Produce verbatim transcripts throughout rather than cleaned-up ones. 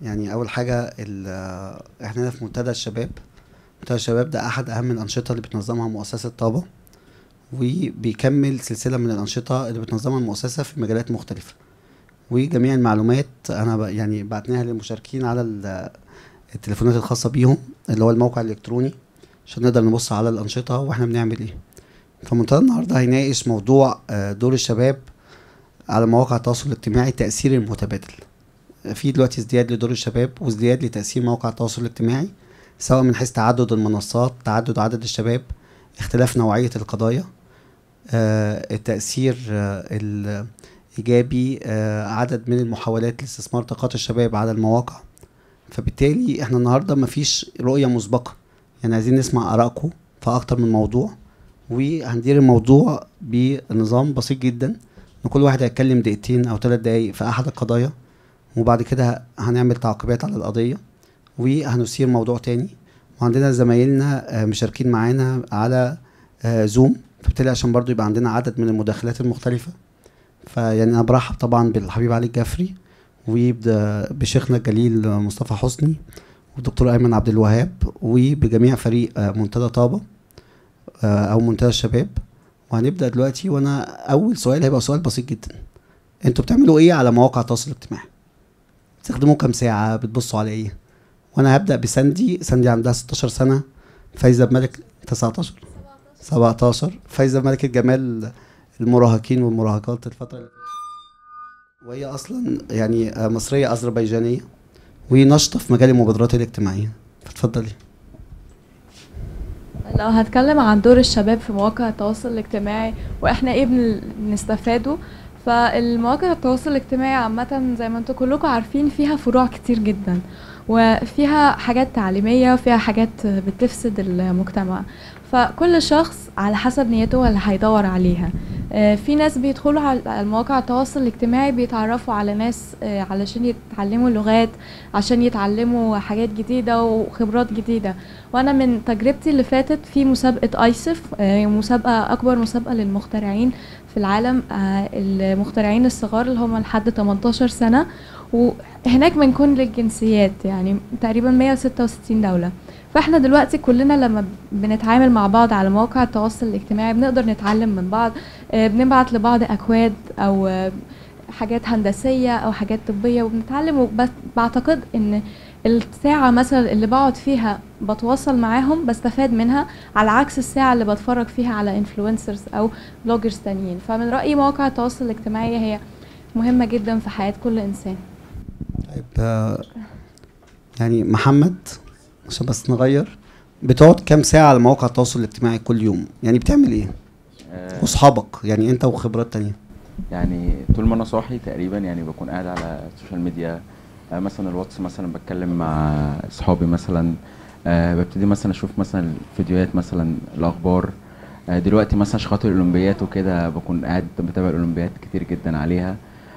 يعني اول حاجه ال- احنا هنا في منتدى الشباب. منتدى الشباب ده احد اهم الانشطه اللي بتنظمها مؤسسه طابا، وبيكمل سلسله من الانشطه اللي بتنظمها المؤسسه في مجالات مختلفه. وجميع المعلومات انا ب- يعني بعتناها للمشاركين على ال- التليفونات الخاصه بيهم، اللي هو الموقع الالكتروني، عشان نقدر نبص على الانشطه واحنا بنعمل ايه. فمنتدى النهارده هيناقش موضوع آه، دور الشباب على مواقع التواصل الاجتماعي، تاثير المتبادل. في دلوقتي ازدياد لدور الشباب وازدياد لتأثير مواقع التواصل الاجتماعي، سواء من حيث تعدد المنصات، تعدد عدد الشباب، اختلاف نوعية القضايا، آه التأثير آه الإيجابي، آه عدد من المحاولات لاستثمار طاقات الشباب على المواقع. فبالتالي احنا النهاردة مفيش رؤية مسبقة، يعني عايزين نسمع آرائكم في أكتر من موضوع، وهندير الموضوع بنظام بسيط جدا، ان كل واحد هيتكلم دقيقتين أو ثلاث دقايق في أحد القضايا، وبعد كده هنعمل تعقيبات على القضية وهنثير موضوع تاني. وعندنا زمايلنا آه، مشاركين معانا على آه، زوم، فبالتالي عشان برضو يبقى عندنا عدد من المداخلات المختلفة. فيعني أنا برحب طبعا بالحبيب علي الجفري، وبشيخنا الجليل آه، مصطفى حسني، والدكتور أيمن عبد الوهاب، وبجميع فريق آه، منتدى طابة آه، أو منتدى الشباب. وهنبدأ دلوقتي، وأنا أول سؤال هيبقى سؤال بسيط جدا: انتوا بتعملوا ايه على مواقع التواصل الاجتماعي؟ بتستخدموه كام ساعة؟ بتبصوا على ايه؟ وانا هبدأ بساندي. ساندي عندها ستاشر سنة، فايزة بملك تسعتاشر سبعتاشر، فايزة بملكة جمال المراهقين والمراهقات الفترة اللي فاتت. وهي اصلا يعني آه، مصرية اذربيجانية، ونشطة في مجال المبادرات الاجتماعية. فتفضلي. لو هتكلم عن دور الشباب في مواقع التواصل الاجتماعي واحنا ايه بن- بنستفاده، فالمواقع التواصل الاجتماعي عامة زي ما انتوا كلكم عارفين فيها فروع كتير جدا، وفيها حاجات تعليمية وفيها حاجات بتفسد المجتمع. فكل شخص على حسب نيته هو اللي هيدور عليها. آه، في ناس بيدخلوا على مواقع التواصل الاجتماعي بيتعرفوا على ناس آه، علشان يتعلموا لغات، عشان يتعلموا حاجات جديدة وخبرات جديدة. وانا من تجربتي اللي فاتت في مسابقة ايسف، آه، مسابقة اكبر مسابقة للمخترعين في العالم، آه، المخترعين الصغار اللي هم لحد تمنتاشر سنة، وهناك من كل الجنسيات، يعني تقريبا مية وستة وستين دولة. فاحنا دلوقتي كلنا لما بنتعامل مع بعض على مواقع التواصل الاجتماعي بنقدر نتعلم من بعض، آه، بنبعت لبعض اكواد او آه، حاجات هندسية او حاجات طبية وبنتعلم. وبس بعتقد ان الساعة مثلا اللي بقعد فيها بتواصل معاهم بستفاد منها، على عكس الساعة اللي بتفرج فيها على انفلونسرز او بلوجرز تانيين. فمن رأيي مواقع التواصل الاجتماعي هي مهمة جدا في حياة كل انسان. طيب آه، يعني محمد، عشان بس نغير، بتقعد كام ساعة على مواقع التواصل الاجتماعي كل يوم؟ يعني بتعمل ايه؟ آه، واصحابك، يعني انت وخبرات تانية. يعني طول ما انا صاحي تقريبا يعني بكون قاعد على السوشيال ميديا. آه، مثلا الواتس مثلا بتكلم مع اصحابي مثلا. آه، ببتدي مثلا اشوف مثلا فيديوهات مثلا الاخبار. آه، دلوقتي مثلا عشان خاطر الاولمبيات وكده بكون قاعد بتابع الاولمبيات كتير جدا عليها.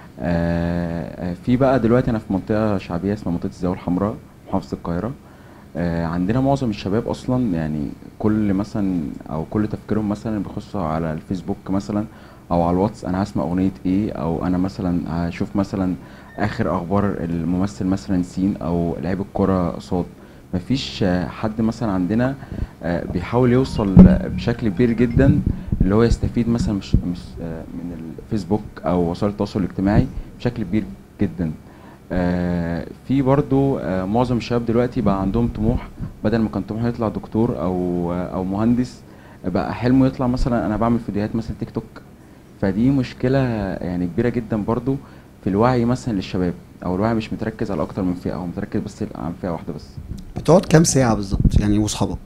آه، آه، في بقى دلوقتي انا في منطقه شعبيه اسمها منطقه الزاويه الحمراء، محافظه القاهره. آه، عندنا معظم الشباب اصلا يعني كل مثلا او كل تفكيرهم مثلا بيخشوا على الفيسبوك مثلا او على الواتس: انا هسمع اغنيه ايه، او انا مثلا هشوف مثلا اخر اخبار الممثل مثلا سين او لعيب الكره قصاد. مفيش آه، حد مثلا عندنا آه، بيحاول يوصل بشكل كبير جدا اللي هو يستفيد مثلا مش مش آه، من الفيسبوك او وسائل التواصل الاجتماعي بشكل كبير جدا. آه، في برضو آه، معظم الشباب دلوقتي بقى عندهم طموح، بدل ما كان طموحه يطلع دكتور او آه، او مهندس، بقى حلمه يطلع مثلا انا بعمل فيديوهات مثلا تيك توك. فدي مشكلة يعني كبيرة جدا برضو في الوعي مثلا للشباب، او الوعي مش متركز على اكتر من فئة، او متركز بس على فئة واحدة بس. بتقعد كام ساعة بالظبط يعني واصحابك؟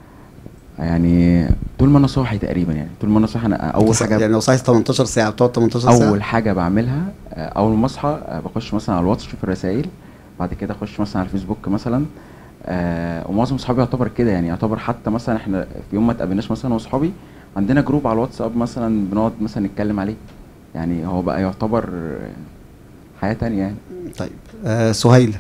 يعني طول ما انا صاحي تقريبا، يعني طول ما انا صاحي انا انت اول ص- حاجة يعني لو صاحي تمنتاشر ساعة بتقعد تمنتاشر ساعة؟ اول حاجة بعملها آه، اول ما اصحى آه، بخش مثلا على الواتس اشوف الرسائل. بعد كده اخش مثلا على الفيسبوك مثلا. آه ومعظم صحابي يعتبر كده، يعني يعتبر حتى مثلا احنا في يوم ما اتقابلناش مثلا واصحابي عندنا جروب على الواتساب مثلا بنقعد مثلا نتكلم عليه. يعني هو بقى يعتبر حياة تانية يعني. طيب آه سهيل،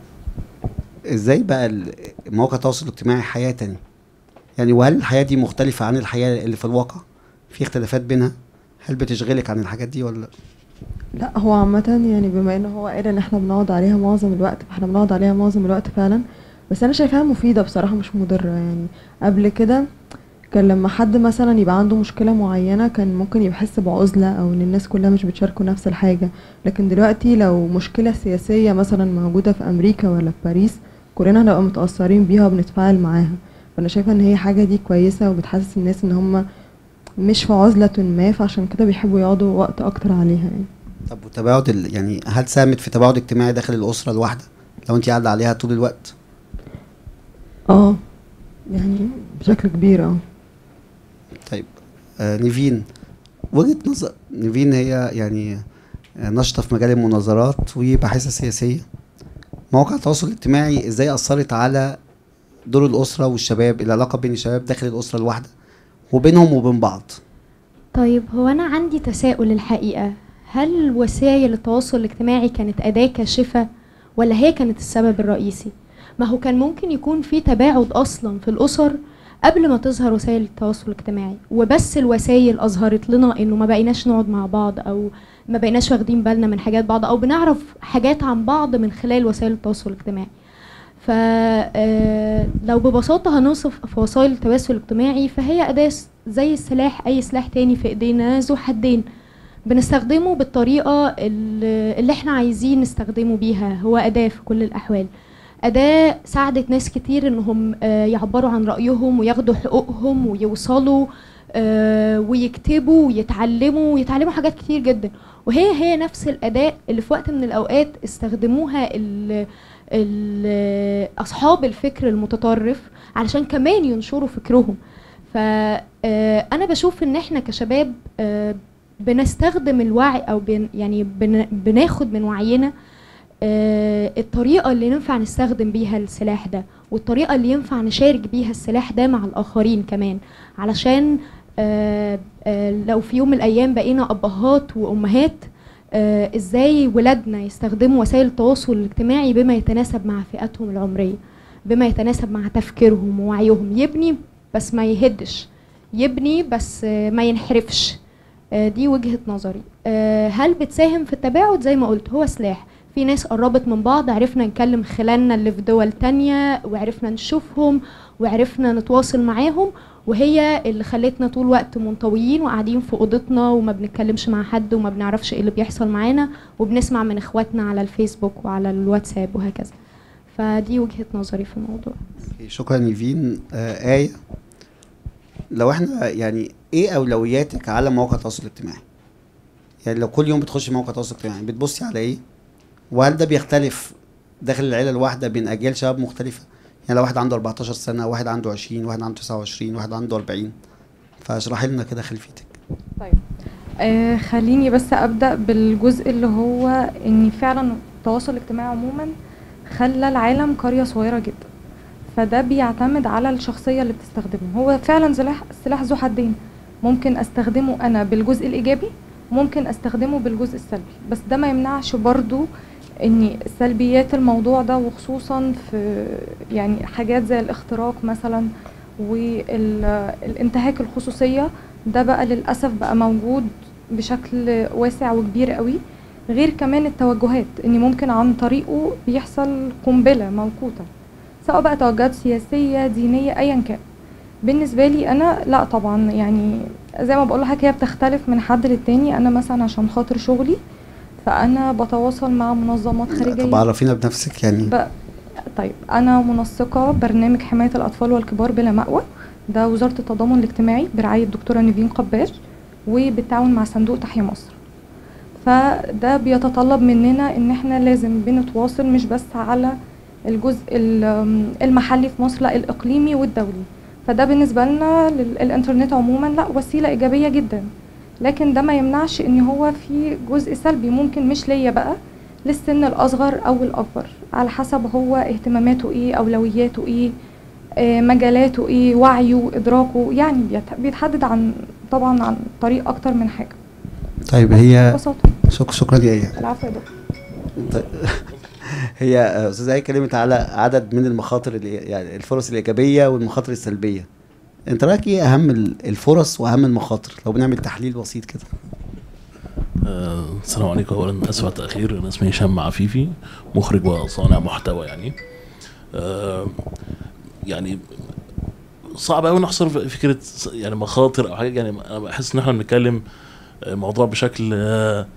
ازاي بقى ال- مواقع التواصل الاجتماعي حياة تانية؟ يعني وهل الحياة دي مختلفة عن الحياة اللي في الواقع؟ في اختلافات بينها؟ هل بتشغلك عن الحاجات دي ولا لا؟ لا هو عامة يعني بما ان هو قال ان احنا بنقعد عليها معظم الوقت، فاحنا بنقعد عليها معظم الوقت فعلا، بس انا شايفاها مفيدة بصراحة مش مضرة. يعني قبل كده كان لما حد مثلا يبقى عنده مشكلة معينة كان ممكن يحس بعزلة او ان الناس كلها مش بتشاركه نفس الحاجة، لكن دلوقتي لو مشكلة سياسية مثلا موجودة في امريكا ولا في باريس كلنا هنبقى متأثرين بيها وبنتفاعل معاها. فانا شايفة ان هي حاجة دي كويسة وبتحسس الناس ان هم مش في عزلة ما، فعشان كده بيحبوا يقعدوا وقت اكتر عليها يعني. طب وتباعد ال... يعني هل ساهمت في تباعد اجتماعي داخل الاسره الواحده لو انت قاعده عليها طول الوقت؟ اه يعني بشكل كبير اه. طيب آه نيفين، وجهه نظر نيفين هي يعني آه، نشطه في مجال المناظرات وباحثه سياسيه. مواقع التواصل الاجتماعي ازاي اثرت على دور الاسره والشباب، العلاقه بين الشباب داخل الاسره الواحده وبينهم وبين بعض؟ طيب هو أنا عندي تساؤل الحقيقة، هل وسائل التواصل الاجتماعي كانت أداة كاشفة ولا هي كانت السبب الرئيسي؟ ما هو كان ممكن يكون في تباعد أصلا في الأسر قبل ما تظهر وسائل التواصل الاجتماعي، وبس الوسائل أظهرت لنا إنه ما بقيناش نقعد مع بعض، أو ما بقيناش واخدين بالنا من حاجات بعض، أو بنعرف حاجات عن بعض من خلال وسائل التواصل الاجتماعي. فلو ببساطة هنوصف في وسائل التواصل الاجتماعي فهي أداة زي السلاح، أي سلاح تاني في إيدينا ذو حدين، بنستخدمه بالطريقة اللي اللي احنا عايزين نستخدمه بيها. هو أداة في كل الأحوال، أداة ساعدت ناس كتير إنهم آه، يعبروا عن رأيهم وياخدوا حقوقهم ويوصلوا آه، ويكتبوا ويتعلموا ويتعلموا حاجات كتير جدا. وهي هي نفس الأداة اللي في وقت من الأوقات استخدموها ال ال- أصحاب الفكر المتطرف علشان كمان ينشروا فكرهم. فأنا بشوف إن احنا كشباب آه، بنستخدم الوعي أو بن يعني بن بناخد من وعينا آه، الطريقة اللي ينفع نستخدم بيها السلاح ده، والطريقة اللي ينفع نشارك بيها السلاح ده مع الآخرين كمان، علشان آه، آه، لو في يوم من الأيام بقينا أبهات وأمهات آه، إزاي ولادنا يستخدموا وسائل التواصل الاجتماعي بما يتناسب مع فئاتهم العمرية، بما يتناسب مع تفكيرهم ووعيهم، يبني بس ما يهدش، يبني بس آه، ما ينحرفش. آه، دي وجهة نظري. آه، هل بتساهم في التباعد؟ زي ما قلت هو سلاح. في ناس قربت من بعض، عرفنا نكلم خلالنا اللي في دول تانية، وعرفنا نشوفهم وعرفنا نتواصل معاهم، وهي اللي خلتنا طول وقت منطويين وقاعدين في اوضتنا وما بنتكلمش مع حد وما بنعرفش ايه اللي بيحصل معانا، وبنسمع من اخواتنا على الفيسبوك وعلى الواتساب وهكذا. فدي وجهة نظري في الموضوع. شكرا نيفين. آه آية، لو احنا يعني ايه اولوياتك على مواقع التواصل الاجتماعي؟ يعني لو كل يوم بتخش موقع تواصل اجتماعي بتبصي على ايه؟ وهل ده بيختلف داخل العيله الواحده بين اجيال شباب مختلفه؟ يعني لو واحد عنده أربعتاشر سنه، واحد عنده عشرين، واحد عنده تسعة وعشرين، واحد عنده أربعين، فاشرحي لنا كده خلفيتك. طيب آه خليني بس ابدا بالجزء اللي هو ان فعلا التواصل الاجتماعي عموما خلى العالم قريه صغيره جدا، فده بيعتمد على الشخصيه اللي بتستخدمه. هو فعلا سلاح سلاح ذو حدين، ممكن استخدمه انا بالجزء الايجابي، ممكن استخدمه بالجزء السلبي، بس ده ما يمنعش برضو ان سلبيات الموضوع ده، وخصوصا في يعني حاجات زي الاختراق مثلا والانتهاك الخصوصيه، ده بقى للاسف بقى موجود بشكل واسع وكبير قوي. غير كمان التوجهات، ان ممكن عن طريقه بيحصل قنبله موقوته، سواء بقى توجهات سياسيه دينيه ايا كان. بالنسبه لي انا لا طبعا، يعني زي ما بقول لحضرتك هي بتختلف من حد للتاني. انا مثلا عشان خاطر شغلي فانا بتواصل مع منظمات خارجيه. طب عرفينا بنفسك يعني. ب... طيب انا منسقه برنامج حمايه الاطفال والكبار بلا مأوى، ده وزاره التضامن الاجتماعي برعايه الدكتوره نيفين قباش وبالتعاون مع صندوق تحيا مصر. فده بيتطلب مننا ان احنا لازم بنتواصل مش بس على الجزء المحلي في مصر، لا الاقليمي والدولي. فده بالنسبه لنا الانترنت عموما لا وسيله ايجابيه جدا، لكن ده ما يمنعش ان هو في جزء سلبي ممكن مش ليا بقى، للسن الاصغر او الاكبر، على حسب هو اهتماماته ايه، اولوياته ايه، آه مجالاته ايه، وعيه، ادراكه، يعني بيتحدد عن طبعا عن طريق اكتر من حاجه. طيب هي ببساطه. شك شكرا يا ايه. العفو يا دكتور. طيب هي استاذه ايه كلمت على عدد من المخاطر، يعني الفرص الايجابيه والمخاطر السلبيه. انت رايك ايه اهم الفرص واهم المخاطر لو بنعمل تحليل بسيط كده؟ آه، السلام عليكم. اولا اسف على التاخير، انا اسمي هشام عفيفي، مخرج وصانع محتوى. يعني آه، يعني صعب قوي نحصر فكره يعني مخاطر او حاجه. يعني انا بحس ان احنا بنتكلم الموضوع بشكل آه،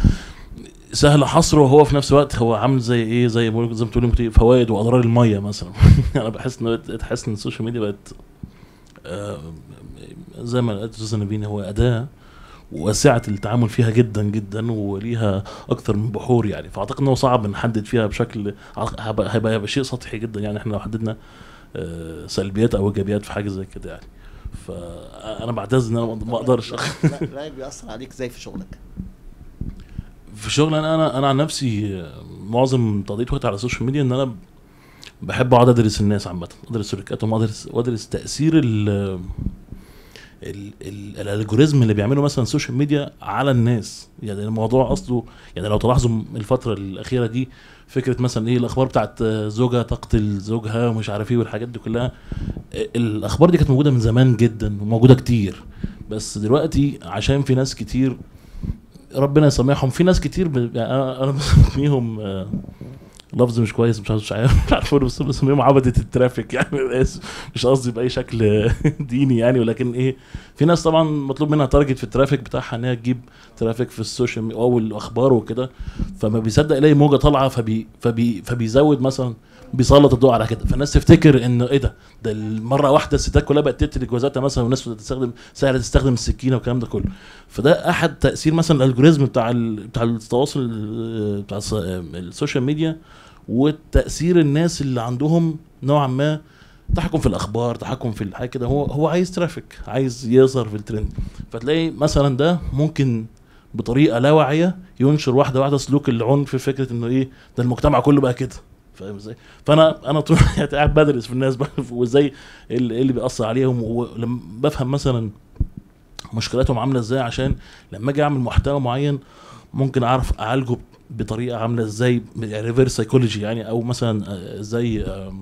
سهل حصره، وهو في نفس الوقت هو عامل زي ايه، زي ما زي ما بتقولي فوائد واضرار الميه مثلا. انا بحس ان تحس ان السوشيال ميديا بقت آه، زي ما قالت استاذه نبيل هو اداه وسعة التعامل فيها جدا جدا، وليها اكثر من بحور. يعني فاعتقد انه صعب نحدد فيها بشكل، هيبقى هيبقى شيء سطحي جدا. يعني احنا لو حددنا آه، سلبيات او ايجابيات في حاجه زي كده، يعني فانا بعتز ان انا ما اقدرش. رايك بيأثر عليك ازاي في شغلك؟ في شغل انا انا انا عن نفسي معظم تقضيه وقتي على السوشيال ميديا ان انا بحب اقعد ادرس الناس عامه، ادرس سلوكياتهم، وادرس وادرس تاثير ال الالجوريزم اللي بيعمله مثلا السوشيال ميديا على الناس. يعني الموضوع اصله، يعني لو تلاحظوا الفتره الاخيره دي فكره مثلا ايه الاخبار بتاعت زوجها تقتل زوجها ومش عارف ايه والحاجات دي كلها، الاخبار دي كانت موجوده من زمان جدا وموجوده كتير، بس دلوقتي عشان في ناس كتير ربنا يسامحهم، في ناس كتير ب... يعني انا بسميهم آه لفظ مش كويس، مش مش عارف مش عارف بس بسميهم عبدة الترافيك. يعني اسف، مش قصدي باي شكل ديني يعني، ولكن ايه، في ناس طبعا مطلوب منها تارجت في الترافيك بتاعها ان هي تجيب ترافيك في السوشيال ميديا او الاخبار وكده، فما بيصدق يلاقي موجه طالعه فبي فبي فبيزود مثلا، بيسلط الضوء على كده، فالناس تفتكر ان ايه ده ده المره واحده الستات كلها بقت تقتل جوازاتها مثلا، والناس تستخدم سهله تستخدم السكينه والكلام ده كله. فده احد تاثير مثلا الالجوريزم بتاع ال... بتاع التواصل بتاع السوشيال ميديا، والتاثير الناس اللي عندهم نوعا ما تحكم في الاخبار، تحكم في الحاجه كده، هو هو عايز ترافيك، عايز يظهر في الترند. فتلاقي مثلا ده ممكن بطريقه لا واعيه ينشر واحده واحده سلوك العنف، فكره انه ايه ده المجتمع كله بقى كده، فاهم ازاي؟ فانا انا طول قاعد بدرس في الناس وازاي ايه اللي بيأثر عليهم، ولما بفهم مثلا مشكلاتهم عامله ازاي، عشان لما اجي اعمل محتوى معين ممكن اعرف اعالجه بطريقه عامله ازاي، ريفيرس سايكولوجي يعني، او مثلا ازاي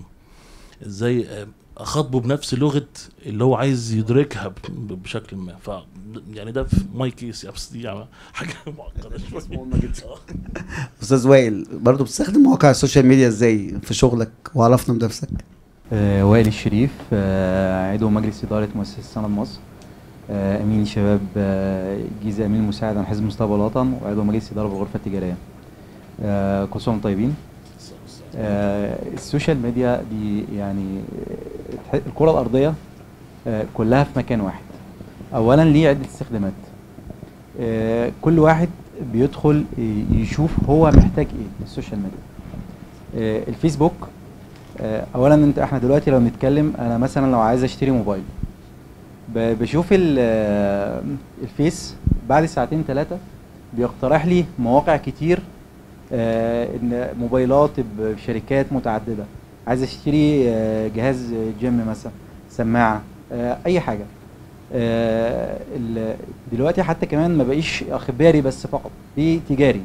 ازاي اخاطبه بنفس لغه اللي هو عايز يدركها بشكل ما. ف يعني ده في ماي كيس يا بس دي يعني حاجه معقده شويه مهمه جدا. استاذ وائل، برضو بتستخدم مواقع السوشيال ميديا ازاي في شغلك؟ وعرفنا بنفسك. آه وائل الشريف، آه عضو مجلس اداره مؤسسه سند مصر، آه امين شباب آه جيزه، امين مساعد عن حزب مستقبل الوطن، وعضو مجلس اداره بالغرفه التجاريه. آه كل سنه وانتم طيبين. آه السوشيال ميديا دي يعني الكره الارضيه آه كلها في مكان واحد. اولا ليه عده استخدامات، آه كل واحد بيدخل يشوف هو محتاج ايه في السوشيال ميديا. آه الفيسبوك، آه اولا انت احنا دلوقتي لو نتكلم، انا مثلا لو عايز اشتري موبايل بشوف الفيس بعد ساعتين ثلاثه بيقترح لي مواقع كتير، آه ان موبايلات بشركات متعدده، عايز اشتري آه جهاز جيم مثلا، سماعه، آه اي حاجه. آه دلوقتي حتى كمان ما بقيش اخباري بس فقط، في تجاري.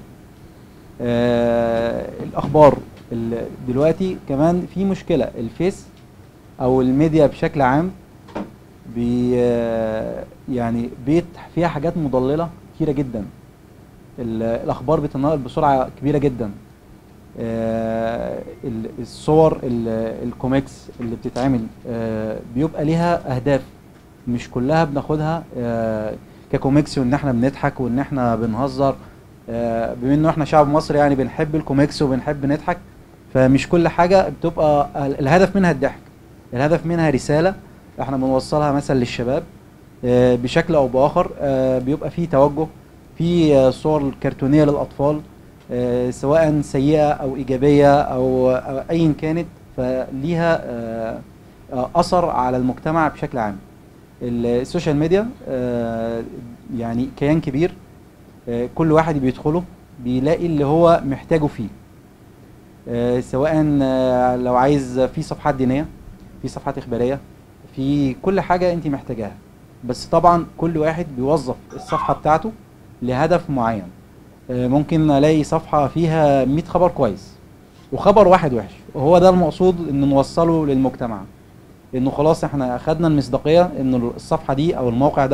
آه الاخبار دلوقتي كمان في مشكله، الفيس او الميديا بشكل عام بي يعني بيت فيها حاجات مضلله كتيره جدا، الاخبار بتنقل بسرعه كبيره جدا. آه الصور الكوميكس اللي بتتعمل آه بيبقى ليها اهداف، مش كلها بناخدها آه ككوميكس وان احنا بنضحك وان احنا بنهزر، آه بما انه احنا شعب مصر يعني بنحب الكوميكس وبنحب نضحك، فمش كل حاجه بتبقى الهدف منها الضحك، الهدف منها رساله احنا بنوصلها مثلا للشباب آه بشكل او باخر. آه بيبقى فيه توجه، في آه صور كرتونيه للاطفال آه سواء سيئه او ايجابيه او, أو ايا كانت، فليها آه آه اثر على المجتمع بشكل عام. السوشيال ميديا آه يعني كيان كبير، آه كل واحد بيدخله بيلاقي اللي هو محتاجه فيه، آه سواء آه لو عايز في صفحات دينيه، في صفحات اخباريه، في كل حاجه انت محتاجاها، بس طبعا كل واحد بيوظف الصفحه بتاعته لهدف معين. آه ممكن الاقي صفحه فيها مية خبر كويس وخبر واحد وحش، وهو ده المقصود ان نوصله للمجتمع، انه خلاص احنا اخدنا المصداقيه ان الصفحه دي او الموقع ده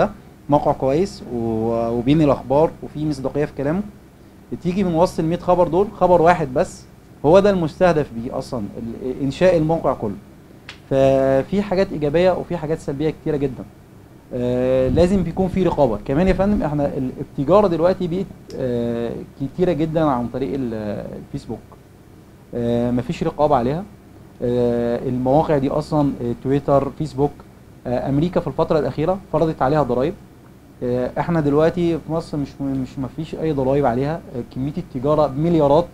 موقع كويس و- وبيني الاخبار وفي مصداقيه في كلامه، بتيجي من وسط ال مية خبر دول خبر واحد بس هو ده المستهدف بيه اصلا ال- انشاء الموقع كله. ففي حاجات ايجابيه وفي حاجات سلبيه كتيره جدا. آه لازم بيكون في رقابه كمان يا فندم. احنا ال- التجاره دلوقتي بقت آه كتيره جدا عن طريق ال- الفيسبوك. آه مفيش رقابه عليها. آه المواقع دي اصلا آه تويتر، فيسبوك، آه امريكا في الفتره الاخيره فرضت عليها ضرائب. آه احنا دلوقتي في مصر مش مش مفيش اي ضرائب عليها. آه كميه التجاره بمليارات.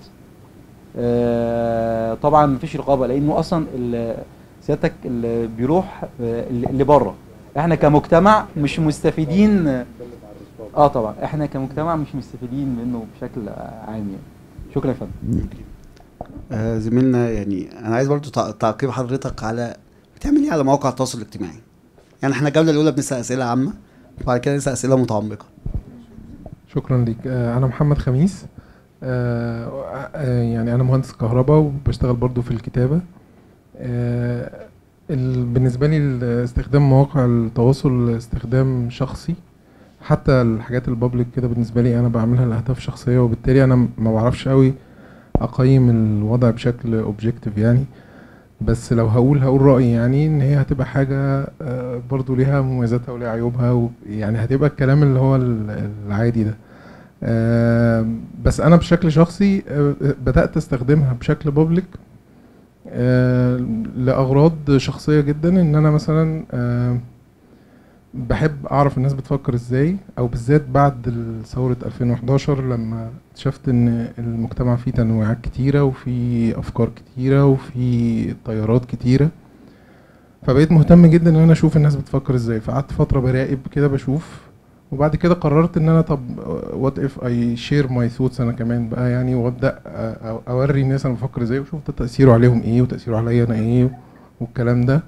آه طبعا مفيش رقابه لانه اصلا ال- سيادتك اللي بيروح آه اللي بره. احنا كمجتمع مش مستفيدين. اه طبعا احنا كمجتمع مش مستفيدين منه بشكل عام يعني. شكرا يا فندم. آه زميلنا، يعني انا عايز برضو تع- تعقيب حضرتك على بتعمل ايه على مواقع التواصل الاجتماعي. يعني احنا الجوله الاولى بنسال اسئله عامه وبعد كده نسال اسئله متعمقه. شكرا ليك. آه، انا محمد خميس. آه، آه، يعني انا مهندس كهرباء وبشتغل برضو في الكتابة. آه، ال- بالنسبة لي ال- استخدام مواقع التواصل استخدام شخصي. حتى الحاجات البابليك كده بالنسبة لي انا بعملها لاهداف شخصية، وبالتالي انا ما بعرفش قوي اقيم الوضع بشكل اوبجكتيف يعني. بس لو هقول هقول رأيي يعني ان هي هتبقى حاجة آه، برضو ليها مميزاتها وليها عيوبها، و- يعني هتبقى الكلام اللي هو ال- العادي ده. آه، بس انا بشكل شخصي آه، بدأت استخدمها بشكل بابليك آه، لأغراض شخصية جدا. ان انا مثلا آه، بحب اعرف الناس بتفكر ازاي، او بالذات بعد ثورة ألفين وحداشر لما اكتشفت ان المجتمع فيه تنوعات كتيرة وفي افكار كتيرة وفي تيارات كتيرة، فبقيت مهتم جدا ان انا اشوف الناس بتفكر ازاي. فقعدت فترة براقب كده بشوف، وبعد كده قررت ان انا طب وات اف اي شير ماي ثوتس انا كمان بقى يعني، وابدا أ- اوري الناس انا بفكر ازاي وشوف ده تاثيره عليهم ايه وتاثيره عليا انا ايه والكلام ده.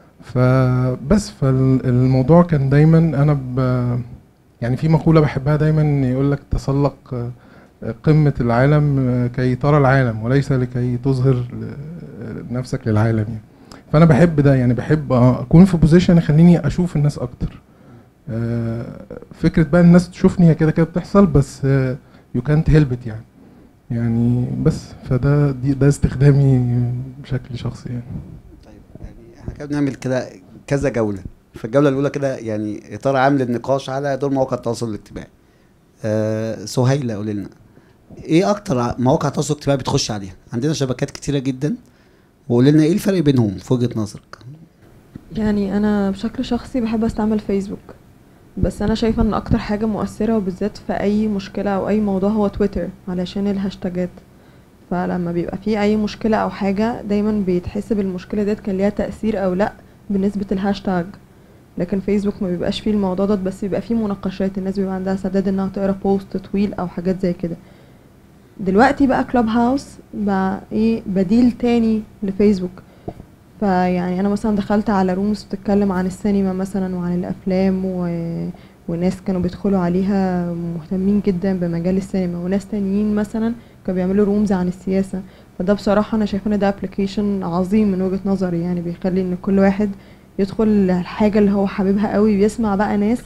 فبس فالموضوع كان دايما انا ب يعني في مقولة بحبها دايما يقول لك تسلق قمة العالم كي ترى العالم وليس لكي تظهر ل- نفسك للعالم يعني. فانا بحب ده يعني، بحب اكون في بوزيشن يخليني اشوف الناس اكتر. آه، فكرة بقى الناس تشوفني هي كده كده بتحصل، بس يو كانت هيلب ات يعني. يعني بس فده دي ده استخدامي بشكل شخصي يعني. طيب يعني احنا كده بنعمل كده كذا جوله. في الجوله الاولى كده يعني اطار عام للنقاش على دور مواقع التواصل الاجتماعي. آه سهيله قولي لنا ايه اكتر ع- مواقع التواصل الاجتماعي بتخش عليها؟ عندنا شبكات كتيره جدا، وقولي لنا ايه الفرق بينهم في وجهه نظرك. يعني انا بشكل شخصي بحب استعمل فيسبوك، بس انا شايفه ان اكتر حاجه مؤثره وبالذات في اي مشكله او اي موضوع هو تويتر علشان الهاشتاجات. فلما بيبقى في اي مشكله او حاجه دايما بيتحسب المشكله ديت كان ليها تاثير او لا بنسبه الهاشتاج. لكن فيسبوك ما بيبقاش فيه الموضوع ده، بس بيبقى فيه مناقشات، الناس بيبقى عندها سداد انها تقرا بوست طويل او حاجات زي كده. دلوقتي بقى كلاب هاوس بقى ايه بديل تاني لفيسبوك. فيعني انا مثلا دخلت على رومز بتتكلم عن السينما مثلا وعن الافلام و... وناس كانوا بيدخلوا عليها مهتمين جدا بمجال السينما، وناس تانيين مثلا كانوا بيعملوا رومز عن السياسة. فده بصراحة انا شايفة ان ده ابلكيشن عظيم من وجهة نظري، يعني بيخلي ان كل واحد يدخل الحاجة اللي هو حاببها قوي، بيسمع بقى ناس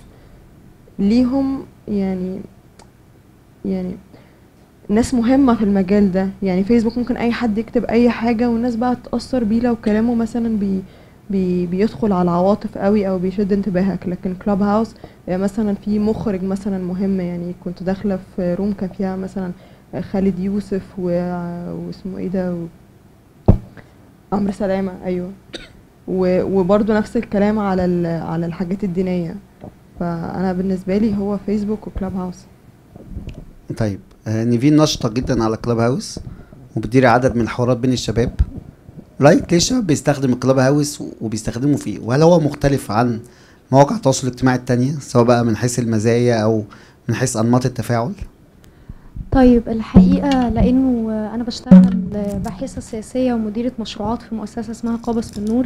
ليهم يعني يعني ناس مهمة في المجال ده. يعني فيسبوك ممكن اي حد يكتب اي حاجة والناس بقى تأثر بيه لو كلامه مثلا بي بي بيدخل على العواطف قوي او بيشد انتباهك. لكن كلاب هاوس مثلا في مخرج مثلا مهم، يعني كنت داخلة في روم كان فيها مثلا خالد يوسف و... واسمه ايه ده و... عمرو سلامة، ايوه. و... وبرضه نفس الكلام على ال... على الحاجات الدينية. فانا بالنسبة لي هو فيسبوك وكلاب هاوس. طيب آه نيفين نشطه جدا على كلاب هاوس وبتدير عدد من الحوارات بين الشباب. رايك ليه الشباب بيستخدم الكلاب هاوس وبيستخدموا فيه؟ وهل هو مختلف عن مواقع التواصل الاجتماعي التانية سواء بقى من حيث المزايا او من حيث انماط التفاعل؟ طيب الحقيقة لأنه أنا بشتغل باحثة سياسية ومديرة مشروعات في مؤسسة اسمها قابس بالنور،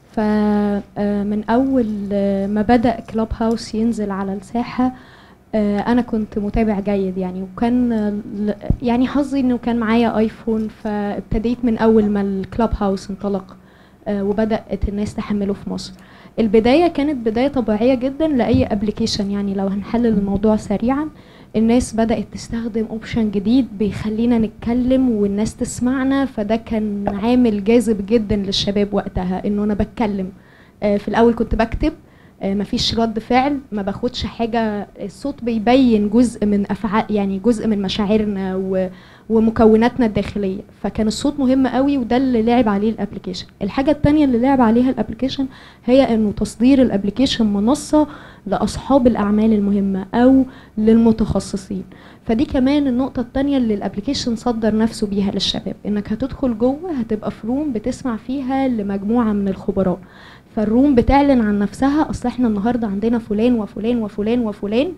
فمن أول ما بدأ كلاب هاوس ينزل على الساحة أنا كنت متابع جيد يعني، وكان يعني حظي إنه كان معايا آيفون، فابتديت من أول ما الكلاب هاوس انطلق وبدأت الناس تحمله في مصر. البدايه كانت بدايه طبيعيه جدا لاي ابلكيشن. يعني لو هنحلل الموضوع سريعا، الناس بدات تستخدم اوبشن جديد بيخلينا نتكلم والناس تسمعنا، فده كان عامل جاذب جدا للشباب وقتها، انه انا بتكلم. آه، في الاول كنت بكتب، آه، مفيش رد فعل، ما باخدش حاجه، الصوت بيبين جزء من افعال، يعني جزء من مشاعرنا و ومكوناتنا الداخليه، فكان الصوت مهم قوي، وده اللي لعب عليه الابلكيشن. الحاجه الثانيه اللي لعب عليها الابلكيشن هي انه تصدير الابلكيشن منصه لاصحاب الاعمال المهمه او للمتخصصين. فدي كمان النقطه الثانيه اللي الابلكيشن صدر نفسه بيها للشباب، انك هتدخل جوه هتبقى في روم بتسمع فيها لمجموعه من الخبراء، فالروم بتعلن عن نفسها، اصل احنا النهارده عندنا فلان وفلان وفلان وفلان،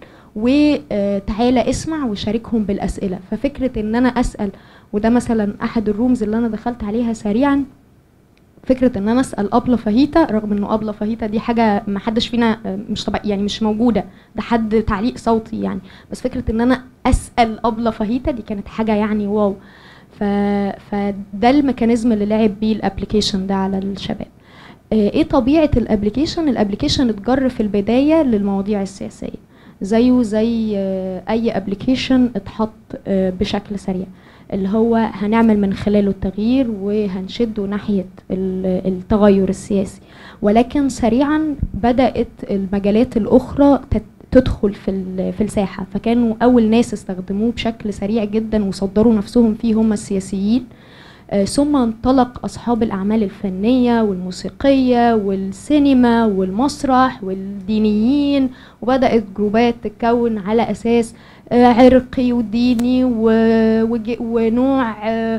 وتعالى اسمع وشاركهم بالاسئله. ففكره ان انا اسال، وده مثلا احد الرومز اللي انا دخلت عليها سريعا، فكره ان انا اسال ابله فاهيتا، رغم انه ابله فاهيتا دي حاجه ما حدش فينا مش طبيعي، يعني مش موجوده، ده حد تعليق صوتي يعني، بس فكره ان انا اسال ابله فاهيتا دي كانت حاجه يعني واو. ف... فده الميكانيزم اللي لعب بيه الابلكيشن ده على الشباب. ايه طبيعه الابلكيشن؟ الابلكيشن اتجر في البدايه للمواضيع السياسيه، زيه زي اي ابلكيشن اتحط بشكل سريع، اللي هو هنعمل من خلاله التغيير وهنشده ناحيه التغير السياسي. ولكن سريعا بدات المجالات الاخرى تدخل في في الساحه، فكانوا اول ناس استخدموه بشكل سريع جدا وصدروا نفسهم فيه هم السياسيين. ثم انطلق أصحاب الأعمال الفنية والموسيقية والسينما والمسرح والدينيين، وبدأت جروبات تتكون على أساس عرقي وديني ونوع،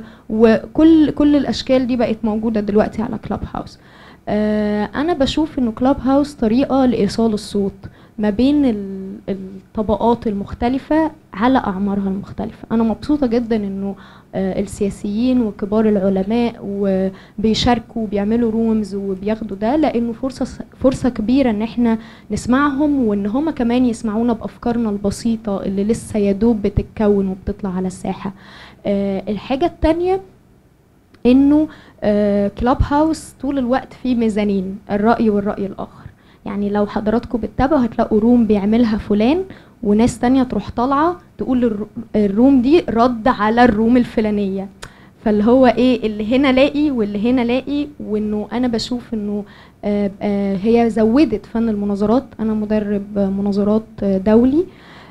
وكل كل الأشكال دي بقت موجودة دلوقتي على كلاب هاوس. أنا بشوف إنه كلاب هاوس طريقة لإيصال الصوت ما بين الطبقات المختلفة على أعمارها المختلفة. أنا مبسوطة جدا إنه السياسيين وكبار العلماء وبيشاركوا وبيعملوا رومز وبياخدوا ده، لأنه فرصة فرصة كبيرة إن إحنا نسمعهم، وإن هم كمان يسمعونا بأفكارنا البسيطة اللي لسه يدوب بتتكون وبتطلع على الساحة. الحاجة التانية إنه كلاب هاوس طول الوقت فيه ميزانين، الرأي والرأي الآخر. يعني لو حضراتكم بتتابعوا هتلاقوا روم بيعملها فلان، وناس تانية تروح طالعة تقول الروم دي رد على الروم الفلانية، فاللي هو ايه اللي هنا لاقي واللي هنا لاقي. وانه انا بشوف انه آآ آآ هي زودت فن المناظرات، انا مدرب مناظرات دولي،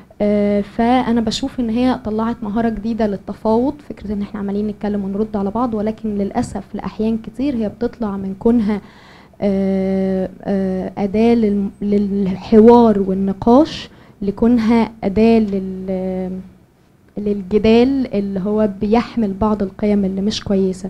فانا بشوف ان هي طلعت مهارة جديدة للتفاوض، فكرة ان احنا عمالين نتكلم ونرد على بعض، ولكن للأسف لأحيان كتير هي بتطلع من كونها أداة للحوار والنقاش لكونها أداة للجدال اللي هو بيحمل بعض القيم اللي مش كويسة.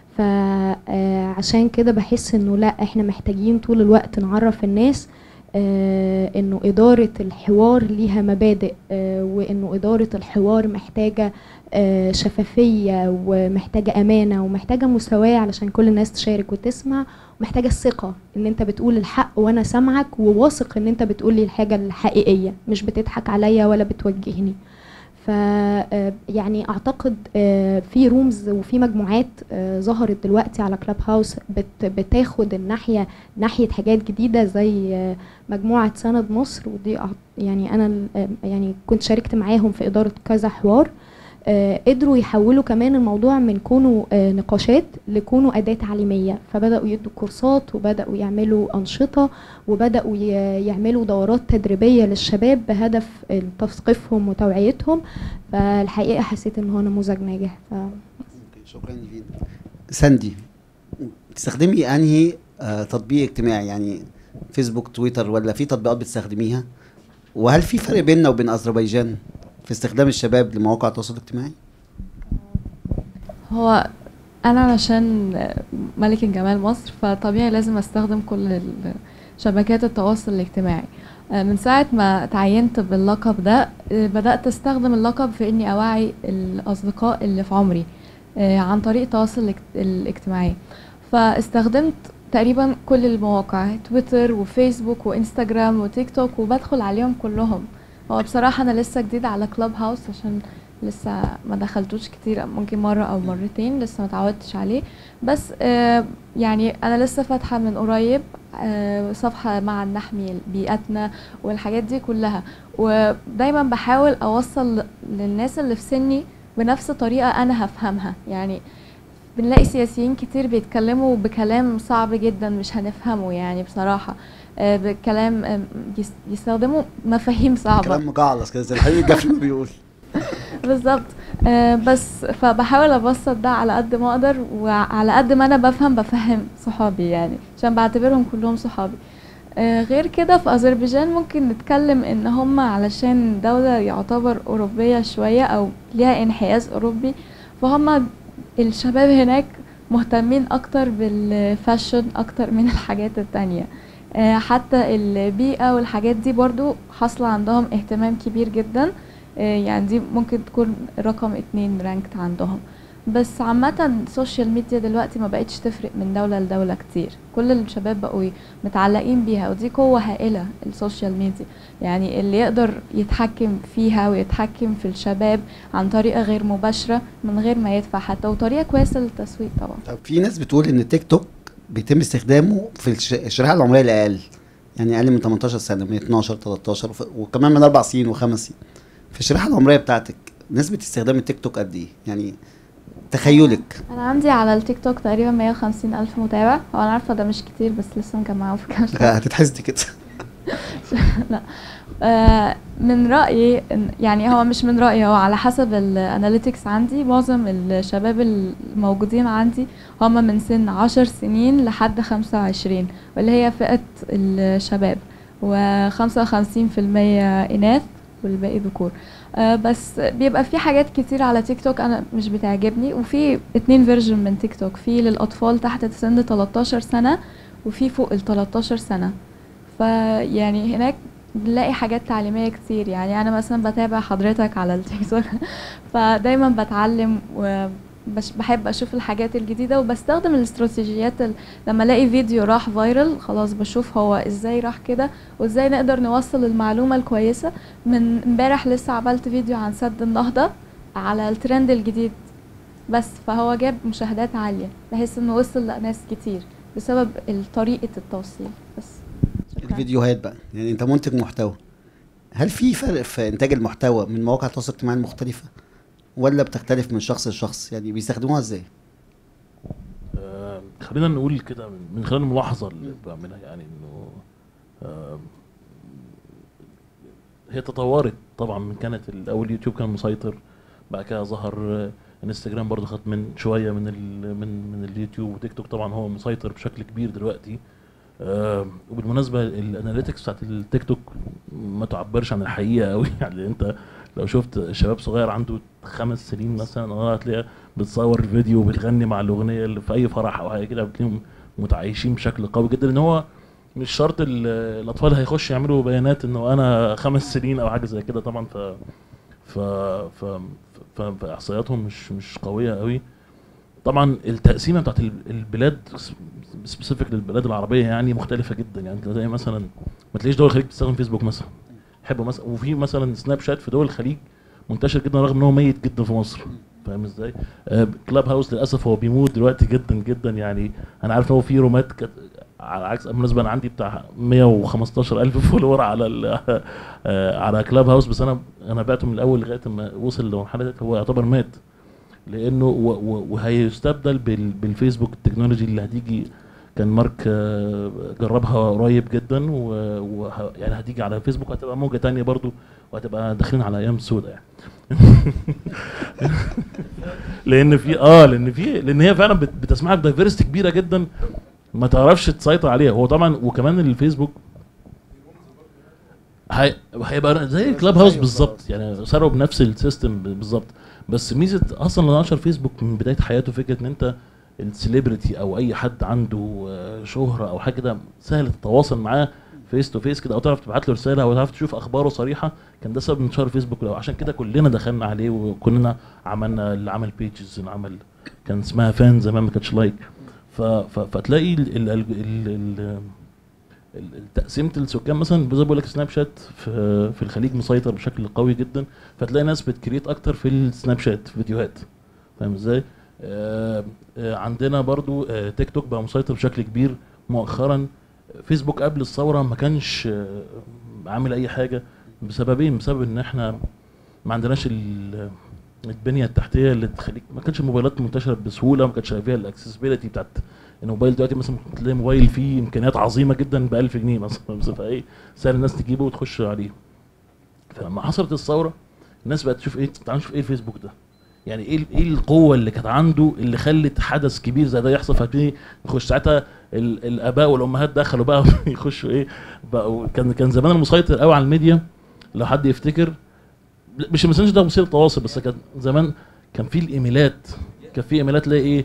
فعشان كده بحس انه لا، احنا محتاجين طول الوقت نعرف الناس انه إدارة الحوار ليها مبادئ، وانه إدارة الحوار محتاجة شفافية ومحتاجة أمانة ومحتاجة مساواة علشان كل الناس تشارك وتسمع، ومحتاجة الثقة ان انت بتقول الحق وانا سامعك وواثق ان انت بتقولي الحاجة الحقيقية، مش بتضحك عليا ولا بتوجهني. ف يعني اعتقد في رومز وفي مجموعات ظهرت دلوقتي على كلاب هاوس بتاخد الناحية ناحية حاجات جديدة، زي مجموعة سند مصر، ودي يعني انا يعني كنت شاركت معاهم في إدارة كذا حوار. قدروا يحولوا كمان الموضوع من كونه نقاشات لكونه أداة تعليمية، فبدأوا يدوا كورسات وبدأوا يعملوا أنشطة وبدأوا يعملوا دورات تدريبية للشباب بهدف تثقيفهم وتوعيتهم. فالحقيقة حسيت ان هو نموذج ناجح. ف... شكرا ليك. ساندي، تستخدمي انهي تطبيق اجتماعي، يعني فيسبوك، تويتر، ولا في تطبيقات بتستخدميها؟ وهل في فرق بيننا وبين أذربيجان في استخدام الشباب لمواقع التواصل الاجتماعي؟ هو انا علشان ملكة جمال مصر فطبيعي لازم استخدم كل شبكات التواصل الاجتماعي. من ساعة ما تعينت باللقب ده بدأت استخدم اللقب في اني اوعي الاصدقاء اللي في عمري عن طريق التواصل الاجتماعي، فاستخدمت تقريبا كل المواقع، تويتر وفيسبوك وانستجرام وتيك توك، وبدخل عليهم كلهم. هو بصراحة أنا لسه جديدة على كلاب هاوس عشان لسه ما دخلتوش كتير، ممكن مره او مرتين، لسه ما اتعودتش عليه. بس آه يعني انا لسه فاتحه من قريب آه صفحه مع نحمي بيئتنا والحاجات دي كلها، ودايما بحاول اوصل للناس اللي في سني بنفس طريقه انا هفهمها. يعني بنلاقي سياسيين كتير بيتكلموا بكلام صعب جدا مش هنفهمه يعني بصراحه، آه بكلام آه يستخدموا مفاهيم صعبه، كلام مجعلص كده زي الحبيب الجافي ما بيقول. بالظبط. آه بس فبحاول ابسط ده على قد ما اقدر، وعلى قد ما انا بفهم بفهم صحابي يعني، عشان بعتبرهم كلهم صحابي. آه غير كده في اذربيجان ممكن نتكلم ان هم علشان دولة يعتبر اوروبية شوية او ليها انحياز اوروبي، فهم الشباب هناك مهتمين اكتر بالفاشن اكتر من الحاجات التانية. آه حتى البيئة والحاجات دي برضو حاصلة عندهم اهتمام كبير جدا، يعني دي ممكن تكون رقم اتنين رانكت عندهم. بس عامة السوشيال ميديا دلوقتي ما بقتش تفرق من دولة لدولة كتير، كل الشباب بقوا متعلقين بيها، ودي قوة هائلة السوشيال ميديا. يعني اللي يقدر يتحكم فيها ويتحكم في الشباب عن طريقة غير مباشرة من غير ما يدفع حتى، وطريقة كويسة للتسويق طبعا. طب في ناس بتقول ان التيك توك بيتم استخدامه في الشريحة العمرية الأقل، يعني أقل من تمنتاشر سنة، من اتناشر تلتاشر وكمان من أربع سنين وخمس سنين. في الشريحة العمرية بتاعتك نسبة استخدام التيك توك قد ايه؟ يعني تخيلك. انا عندي على التيك توك تقريبا مية وخمسين الف متابع، هو انا عارفه ده مش كتير بس لسه مجمعه في كام شهر. هتتحسدي كده. لا آه من رايي يعني، هو مش من رايي، هو على حسب الاناليتكس عندي معظم الشباب الموجودين عندي هم من سن عشر سنين لحد خمسة وعشرين، واللي هي فئه الشباب، وخمسة وخمسين في المية اناث والباقي ذكور. آه بس بيبقى في حاجات كتير على تيك توك انا مش بتعجبني، وفي اتنين فيرجن من تيك توك، في للاطفال تحت سن تلتاشر سنة وفي فوق ال تلتاشر سنة. فيعني هناك بنلاقي حاجات تعليمية كتير، يعني انا مثلا بتابع حضرتك على التيك توك فدايما بتعلم وبحب اشوف الحاجات الجديدة، وبستخدم الاستراتيجيات لما الاقي فيديو راح فايرل خلاص بشوف هو ازاي راح كده وازاي نقدر نوصل المعلومة الكويسة. من امبارح لسه عملت فيديو عن سد النهضة على الترند الجديد بس، فهو جاب مشاهدات عالية بحيث انه وصل لناس كتير بسبب طريقة التوصيل بس. شكرا. الفيديوهات بقى، يعني انت منتج محتوى، هل في فرق في انتاج المحتوى من مواقع التواصل الاجتماعي المختلفة ولا بتختلف من شخص لشخص؟ يعني بيستخدموها ازاي؟ آه خلينا نقول كده من خلال الملاحظة اللي بعملها، يعني انه آه هي تطورت طبعا. من كانت الاول يوتيوب كان مسيطر، بعد كده ظهر آه انستجرام برضه خد من شويه من من من اليوتيوب، وتيك توك طبعا هو مسيطر بشكل كبير دلوقتي. آه وبالمناسبه الاناليتكس بتاعت التيك توك ما تعبرش عن الحقيقه قوي. يعني انت لو شفت شباب صغير عنده خمس سنين مثلا اه هتلاقيه بتصور فيديو وبتغني مع الاغنيه اللي في اي فرح او حاجه كده، بتلاقيهم متعايشين بشكل قوي جدا. لان هو مش شرط الاطفال هيخش يعملوا بيانات انه انا خمس سنين او حاجه زي كده طبعا. ف ف ف فاحصائياتهم مش مش قويه قوي. طبعا التقسيمه بتاعت البلاد سبيسيفيك للبلاد العربيه يعني مختلفه جدا. يعني زي مثلا ما تلاقيش دول الخليج بتستخدم فيسبوك مثلا، يحبوا مثلا، وفي مثلا سناب شات في دول الخليج منتشر جدا رغم ان هو ميت جدا في مصر. فاهم ازاي؟ آه كلاب هاوس للاسف هو بيموت دلوقتي جدا جدا. يعني انا عارف ان هو في رومات كت... على عكس بالنسبه انا عندي بتاع مية وخمستاشر الف فولور على آه على كلاب هاوس، بس انا انا بعته من الاول لغايه ما وصل لمرحله هو يعتبر مات، لانه وهيستبدل بالفيسبوك التكنولوجي اللي هتيجي. كان مارك جربها قريب جدا، ويعني هتيجي على فيسبوك هتبقى موجه تانية برضو، وهتبقى داخلين على ايام سوداء يعني. لان في اه لان في لان هي فعلا بتسمح لك دايفرستي كبيره جدا ما تعرفش تسيطر عليها. هو طبعا وكمان الفيسبوك هي هيبقى زي كلاب هاوس بالظبط، يعني صاروا بنفس السيستم بالظبط. بس ميزه اصلا اللي نشر فيسبوك من بدايه حياته فكره ان انت السليبرتي او اي حد عنده شهره او حاجه كده سهل تتواصل معاه فيس تو فيس كده، او تعرف تبعت له رساله او تعرف تشوف اخباره صريحه. كان ده سبب انتشار فيسبوك، لو عشان كده كلنا دخلنا عليه وكلنا عملنا اللي عمل بيجز، اللي عمل كان اسمها فان زمان ما كانتش لايك. فتلاقي ال ال ال ال تقسيمه السكان مثلا زي ما بقول لك سناب شات في في الخليج مسيطر بشكل قوي جدا، فتلاقي ناس بتكريت اكتر في السناب شات فيديوهات، فاهم ازاي؟ آه آه عندنا برضو آه تيك توك بقى مسيطر بشكل كبير مؤخرا. فيسبوك قبل الثوره ما كانش آه عامل اي حاجه بسببين، بسبب ان احنا ما عندناش البنيه التحتيه اللي تخليك، ما كانش الموبايلات منتشره بسهوله، ما كانش فيها الاكسسبيليتي بتاعت الموبايل. دلوقتي مثلا تلاقي موبايل فيه امكانيات عظيمه جدا ب ألف جنيه مثلا، فايه سهل الناس تجيبه وتخش عليه. فلما حصلت الثوره الناس بقت تشوف ايه، تعالوا نشوف ايه الفيسبوك ده، يعني ايه ايه القوه اللي كانت عنده اللي خلت حدث كبير زي ده يحصل. فابتدي نخش ساعتها الاباء والامهات دخلوا بقى يخشوا ايه بقى. كان كان زمان المسيطر قوي على الميديا لو حد يفتكر، مش الماسنجر ده وسيله تواصل بس، كان زمان كان في الايميلات، كان في ايميلات اللي ايه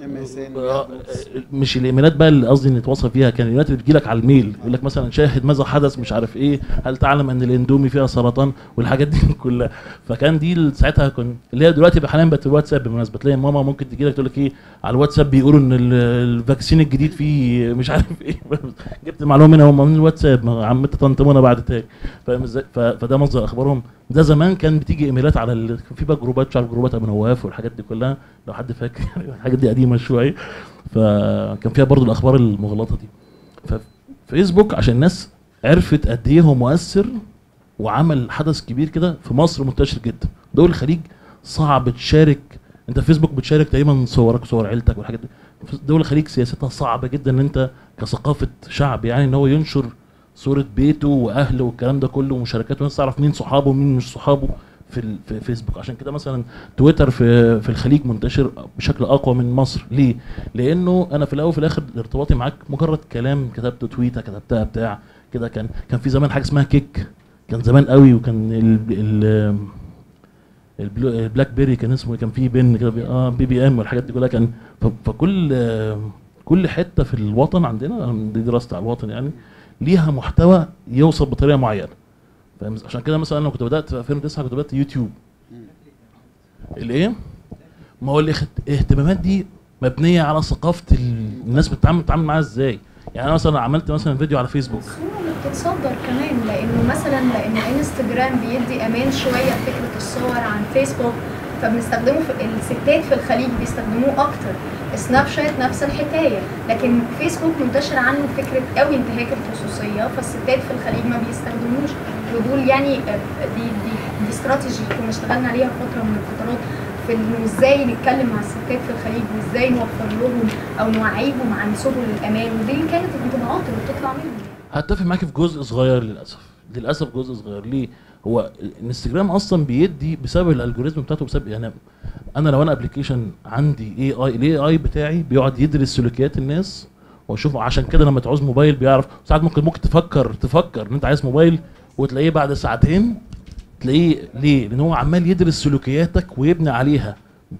مش الايميلات بقى اللي قصدي نتواصل فيها، كان الايميلات اللي بتجيلك على الميل يقول لك مثلا شاهد ماذا حدث مش عارف ايه، هل تعلم ان الاندومي فيها سرطان والحاجات دي كلها. فكان دي ساعتها كان اللي هي دلوقتي حاليا بقت الواتساب بالمناسبه، تلاقي ماما ممكن تجي لك تقول لك ايه على الواتساب بيقولوا ان الفاكسين الجديد فيه مش عارف ايه جبت المعلومه منها هم من الواتساب، عمتي طنط منى بعد تاني، فاهم ازاي؟ فده مصدر اخبارهم. ده زمان كان بتيجي ايميلات على ال... في بقى جروبات، مش عارف جروبات ابو نواف والحاجات دي كلها لو حد فاكر الحاجات دي قديمه شويه، فكان فيها برضو الاخبار المغلطه دي. ففيسبوك عشان الناس عرفت قد ايه هو مؤثر وعمل حدث كبير كده في مصر منتشر جدا. دول الخليج صعب تشارك، انت في فيسبوك بتشارك دايما صورك وصور عيلتك والحاجات دي. دول الخليج سياستها صعبه جدا ان انت كثقافه شعب يعني ان هو ينشر صوره بيته واهله والكلام ده كله ومشاركاته، والناس تعرف مين صحابه ومين مش صحابه في في فيسبوك. عشان كده مثلا تويتر في في الخليج منتشر بشكل اقوى من مصر. ليه؟ لانه انا في الاول وفي الاخر ارتباطي معاك مجرد كلام كتبته تويته كتبتها بتاع كده. كان كان في زمان حاجه اسمها كيك، كان زمان قوي، وكان ال ال البلاك بيري كان اسمه، كان فيه بن كده اه بي بي ام والحاجات دي كلها. كان فكل كل حته في الوطن عندنا، دي دراستي على الوطن يعني، ليها محتوى يوصل بطريقه معينه، فاهم؟ عشان كده مثلا انا كنت بدات في ألفين وتسعة كنت بدات يوتيوب. الايه؟ ما هو الاهتمامات دي مبنيه على ثقافه الناس بتتعامل بتتعامل معاها ازاي. يعني انا مثلا عملت مثلا فيديو على فيسبوك بتتصدر كمان، لانه مثلا لان انستجرام بيدي امان شويه فكره الصور عن فيسبوك، فبنستخدمه في الستات في الخليج بيستخدموه اكتر. سناب شات نفس الحكايه، لكن فيسبوك منتشر عنه فكره قوي انتهاك الخصوصيه، فالستات في الخليج ما بيستخدموش. ودول يعني دي دي دي استراتيجي كنا اشتغلنا عليها فتره من الفترات في انه ازاي نتكلم مع الستات في الخليج وازاي نوفر لهم او نوعيهم عن سبل الامان، ودي كانت الانطباعات اللي بتطلع منهم. هتفق معاكي في جزء صغير للاسف، للاسف جزء صغير. ليه؟ هو الانستجرام اصلا بيدي بسبب الالجوريزم بتاعته، بسبب يعني انا لو انا ابلكيشن عندي اي اي، الاي اي بتاعي بيقعد يدرس سلوكيات الناس واشوف. عشان كده لما تعوز موبايل بيعرف ساعات، ممكن ممكن تفكر تفكر ان انت عايز موبايل وتلاقيه بعد ساعتين تلاقيه. ليه؟ لان هو عمال يدرس سلوكياتك ويبني عليها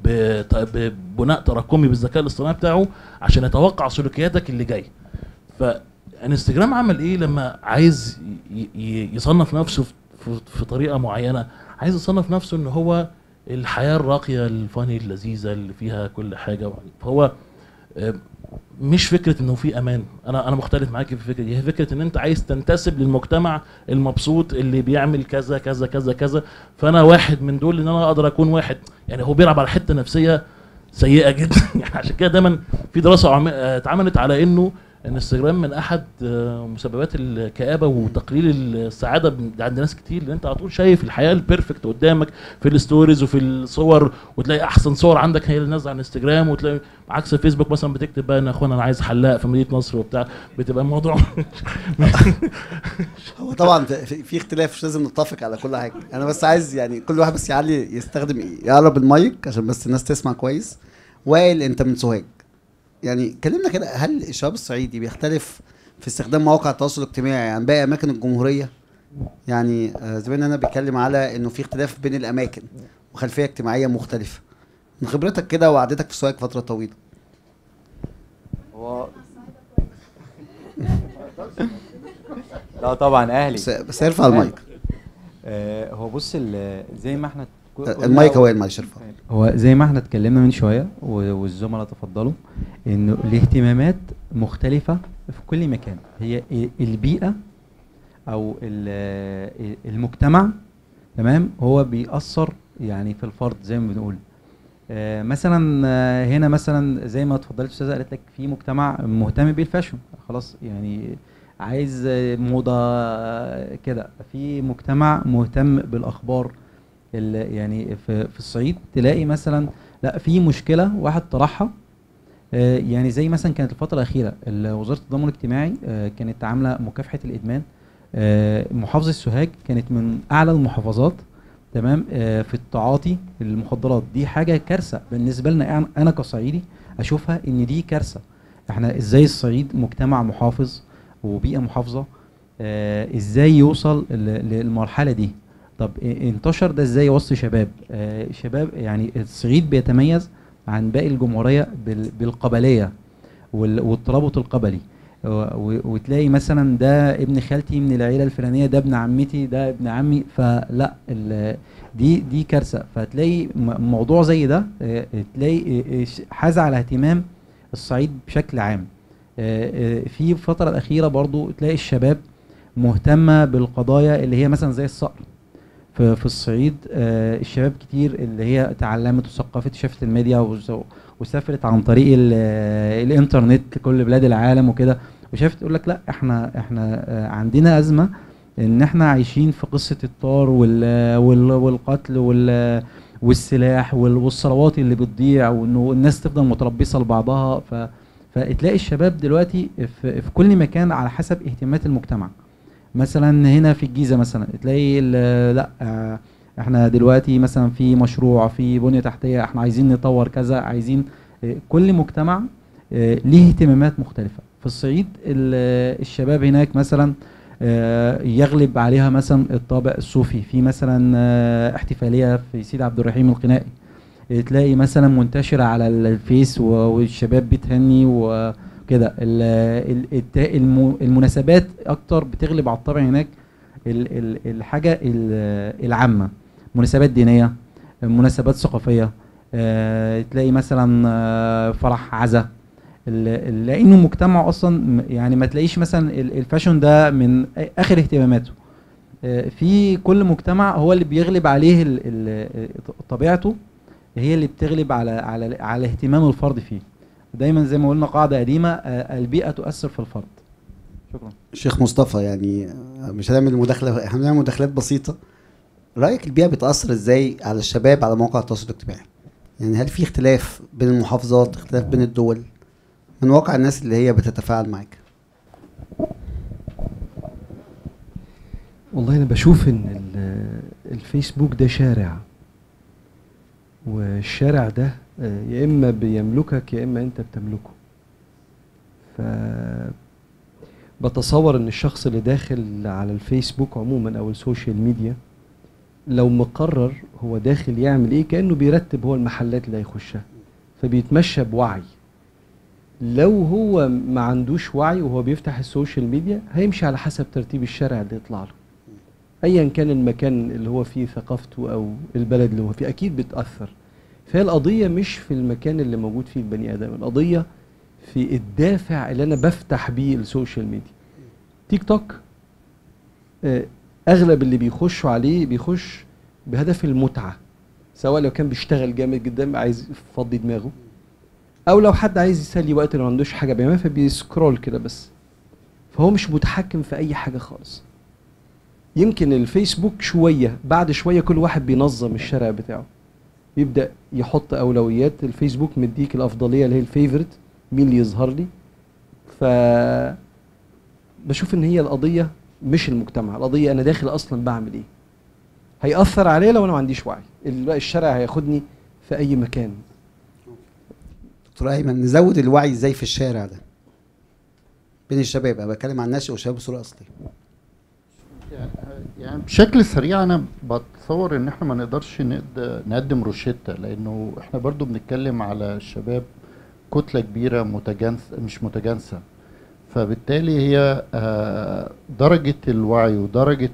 ببناء تراكمي بالذكاء الاصطناعي بتاعه عشان يتوقع سلوكياتك اللي جاي. فانستجرام عمل ايه لما عايز يصنف نفسه في طريقه معينه؟ عايز يصنف نفسه ان هو الحياه الراقيه الفاني اللذيذه اللي فيها كل حاجه. فهو مش فكره انه في امان، انا انا مختلف معاكي في الفكره دي. هي فكره ان انت عايز تنتسب للمجتمع المبسوط اللي بيعمل كذا كذا كذا كذا، فانا واحد من دول ان انا اقدر اكون واحد. يعني هو بيلعب على حته نفسيه سيئه جدا. يعني عشان كده دايما في دراسه اتعملت على انه انستجرام من احد مسببات الكآبه وتقليل السعاده عند ناس كتير، لان انت على طول شايف الحياه البيرفكت قدامك في الستوريز وفي الصور، وتلاقي احسن صور عندك هي اللي نازله على انستجرام، وتلاقي عكس الفيسبوك مثلا بتكتب بقى ان اخوانا انا عايز حلاق في مدينه نصر وبتاع، بتبقى الموضوع هو طبعا في, في اختلاف، مش لازم نتفق على كل حاجه. انا بس عايز يعني كل واحد بس يعلي يستخدم يقرب المايك عشان بس الناس تسمع كويس. وائل انت من سوهاج، يعني كلمنا كده، هل الشباب الصعيدي بيختلف في استخدام مواقع التواصل الاجتماعي عن باقي اماكن الجمهوريه؟ يعني زميلنا انا بيتكلم على انه في اختلاف بين الاماكن وخلفيه اجتماعيه مختلفه. من خبرتك كده وقعدتك في سوهاج فتره طويله. هو لا طبعا اهلي، بس, بس ارفع المايك. آه هو بص زي ما احنا المايك هو المايك ارفع. هو زي ما احنا اتكلمنا من شويه والزملاء تفضلوا انه الاهتمامات مختلفه في كل مكان. هي البيئة او المجتمع تمام هو بيأثر يعني في الفرد زي ما بنقول. آه مثلا آه هنا مثلا زي ما اتفضلت استاذه قالت لك في مجتمع مهتم بالفاشن خلاص يعني عايز موضه آه كده. في مجتمع مهتم بالاخبار يعني في, في الصعيد تلاقي مثلا لا في مشكله واحد طرحها آه يعني زي مثلا كانت الفتره الاخيره وزاره التضامن الاجتماعي آه كانت عامله مكافحه الادمان. آه محافظه سوهاج كانت من اعلى المحافظات تمام آه في التعاطي المخدرات. دي حاجه كارثه بالنسبه لنا انا كصعيدي اشوفها ان دي كارثه. احنا ازاي الصعيد مجتمع محافظ وبيئه محافظه آه ازاي يوصل للمرحله دي؟ طب انتشر ده ازاي وسط شباب آه شباب يعني الصعيد بيتميز عن باقي الجمهوريه بالقبليه والترابط القبلي. وتلاقي مثلا ده ابن خالتي من العيله الفلانيه، ده ابن عمتي، ده ابن عمي، فلا دي دي كارثه. فتلاقي موضوع زي ده تلاقي حاز على اهتمام الصعيد بشكل عام. في الفتره الاخيره برضو تلاقي الشباب مهتمه بالقضايا اللي هي مثلا زي الصقر في الصعيد. الشباب كتير اللي هي تعلمت وثقفت شافت الميديا وسافرت عن طريق الانترنت لكل بلاد العالم وكده، وشافت تقول لك لا احنا احنا عندنا ازمه ان احنا عايشين في قصه الطار والقتل والسلاح والثروات اللي بتضيع وانه الناس تفضل متربصه لبعضها. ف فتلاقي الشباب دلوقتي في, في كل مكان على حسب اهتمامات المجتمع. مثلا هنا في الجيزه مثلا تلاقي لا احنا دلوقتي مثلا في مشروع في بنيه تحتيه احنا عايزين نطور كذا، عايزين كل مجتمع ليه اهتمامات مختلفه. في الصعيد الشباب هناك مثلا يغلب عليها مثلا الطابع الصوفي. في مثلا احتفاليه في سيدي عبد الرحيم القنائي تلاقي مثلا منتشره على الفيس والشباب بتهني وكده. المناسبات اكتر بتغلب على الطابع هناك الحاجه العامه، مناسبات دينيه، مناسبات ثقافيه، أه تلاقي مثلا أه فرح عزا، لانه مجتمع اصلا يعني ما تلاقيش مثلا الفاشن ده من اخر اهتماماته. أه في كل مجتمع هو اللي بيغلب عليه ال ال طبيعته هي اللي بتغلب على على على اهتمام الفرد فيه. دايما زي ما قلنا قاعده قديمه أه البيئه تؤثر في الفرد. شكرا. شيخ مصطفى، يعني مش هنعمل مداخله، احنا هنعمل مداخلات بسيطه. رايك البيئه بتاثر ازاي على الشباب على مواقع التواصل الاجتماعي؟ يعني هل في اختلاف بين المحافظات، اختلاف بين الدول من واقع الناس اللي هي بتتفاعل معاك؟ والله انا بشوف ان الفيسبوك ده شارع، والشارع ده يا اما بيملكك يا اما انت بتملكه. ف بتصور ان الشخص اللي داخل على الفيسبوك عموما او السوشيال ميديا لو مقرر هو داخل يعمل ايه كأنه بيرتب هو المحلات اللي هيخشها، فبيتمشى بوعي. لو هو ما عندوش وعي وهو بيفتح السوشيال ميديا هيمشي على حسب ترتيب الشارع اللي يطلع له، ايا كان المكان اللي هو فيه ثقافته او البلد اللي هو فيه اكيد بتأثر. فهي القضية مش في المكان اللي موجود فيه البني ادم، القضية في الدافع اللي انا بفتح بيه السوشيال ميديا. تيك توك اغلب اللي بيخشوا عليه بيخش بهدف المتعة، سواء لو كان بيشتغل جامد جدا عايز يفضي دماغه، او لو حد عايز يسلي وقت لو ما عندوش حاجة بيعملها فبيسكرول كده بس. فهو مش متحكم في اي حاجة خالص. يمكن الفيسبوك شوية بعد شوية كل واحد بينظم الشارع بتاعه، يبدأ يحط اولويات. الفيسبوك مديك الافضلية اللي هي الفيفورت، مين اللي يظهر لي. ف بشوف ان هي القضية مش المجتمع، القضية انا داخل اصلا بعمل ايه. هيأثر عليه لو انا ما عنديش وعي، الشارع هياخدني في اي مكان. دكتور ايمن، نزود الوعي ازاي في الشارع ده بين الشباب؟ انا بتكلم عن الناشئ والشباب بصورة اصلية. يعني بشكل سريع انا بتصور ان احنا ما نقدرش نقدم روشتة، لانه احنا برضو بنتكلم على الشباب كتلة كبيرة متجانسة مش متجانسة، فبالتالي هي درجة الوعي ودرجة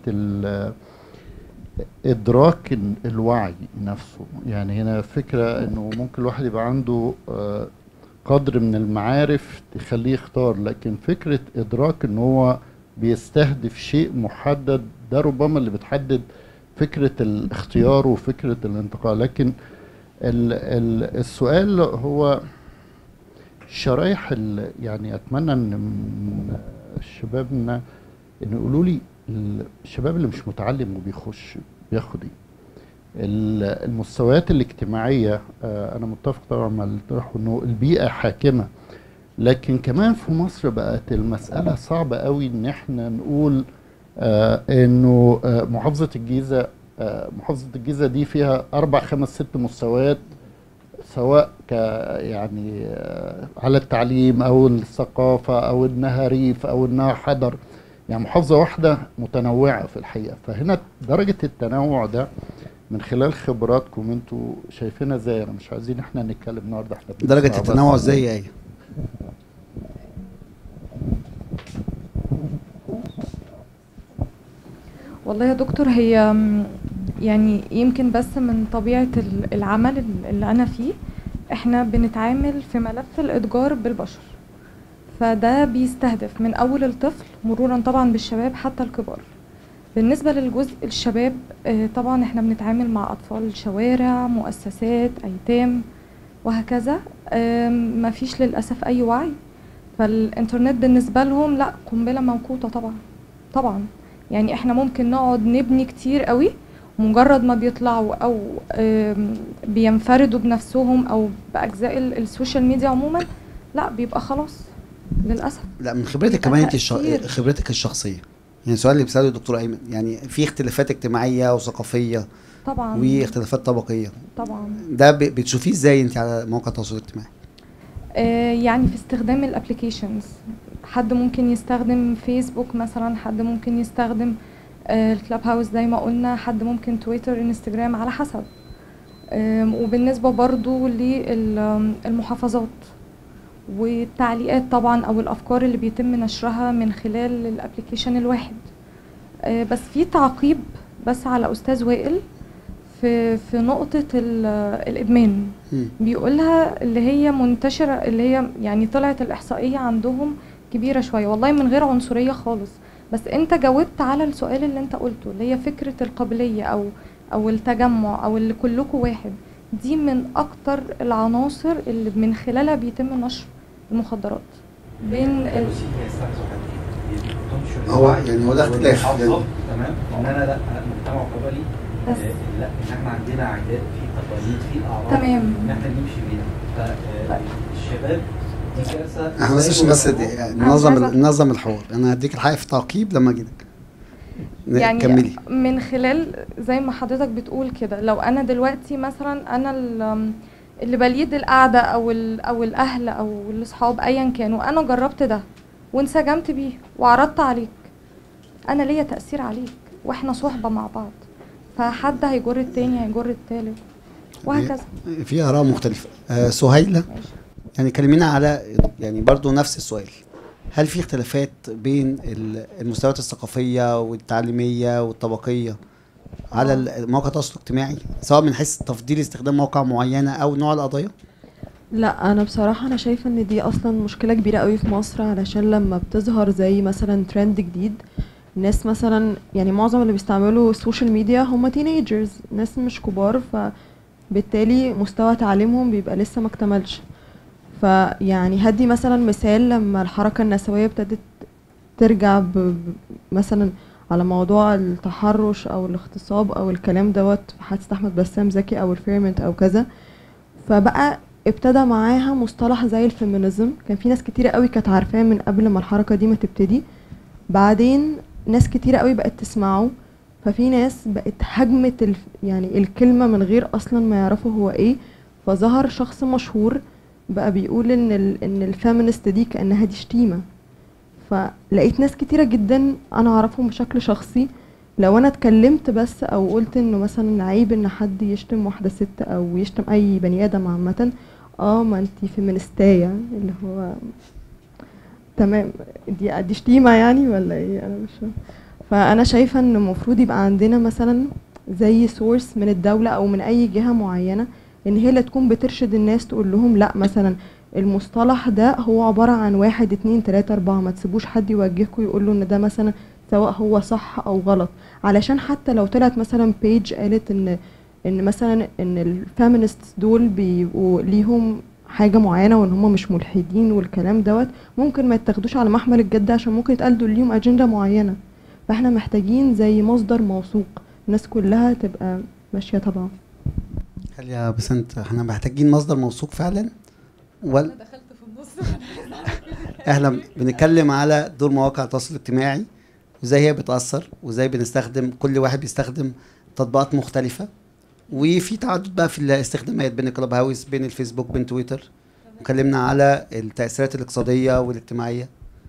إدراك الوعي نفسه. يعني هنا فكرة إنه ممكن الواحد يبقى عنده قدر من المعارف تخليه يختار، لكن فكرة ادراك ان هو بيستهدف شيء محدد ده ربما اللي بتحدد فكرة الاختيار وفكرة الانتقاء. لكن ال ال السؤال هو شرايح، يعني اتمنى ان من شبابنا ان يقولوا لي الشباب اللي مش متعلم وبيخش بياخد ايه؟ المستويات الاجتماعيه، انا متفق طبعا مع اللي طرحه انه البيئه حاكمه، لكن كمان في مصر بقت المساله صعبه قوي ان احنا نقول آه انه آه محافظه الجيزه آه محافظه الجيزه دي فيها اربع خمس ست مستويات، سواء ك يعني آه على التعليم او الثقافه او انها ريف او انها حضر، يعني محافظه واحده متنوعه في الحقيقه. فهنا درجه التنوع ده من خلال خبراتكم انتوا شايفينها ازاي؟ انا مش عايزين احنا نتكلم النهارده، احنا درجه التنوع ازاي ايه؟ والله يا دكتور، هي يعني يمكن بس من طبيعة العمل اللي أنا فيه احنا بنتعامل في ملف الإتجار بالبشر، فده بيستهدف من أول الطفل مرورا طبعا بالشباب حتى الكبار. بالنسبة للجزء الشباب طبعا احنا بنتعامل مع أطفال شوارع، مؤسسات، أيتام وهكذا. مفيش للأسف أي وعي، فالإنترنت بالنسبة لهم لا قنبلة موقوتة طبعا طبعا. يعني احنا ممكن نقعد نبني كتير قوي، مجرد ما بيطلعوا او بينفردوا بنفسهم او باجزاء السوشيال ميديا عموما لا بيبقى خلاص للاسف. لا من خبرتك كمان انت الش... خبرتك الشخصيه، يعني السؤال اللي بيساله الدكتور ايمن، يعني في اختلافات اجتماعيه وثقافيه طبعا واختلافات طبقيه طبعا، ده بتشوفيه ازاي انت على مواقع التواصل الاجتماعي؟ آه يعني في استخدام الابلكيشنز، حد ممكن يستخدم فيسبوك مثلا، حد ممكن يستخدم آه الكلاب هاوس زي ما قلنا، حد ممكن تويتر، انستجرام، على حسب. آه وبالنسبه برضو للمحافظات والتعليقات طبعا او الافكار اللي بيتم نشرها من خلال الابلكيشن الواحد. آه بس في تعقيب بس على استاذ وائل في في نقطه الادمان، بيقولها اللي هي منتشره، اللي هي يعني طلعت الاحصائيه عندهم كبيره شويه، والله من غير عنصريه خالص، بس انت جاوبت على السؤال اللي انت قلته اللي هي فكره القابليه او او التجمع او اللي كلكم واحد. دي من اكتر العناصر اللي من خلالها بيتم نشر المخدرات بين ال... هو يعني هو ده اختلاف تمام. ان انا لا مجتمع قبلي، آه لا ان احنا عندنا عادات، في تقاليد، في اعراض تمام ان احنا نمشي بيها. فالشباب دي كارثه. احنا بس بس ننظم ننظم الحوار، انا هديك الحقيقه في تعقيب لما اجي لك. يعني كملي. من خلال زي ما حضرتك بتقول كده، لو انا دلوقتي مثلا انا اللي بليد القعده او او الاهل او الاصحاب ايا كانوا، انا جربت ده وانسجمت بيه وعرضت عليك، انا ليا تاثير عليك واحنا صحبه مع بعض، فحد هيجر التاني هيجر التالت وهكذا. في اراء مختلفه. آه سهيله، يعني كلمينا على يعني برضو نفس السؤال، هل في اختلافات بين المستويات الثقافيه والتعليميه والطبقيه على مواقع التواصل الاجتماعي، سواء من حيث تفضيل استخدام مواقع معينه او نوع القضايا؟ لا انا بصراحه انا شايفه ان دي اصلا مشكله كبيره قوي في مصر، علشان لما بتظهر زي مثلا ترند جديد، الناس مثلا يعني معظم اللي بيستعملوا السوشيال ميديا هم تينيجرز، ناس مش كبار، فبالتالي مستوى تعليمهم بيبقى لسه ما اكتملش. فيعني هدي مثلا مثال، لما الحركه النسويه ابتدت ترجع مثلا على موضوع التحرش او الاغتصاب او الكلام دوت في حادثه احمد بسام زكي او الفيرمنت او كذا، فبقى ابتدى معاها مصطلح زي الفيمينيزم. كان في ناس كتيره قوي كانت عارفاه من قبل ما الحركه دي ما تبتدي، بعدين ناس كتيره قوي بقت تسمعه، ففي ناس بقت هجمت الف... يعني الكلمه من غير اصلا ما يعرفوا هو ايه، فظهر شخص مشهور بقى بيقول ان ال... ان الفيمينست دي كانها دي شتيمه. فلقيت ناس كتيره جدا انا اعرفهم بشكل شخصي، لو انا اتكلمت بس او قلت انه مثلا عيب ان حد يشتم واحده ست او يشتم اي بني ادم عامه، اه ما انتي فيمينستايه، اللي هو تمام دي دي شتيمه يعني ولا ايه؟ انا مش فاهمه. فانا شايفه ان المفروض يبقى عندنا مثلا زي سورس من الدوله او من اي جهه معينه، ان هي اللي تكون بترشد الناس، تقول لهم لا مثلا المصطلح ده هو عبارة عن واحد اتنين تلاتة اربعة، ما تسيبوش حد يوجهكوا يقوله ان ده مثلا سواء هو صح او غلط، علشان حتى لو طلعت مثلا بيج قالت ان ان مثلا ان الفيمينست دول بيبقوا ليهم حاجة معينة وان هم مش ملحدين والكلام دوت، ممكن ما يتاخدوش على محمل الجد عشان ممكن يتقال دول ليهم اجندة معينة. فاحنا محتاجين زي مصدر موثوق الناس كلها تبقى ماشية طبعا. هل يا بسنت احنا محتاجين مصدر موثوق فعلا ولا انا دخلت في النص احنا بنتكلم على دور مواقع التواصل الاجتماعي وازاي هي بتأثر وازاي بنستخدم، كل واحد بيستخدم تطبيقات مختلفة، وفي تعدد بقى في الاستخدامات بين الكلاب هاوس بين الفيسبوك بين تويتر، وكلمنا على التأثيرات الاقتصادية والاجتماعية.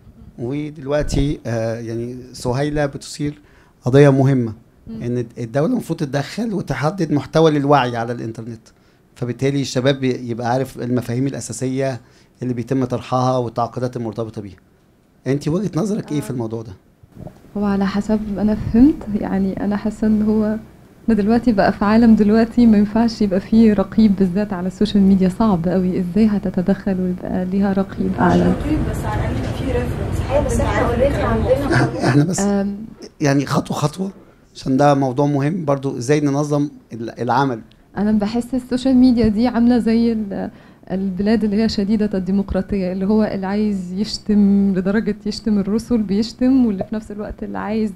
ودلوقتي آه يعني سهيلة بتثير قضية مهمة ان الدولة المفروض تتدخل وتحدد محتوى للوعي على الانترنت، فبالتالي الشباب يبقى عارف المفاهيم الأساسية اللي بيتم طرحها والتعقيدات المرتبطة بيها. انت وجهة نظرك ايه في الموضوع ده؟ هو على حسب انا فهمت، يعني انا حاسه ان هو احنا دلوقتي بقى في عالم دلوقتي ما ينفعش يبقى فيه رقيب، بالذات على السوشيال ميديا صعب قوي. ازاي هتتدخل ويبقى ليها رقيب على رقيب بس على الاقل في ريفرنس؟ بس احنا اوريدي عندنا احنا بس يعني خطوه خطوه عشان ده موضوع مهم برضو، ازاي ننظم العمل. انا بحس السوشيال ميديا دي عامله زي البلاد اللي هي شديدة الديمقراطية، اللي هو اللي عايز يشتم لدرجة يشتم الرسل بيشتم، واللي في نفس الوقت اللي عايز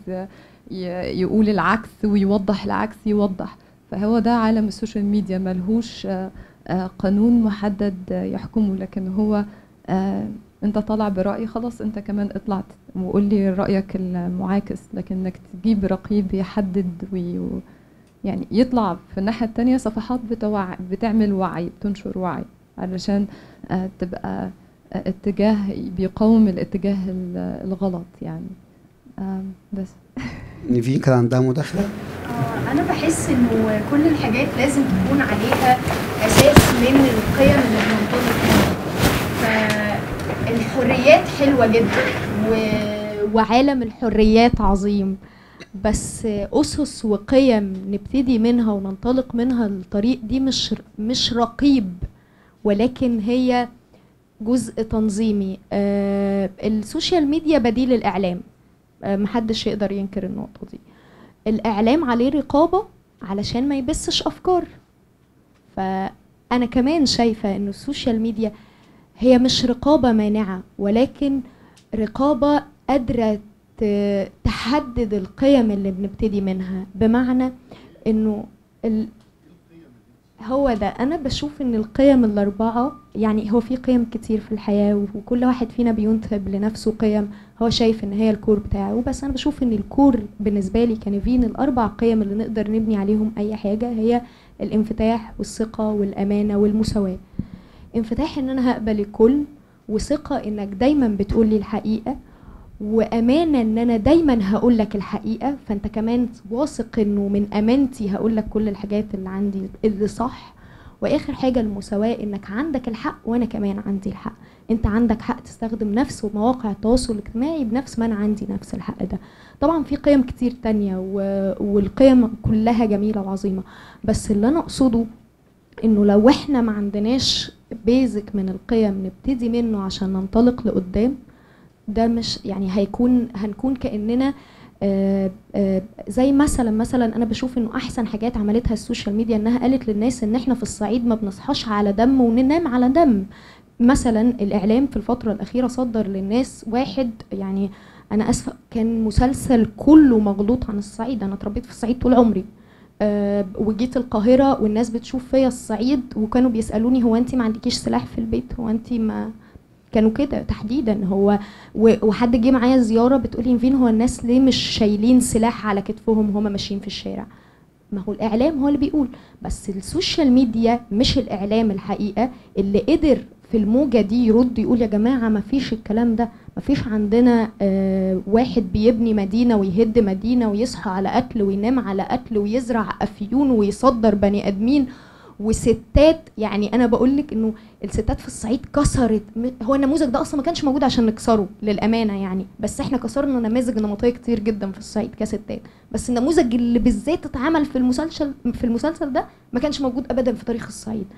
يقول العكس ويوضح العكس يوضح. فهو ده عالم السوشيال ميديا، ملهوش قانون محدد يحكمه، لكن هو انت طالع برأي خلاص انت كمان اطلعت وقول لي رأيك المعاكس، لكن انك تجيب رقيب يحدد وي يعني يطلع في الناحية التانية صفحات بتوع بتعمل وعي، بتنشر وعي علشان آه تبقى آه اتجاه بيقاوم الاتجاه الغلط يعني. آه بس نيفين كان عندها مداخلة. آه أنا بحس إنه كل الحاجات لازم تكون عليها أساس من القيم اللي بننطلق منها. فالحريات حلوة جدا و... وعالم الحريات عظيم، بس أسس وقيم نبتدي منها وننطلق منها الطريق دي مش مش رقيب، ولكن هي جزء تنظيمي. آه السوشيال ميديا بديل الإعلام، آه محدش يقدر ينكر النقطة دي. الإعلام عليه رقابة علشان ما يبثش أفكار، فأنا كمان شايفة إنه السوشيال ميديا هي مش رقابة مانعة، ولكن رقابة قادرة تحدد القيم اللي بنبتدي منها. بمعنى انه ال... هو ده انا بشوف ان القيم الاربعه، يعني هو في قيم كتير في الحياه وكل واحد فينا بينتهب لنفسه قيم هو شايف ان هي الكور بتاعه، بس انا بشوف ان الكور بالنسبه لي كنيفين الاربع قيم اللي نقدر نبني عليهم اي حاجه هي الانفتاح والثقه والامانه والمساواه. انفتاح ان انا هقبل الكل، وثقه انك دايما بتقول لي الحقيقه، وامانه ان انا دايما هقول لك الحقيقه، فانت كمان واثق انه من امانتي هقول لك كل الحاجات اللي عندي اللي صح. واخر حاجه المساواه، انك عندك الحق وانا كمان عندي الحق، انت عندك حق تستخدم نفس مواقع التواصل الاجتماعي بنفس ما انا عندي نفس الحق ده. طبعا في قيم كتير تانية والقيم كلها جميله وعظيمه، بس اللي انا اقصده انه لو احنا ما عندناش بيزك من القيم نبتدي منه عشان ننطلق لقدام، ده مش يعني هيكون هنكون كأننا آآ آآ زي مثلا مثلا انا بشوف انه احسن حاجات عملتها السوشيال ميديا انها قالت للناس ان احنا في الصعيد ما بنصحاش على دم وننام على دم. مثلا الاعلام في الفتره الاخيره صدر للناس واحد، يعني انا اسفه، كان مسلسل كله مغلوط عن الصعيد. انا اتربيت في الصعيد طول عمري، وجيت القاهره والناس بتشوف فيا الصعيد وكانوا بيسالوني هو انت ما عندكيش سلاح في البيت، هو انت ما كانوا كده تحديدا. هو وحد جه معايا زياره بتقولي نيفين هو الناس ليه مش شايلين سلاح على كتفهم وهم ماشيين في الشارع؟ ما هو الاعلام هو اللي بيقول، بس السوشيال ميديا مش الاعلام الحقيقه اللي قدر في الموجه دي يرد يقول يا جماعه ما فيش الكلام ده، ما فيش عندنا آه واحد بيبني مدينه ويهد مدينه ويصحى على قتل وينام على قتل ويزرع افيون ويصدر بني ادمين وستات. يعني انا بقول لك انه الستات في الصعيد كسرت، هو النموذج ده اصلا ما كانش موجود عشان نكسره للامانه يعني، بس احنا كسرنا نماذج نمطيه كتير جدا في الصعيد كستات، بس النموذج اللي بالذات اتعمل في المسلسل في المسلسل ده ما كانش موجود ابدا في تاريخ الصعيد.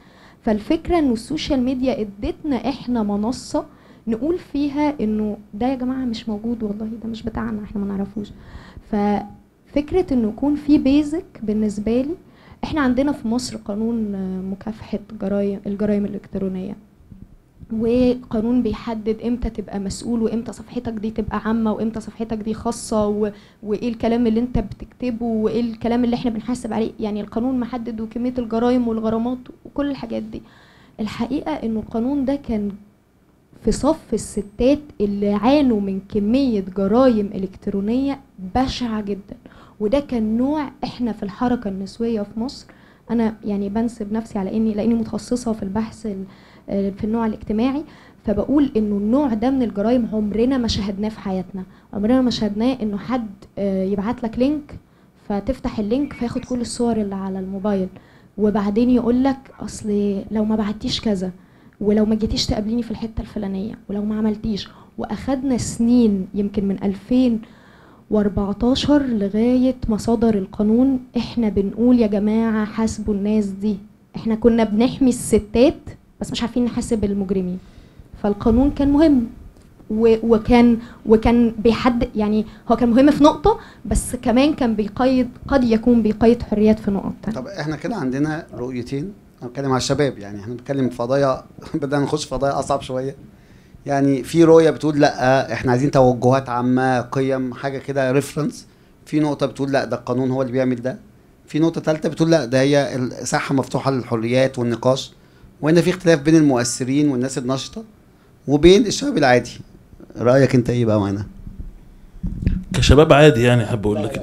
فالفكره انه السوشيال ميديا ادتنا احنا منصه نقول فيها انه ده يا جماعه مش موجود، والله ده مش بتاعنا، احنا ما نعرفوش. ففكره انه يكون في بيزك بالنسبه لي، احنا عندنا في مصر قانون مكافحه جرائم الجرائم الالكترونيه، وقانون بيحدد امتى تبقى مسؤول وامتى صفحتك دي تبقى عامه وامتى صفحتك دي خاصه، و... وايه الكلام اللي انت بتكتبه وايه الكلام اللي احنا بنحاسب عليه. يعني القانون محدد وكميه الجرائم والغرامات وكل الحاجات دي. الحقيقه انه القانون ده كان في صف الستات اللي عانوا من كميه جرائم الكترونيه بشعه جدا، وده كان نوع احنا في الحركه النسويه في مصر. انا يعني بنسب نفسي على اني لاني متخصصه في البحث في النوع الاجتماعي، فبقول انه النوع ده من الجرائم عمرنا ما شاهدناه في حياتنا. عمرنا ما شاهدناه انه حد يبعت لك لينك فتفتح اللينك فياخد كل الصور اللي على الموبايل، وبعدين يقول لك اصل لو ما بعتيش كذا، ولو ما جيتيش تقابليني في الحته الفلانيه، ولو ما عملتيش. واخدنا سنين يمكن من ألفين وأربعتاشر لغايه ما صدر القانون احنا بنقول يا جماعه حاسبوا الناس دي. احنا كنا بنحمي الستات بس مش عارفين نحاسب المجرمين. فالقانون كان مهم وكان وكان بيحدد، يعني هو كان مهم في نقطه، بس كمان كان بيقيد، قد يكون بيقيد حريات في نقط تانية. طب احنا كده عندنا رؤيتين. انا بتكلم على الشباب، يعني احنا بنتكلم في قضايا بدنا نخش في قضايا اصعب شويه. يعني في رؤيه بتقول لا احنا عايزين توجهات عامه، قيم، حاجه كده ريفرنس. في نقطه بتقول لا ده القانون هو اللي بيعمل ده. في نقطه ثالثه بتقول لا ده هي الساحه مفتوحه للحريات والنقاش، وهنا في اختلاف بين المؤثرين والناس الناشطه وبين الشباب العادي. رايك انت ايه بقى معانا كشباب عادي؟ يعني احب اقول لك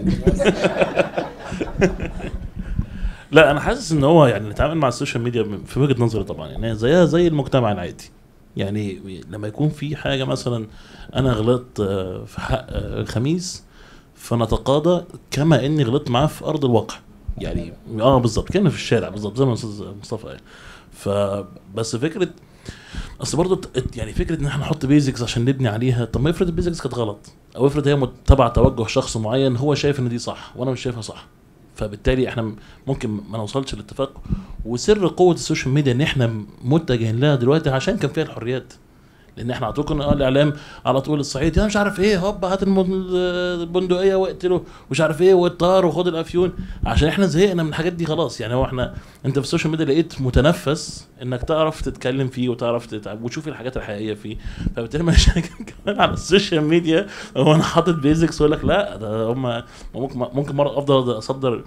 لا انا حاسس ان هو يعني نتعامل مع السوشيال ميديا في وجهه نظري طبعا يعني زيها زي المجتمع العادي. يعني لما يكون في حاجه مثلا انا غلطت في حق خميس فنتقاضى كما اني غلطت معاه في ارض الواقع. يعني اه بالظبط كأنه في الشارع بالظبط زي ما استاذ مصطفى قال. فبس فكره اصل برضه يعني فكره ان احنا نحط بيزكس عشان نبني عليها. طب ما افرض البيزكس كانت غلط، او افرض هي تبع توجه شخص معين هو شايف ان دي صح وانا مش شايفها صح، فبالتالي احنا ممكن ما نوصلش لاتفاق. وسر قوه السوشيال ميديا ان احنا متجهين لها دلوقتي عشان كان فيها الحريات. لان احنا على طول الاعلام على طول الصعيد يا مش عارف ايه هوب هات البندقيه واقتله مش عارف ايه والطار وخد الافيون، عشان احنا زهقنا من الحاجات دي خلاص. يعني هو احنا انت في السوشيال ميديا لقيت متنفس انك تعرف تتكلم فيه وتعرف تتعب وتشوف الحاجات الحقيقيه فيه. فبالتالي مش كمان على السوشيال ميديا هو انا حاطط بيزكس واقول لك لا ده هم ممكن ممكن مره افضل اصدر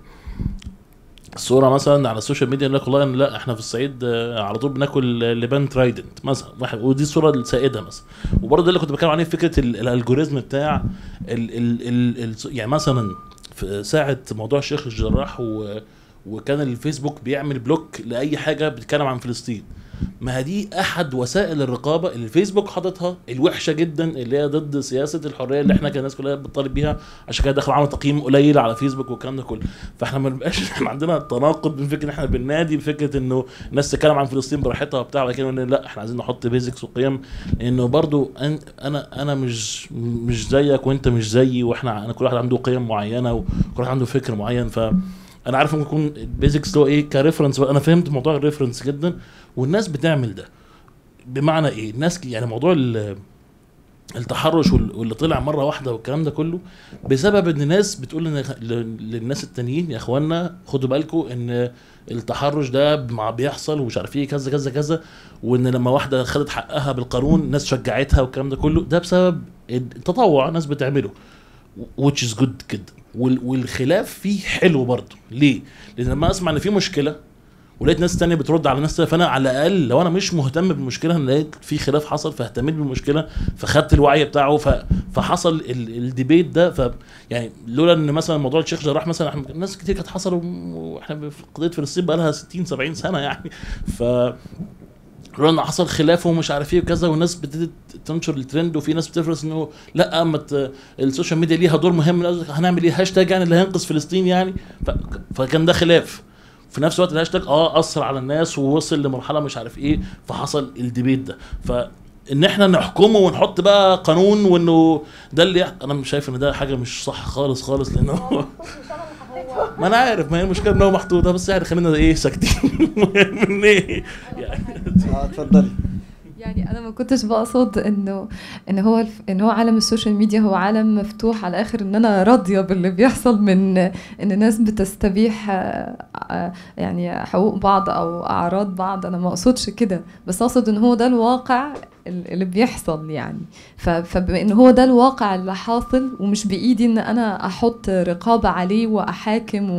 الصوره مثلا على السوشيال ميديا يقول لك والله لا احنا في الصعيد على طول بناكل لبان ترايدنت مثلا واحد، ودي الصوره السائده مثلا. وبرضه ده اللي كنت بتكلم عليه فكره الالجوريزم بتاع ال ال ال ال يعني مثلا في ساعه موضوع الشيخ الجراح و وكان الفيسبوك بيعمل بلوك لاي حاجه بتتكلم عن فلسطين. ما دي احد وسائل الرقابه اللي الفيسبوك حاططها الوحشه جدا اللي هي ضد سياسه الحريه اللي احنا كناس كلها بتطالب بيها، عشان كده دخلوا عملوا تقييم قليل على فيسبوك والكلام ده كله. فاحنا ما نبقاش احنا عندنا تناقض بين فكره ان احنا بننادي بفكره انه الناس تتكلم عن فلسطين براحتها وبتاع، لكن لا احنا عايزين نحط بيزكس وقيم. لانه برضو انا انا مش مش زيك وانت مش زيي، واحنا انا كل واحد عنده قيم معينه وكل واحد عنده فكر معين. ف انا عارف ممكن يكون البيزكس هو ايه كريفرنس. انا فهمت موضوع الريفرنس جدا والناس بتعمل ده. بمعنى ايه الناس يعني موضوع التحرش واللي طلع مره واحده والكلام ده كله بسبب ان الناس بتقول للناس التانيين يا اخوانا خدوا بالكم ان التحرش ده بيحصل ومش عارف ايه كذا كذا كذا، وان لما واحده خدت حقها بالقانون الناس شجعتها والكلام ده كله. ده بسبب التطوع ناس بتعمله which is good جدا. والخلاف فيه حلو برضه. ليه؟ لان لما اسمع ان في مشكله ولقيت ناس تانية بترد على ناس تانية، فانا على الاقل لو انا مش مهتم بالمشكله انا لقيت في خلاف حصل فاهتميت بالمشكله فخدت الوعي بتاعه فحصل الديبيت ده. ف يعني لولا ان مثلا موضوع الشيخ جراح مثلا احنا ناس كتير كانت حصل واحنا في قضيه فلسطين بقى لها ستين سبعين سنه يعني. ف لولا ان حصل خلاف ومش عارف ايه وكذا والناس بتبتدي تنشر الترند وفي ناس بتفرس انه لا اما السوشيال ميديا ليها دور مهم هنعمل ايه هاشتاج يعني اللي هينقذ فلسطين يعني. فكان ده خلاف. في نفس الوقت الهاشتاج اه اثر على الناس ووصل لمرحله مش عارف ايه فحصل الديبيت ده. فان احنا نحكمه ونحط بقى قانون وانه ده اللي انا مش شايف ان ده حاجه مش صح خالص خالص. لانه ما انا عارف، ما هي المشكله ان هو محطوطه، بس يعني خلينا ايه ساكتين. من ايه يعني. اه اتفضلي. يعني انا ما كنتش بقصد انه ان هو الف... ان هو عالم السوشيال ميديا هو عالم مفتوح على الاخر، ان انا راضيه باللي بيحصل من ان الناس بتستبيح يعني حقوق بعض او اعراض بعض. انا ما اقصدش كده، بس اقصد ان هو ده الواقع اللي بيحصل يعني. فبما ان هو ده الواقع اللي حاصل ومش بايدي ان انا احط رقابه عليه واحاكم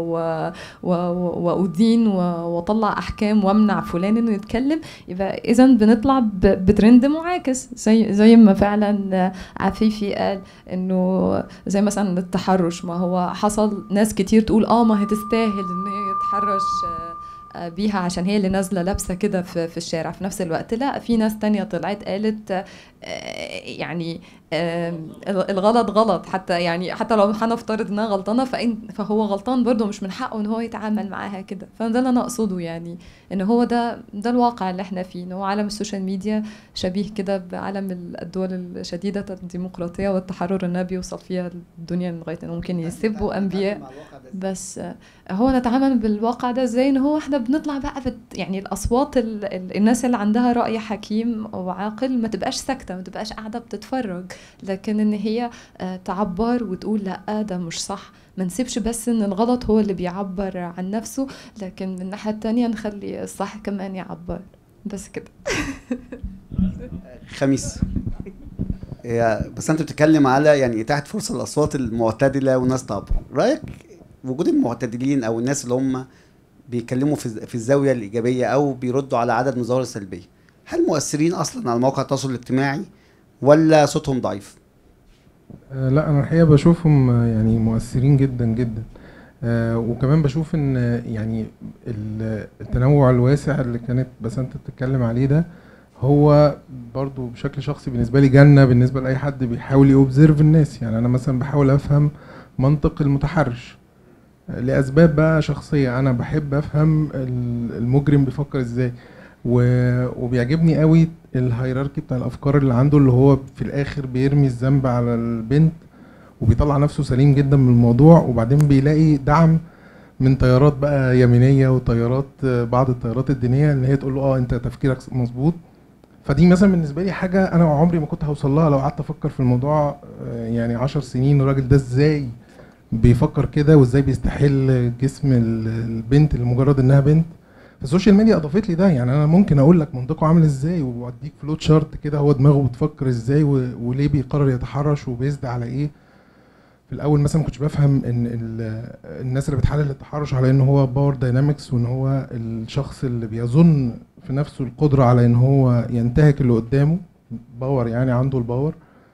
وادين واطلع احكام وامنع فلان انه يتكلم، يبقى اذا بنطلع بترند معاكس زي زي ما فعلا عفيفي قال انه زي مثلا التحرش. ما هو حصل ناس كتير تقول اه ما هي تستاهل ان هي يتحرش بيها عشان هي اللي نازله لابسه كده في, في الشارع. في نفس الوقت لا، في ناس تانية طلعت قالت يعني الغلط غلط، حتى يعني حتى لو هنفترض انها غلطانه فهو غلطان برضه، مش من حقه ان هو يتعامل معاها كده. فده اللي انا اقصده يعني، ان هو ده ده الواقع اللي احنا فيه، ان هو عالم السوشيال ميديا شبيه كده بعالم الدول الشديده الديمقراطيه والتحرر انها بيوصل فيها الدنيا لغايه انه ممكن يسبوا انبياء. بس هو نتعامل بالواقع ده ازاي؟ ان هو احنا بنطلع بقى بت يعني الاصوات ال ال الناس اللي عندها راي حكيم وعاقل ما تبقاش ساكته، ما تبقاش قاعده بتتفرج، لكن ان هي تعبر وتقول لا ده مش صح. ما نسيبش بس ان الغلط هو اللي بيعبر عن نفسه، لكن من الناحيه التانية نخلي الصح كمان يعبر. بس كده. خميس، بس انت بتتكلم على يعني اتاحه فرصه للاصوات المعتدله والناس تعبر. رايك وجود المعتدلين او الناس اللي هم بيتكلموا في الزاويه الايجابيه او بيردوا على عدد من الظواهر السلبيه، هل مؤثرين اصلا على مواقع التواصل الاجتماعي ولا صوتهم ضعيف؟ آه لا، انا الحقيقه بشوفهم يعني مؤثرين جدا جدا. آه وكمان بشوف ان يعني التنوع الواسع اللي كانت بس انت بتتكلم عليه ده هو برضو بشكل شخصي بالنسبه لي جنه بالنسبه لاي حد بيحاول يوبزرف الناس. يعني انا مثلا بحاول افهم منطق المتحرش لاسباب بقى شخصيه، انا بحب افهم المجرم بيفكر ازاي، وبيعجبني قوي الهيراركي بتاع الافكار اللي عنده، اللي هو في الاخر بيرمي الذنب على البنت وبيطلع نفسه سليم جدا من الموضوع، وبعدين بيلاقي دعم من تيارات بقى يمينيه وتيارات بعض التيارات الدينيه ان هي تقول له اه انت تفكيرك مظبوط. فدي مثلا بالنسبه لي حاجه انا عمري ما كنت هوصل لها لو قعدت افكر في الموضوع يعني عشر سنين. الراجل ده ازاي بيفكر كده وازاي بيستحل جسم البنت لمجرد انها بنت؟ فالسوشيال ميديا اضافت لي ده. يعني انا ممكن اقول لك منطقه عامل ازاي واديك فلوت شارت كده هو دماغه بتفكر ازاي وليه بيقرر يتحرش وبيزد على ايه. في الاول مثلا ما كنتش بفهم ان الناس اللي بتحلل التحرش على ان هو باور داينامكس، وان هو الشخص اللي بيظن في نفسه القدره على ان هو ينتهك اللي قدامه، باور يعني عنده الباور،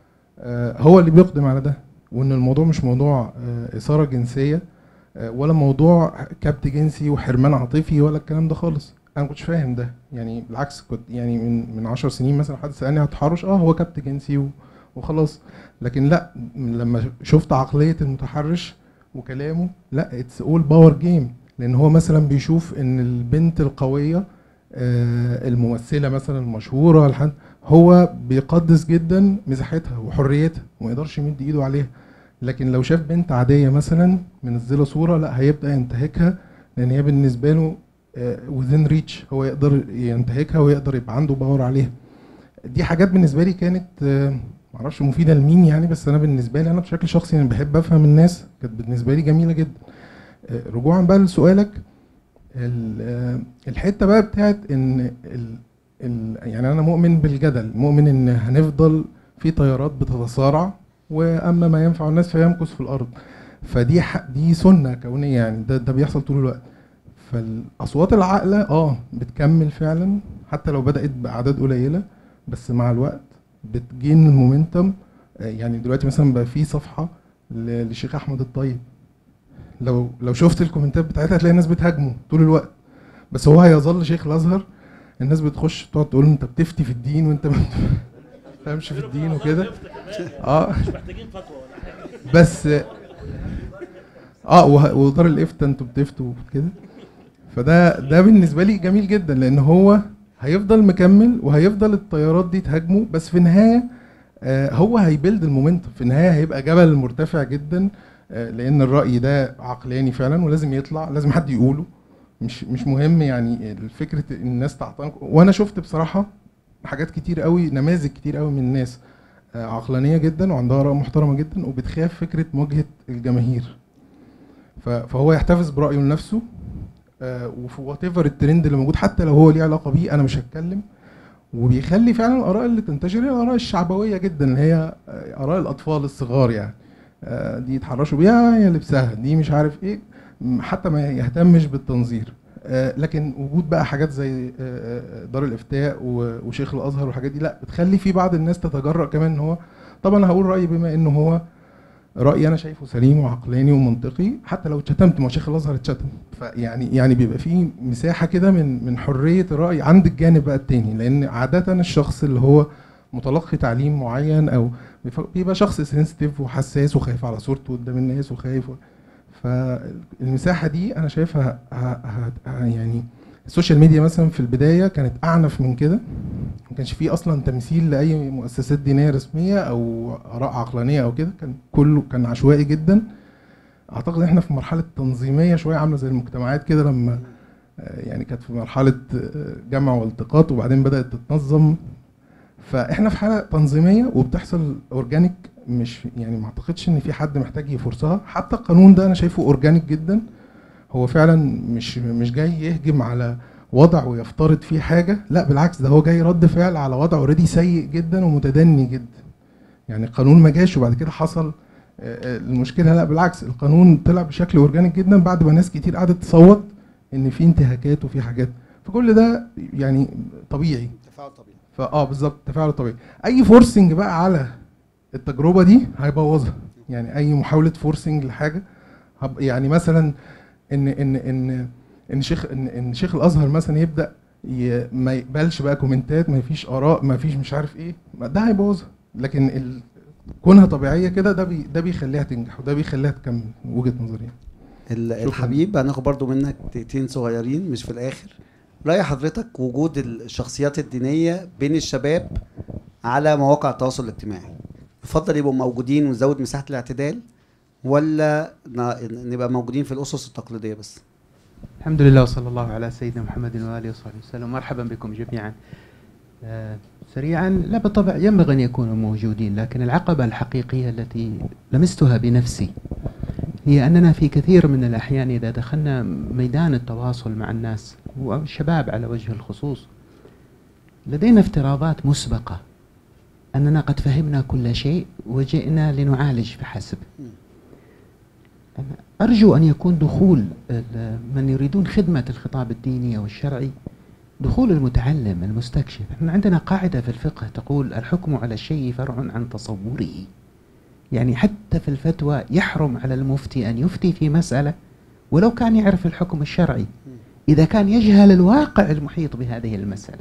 هو اللي بيقدم على ده. وان الموضوع مش موضوع اثاره جنسيه ولا موضوع كبت جنسي وحرمان عاطفي ولا الكلام ده خالص. انا ما كنتش فاهم ده، يعني بالعكس كنت يعني من من عشر سنين مثلا حد سالني على التحرش اه هو كبت جنسي وخلاص. لكن لا، لما شفت عقليه المتحرش وكلامه، لا اتس اول باور جيم. لان هو مثلا بيشوف ان البنت القويه الممثله مثلا المشهوره الحد هو بيقدس جدا مساحتها وحريتها وما يقدرش يمد ايده عليها. لكن لو شاف بنت عاديه مثلا منزله صوره، لا هيبدا ينتهكها لان هي بالنسبه له وذين ريتش، هو يقدر ينتهكها ويقدر يبقى عنده باور عليها. دي حاجات بالنسبه لي كانت معرفش مفيده لمين يعني، بس انا بالنسبه لي انا بشكل شخصي انا بحب افهم الناس، كانت بالنسبه لي جميله جدا. رجوعا بقى لسؤالك، الحته بقى بتاعت ان ال ال يعني انا مؤمن بالجدل، مؤمن ان هنفضل في تيارات بتتصارع، واما ما ينفع الناس فيمكث في الارض. فدي دي سنه كونيه يعني، ده ده بيحصل طول الوقت. فالاصوات العاقله اه بتكمل فعلا حتى لو بدات باعداد قليله، بس مع الوقت بتجين المومنتم. يعني دلوقتي مثلا بقى في صفحه للشيخ احمد الطيب، لو لو شفت الكومنتات بتاعتها هتلاقي الناس بتهاجمه طول الوقت، بس هو هيظل شيخ الازهر. الناس بتخش تقعد تقول انت بتفتي في الدين وانت ما بتفهمش في الدين وكده. اه مش محتاجين فتوى ولا حاجه، بس اه ودار الافتاء انتوا بتفتوا كده. فده ده بالنسبه لي جميل جدا، لان هو هيفضل مكمل وهيفضل التيارات دي تهاجمه، بس في النهايه آه هو هيبيلد المومنتم. في النهايه هيبقى جبل مرتفع جدا آه، لان الراي ده عقلاني فعلا ولازم يطلع، لازم حد يقوله، مش مش مهم يعني فكره الناس تعتنق. وانا شفت بصراحه حاجات كتير قوي، نماذج كتير قوي من الناس آه، عقلانيه جدا وعندها اراء محترمه جدا وبتخاف فكره مواجهه الجماهير، ف- فهو يحتفظ برايه لنفسه، آه، وفي وات ايفر الترند اللي موجود حتى لو هو ليه علاقه بيه انا مش هتكلم. وبيخلي فعلا الاراء اللي تنتشر هي الاراء الشعبويه جدا اللي هي آه، اراء الاطفال الصغار يعني، آه، دي يتحرشوا بيها يا لبسها دي مش عارف ايه، م- حتى ما يهتمش بالتنظير. آه، لكن وجود بقى حاجات زي آه، آه، دار الافتاء و- وشيخ الازهر والحاجات دي لا بتخلي في بعض الناس تتجرأ كمان ان هو، طبعا انا هقول رايي بما انه هو رايي انا شايفه سليم وعقلاني ومنطقي، حتى لو اتشتمت ما شيخ الازهر اتشتم، فيعني يعني بيبقى في مساحه كده من من حريه الراي عند الجانب بقى التاني، لان عاده الشخص اللي هو متلقي تعليم معين او بيف- بيبقى شخص سنسيتيف وحساس وخايف على صورته قدام الناس وخايف و... فالمساحه دي انا شايفها ه... ه... ه... يعني السوشيال ميديا مثلا في البدايه كانت اعنف من كده، ما كانش فيه اصلا تمثيل لاي مؤسسات دينيه رسميه او اراء عقلانيه او كده، كان كله كان عشوائي جدا. اعتقد احنا في مرحله تنظيميه شويه عامله زي المجتمعات كده، لما آه، يعني كانت في مرحله آه، جمع والتقاط وبعدين بدات تتنظم، فاحنا في حاله تنظيميه وبتحصل اورجانيك، مش يعني ما اعتقدش ان في حد محتاج يفرصها. حتى القانون ده انا شايفه اورجانيك جدا، هو فعلا مش مش جاي يهجم على وضع ويفترض فيه حاجه، لا بالعكس ده هو جاي رد فعل على وضع اوريدي سيء جدا ومتدني جدا. يعني القانون ما جاش وبعد كده حصل آه، آه، المشكله، لا بالعكس القانون طلع بشكل اورجانيك جدا بعد ما ناس كتير قعدت تصوت ان في انتهاكات وفي حاجات، فكل ده يعني طبيعي، تفاعل طبيعي. فاه بالظبط تفاعل طبيعي. اي فورسنج بقى على التجربه دي هيبوظها، يعني اي محاوله فورسنج لحاجه هب- يعني مثلا ان ان ان ان شيخ ان, إن شيخ الازهر مثلا يبدا ي- ما يقبلش بقى كومنتات، ما فيش اراء، ما فيش مش عارف ايه، ما ده هيبوظها. لكن ال- كونها طبيعيه كده ده بي ده بيخليها تنجح وده بيخليها تكمل، وجهه نظري. ال- شكراً. الحبيب هناخد برضو منك دقيقتين صغيرين مش في الاخر. رأي حضرتك وجود الشخصيات الدينية بين الشباب على مواقع التواصل الاجتماعي، يفضل يبقوا موجودين ونزود مساحة الاعتدال، ولا ن- نبقى موجودين في الأسس التقليدية بس؟ الحمد لله وصلى الله على سيدنا محمد وآله وصحبه وسلم. مرحبا بكم جميعا. آه، سريعا، لا بالطبع ينبغي أن يكونوا موجودين، لكن العقبة الحقيقية التي لمستها بنفسي هي أننا في كثير من الأحيان إذا دخلنا ميدان التواصل مع الناس والشباب على وجه الخصوص لدينا افتراضات مسبقة أننا قد فهمنا كل شيء وجئنا لنعالج فحسب. أرجو أن يكون دخول ال- من يريدون خدمة الخطاب الديني أو الشرعي دخول المتعلم المستكشف. احنا عندنا قاعدة في الفقه تقول الحكم على الشيء فرع عن تصوره، يعني حتى في الفتوى يحرم على المفتي أن يفتي في مسألة ولو كان يعرف الحكم الشرعي إذا كان يجهل الواقع المحيط بهذه المسألة.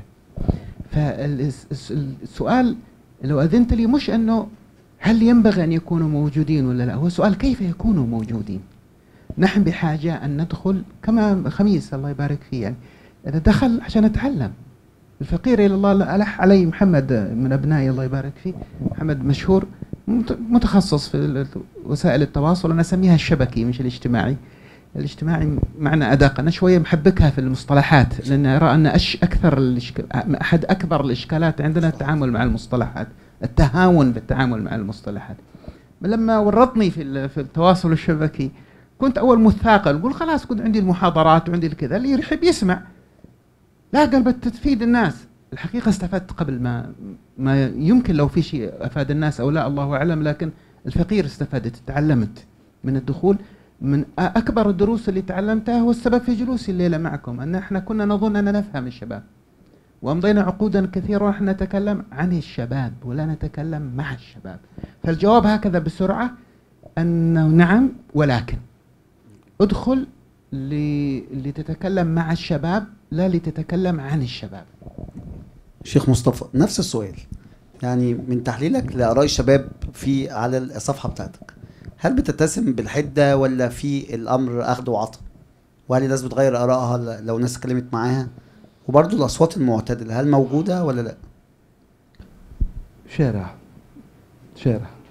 فالسؤال لو أذنت لي مش أنه هل ينبغي أن يكونوا موجودين ولا لا، هو سؤال كيف يكونوا موجودين. نحن بحاجة أن ندخل كما خميس الله يبارك فيه، يعني إذا دخل عشان أتعلم. الفقير إلى الله ألح علي محمد من أبنائي الله يبارك فيه، محمد مشهور مت- متخصص في ال- وسائل التواصل، أنا أسميها الشبكي مش الاجتماعي. الاجتماعي معنى أدق، أنا شوية محبكها في المصطلحات لأن أرى أن أش أكثر الإشك- أحد أكبر الإشكالات عندنا التعامل مع المصطلحات، التهاون بالتعامل مع المصطلحات. لما ورطني في ال- في التواصل الشبكي كنت أول مثاقل، قول خلاص كنت عندي المحاضرات وعندي الكذا اللي يحب يسمع، لا قلبت تفيد الناس. الحقيقة استفدت قبل ما ما يمكن لو في شيء أفاد الناس أو لا الله أعلم، لكن الفقير استفدت، تعلمت من الدخول. من أكبر الدروس اللي تعلمتها هو السبب في جلوسي الليلة معكم، أن احنا كنا نظن أننا نفهم الشباب وأمضينا عقودا كثيرة ونحن نتكلم عن الشباب ولا نتكلم مع الشباب. فالجواب هكذا بسرعة أنه نعم، ولكن ادخل ل- لتتكلم مع الشباب لا لتتكلم عن الشباب. شيخ مصطفى نفس السؤال، يعني من تحليلك لآراء الشباب في على الصفحة بتاعتك، هل بتتسم بالحدة ولا في الأمر أخذ وعطاء؟ وهل الناس بتغير آرائها لو ناس اتكلمت معاها؟ وبرضه الأصوات المعتدلة هل موجودة ولا لا؟ شارع شارع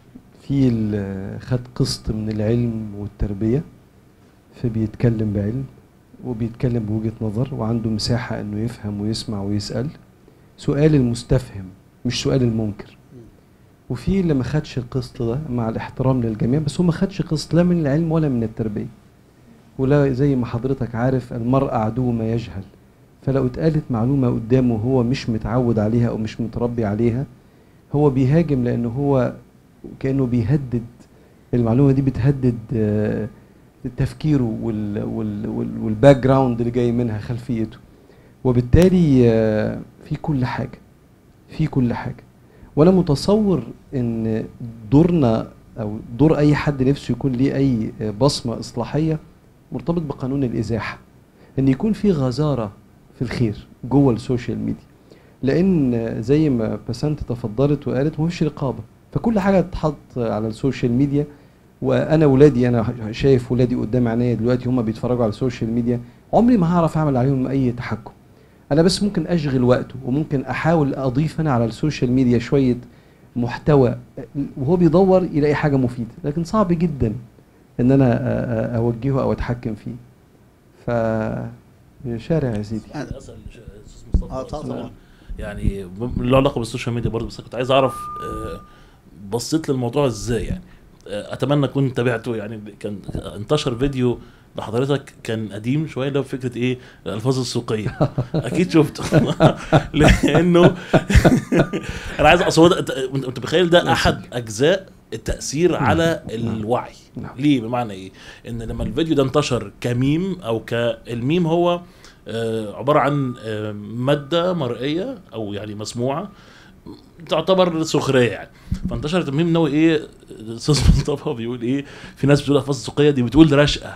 في اللي خد قسط من العلم والتربية فبيتكلم بعلم وبيتكلم بوجهة نظر وعنده مساحة انه يفهم ويسمع ويسأل، سؤال المستفهم مش سؤال المنكر. وفي اللي ما خدش القسط ده مع الاحترام للجميع، بس هو ما خدش قسط لا من العلم ولا من التربية. ولا زي ما حضرتك عارف المرء عدو ما يجهل، فلو اتقالت معلومة قدامه هو مش متعود عليها او مش متربي عليها هو بيهاجم، لانه هو كأنه بيهدد المعلومة دي، بتهدد تفكيره والباك جراوند اللي جاي منها خلفيته. وبالتالي في كل حاجة في كل حاجة وانا متصور ان دورنا او دور اي حد نفسه يكون ليه اي بصمة اصلاحية مرتبط بقانون الازاحة، ان يكون في غزارة في الخير جوه السوشيال ميديا، لان زي ما بسنت تفضلت وقالت مفيش رقابة، فكل حاجة تتحط على السوشيال ميديا. وانا ولادي انا شايف ولادي قدام عينيا دلوقتي هم بيتفرجوا على السوشيال ميديا، عمري ما هعرف اعمل عليهم اي تحكم. انا بس ممكن اشغل وقته وممكن احاول اضيف انا على السوشيال ميديا شوية محتوى وهو بيدور يلاقي حاجة مفيدة، لكن صعب جدا ان انا اوجهه او اتحكم فيه. ف شارع يا سيدي. اسال اه طبعا يعني له علاقه بالسوشيال ميديا برضه، بس كنت عايز اعرف بصيت للموضوع ازاي يعني. اتمنى كنت تابعته يعني. كان انتشر فيديو لحضرتك كان قديم شويه اللي هو فكره ايه الالفاظ السوقيه، اكيد شفته لانه انا عايز اصور انت متخيل ده احد اجزاء التاثير على الوعي. ليه؟ بمعنى ايه؟ ان لما الفيديو ده انتشر كميم او كالميم هو عباره عن ماده مرئيه او يعني مسموعه تعتبر سخريه يعني، فانتشرت الميم ان هو ايه استاذ مصطفى بيقول ايه في ناس بتقول الفاظ السوقيه دي بتقول رشقه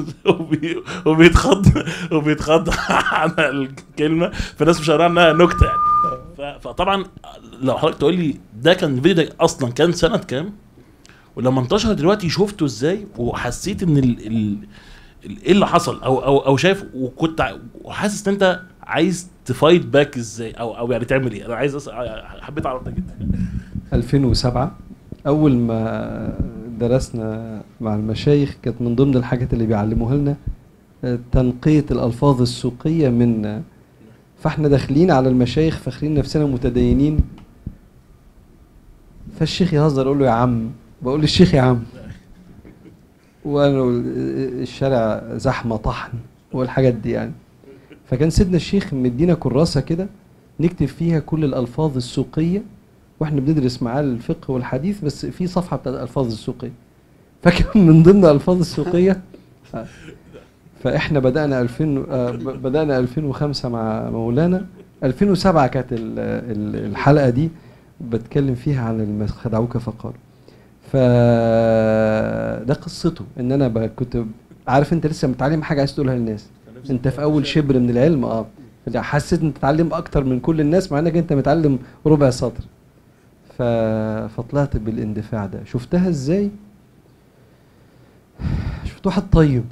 وبيتخض وبيتخض على الكلمه، فالناس مش قادره انها نكته يعني. فطبعا لو حضرتك تقول لي ده كان الفيديو ده اصلا كان سنه كام ولما انتشر دلوقتي شفته ازاي وحسيت ان ال ال ايه اللي حصل او او او شايف وكنت وحاسس ان انت عايز تفايت باك ازاي او او يعني تعمل ايه؟ انا عايز أس... حبيت اعرف ده جدا. ألفين وسبعة اول ما درسنا مع المشايخ كانت من ضمن الحاجات اللي بيعلموها لنا تنقية الالفاظ السوقية من، فاحنا داخلين على المشايخ فاخرين نفسنا متدينين، فالشيخ يهزر اقول له يا عم، بقول للشيخ يا عم، وانا الشارع زحمه طحن والحاجات دي يعني. فكان سيدنا الشيخ مدينا كراسه كده نكتب فيها كل الالفاظ السوقيه، واحنا بندرس معاه الفقه والحديث بس في صفحه بتاعت الالفاظ السوقيه، فكان من ضمن الالفاظ السوقيه فاحنا بدانا ألفين بدانا ألفين وخمسة مع مولانا، ألفين وسبعة كانت الحلقه دي بتكلم فيها عن ما خدعوك فقالوا. فده قصته ان انا كنت عارف انت لسه متعلم حاجه عايز تقولها للناس، انت في اول شبر من العلم اه حسيت انت تتعلم اكتر من كل الناس مع انك انت متعلم ربع سطر. ف... فطلعت بالاندفاع ده. شفتها ازاي؟ شفت واحد طيب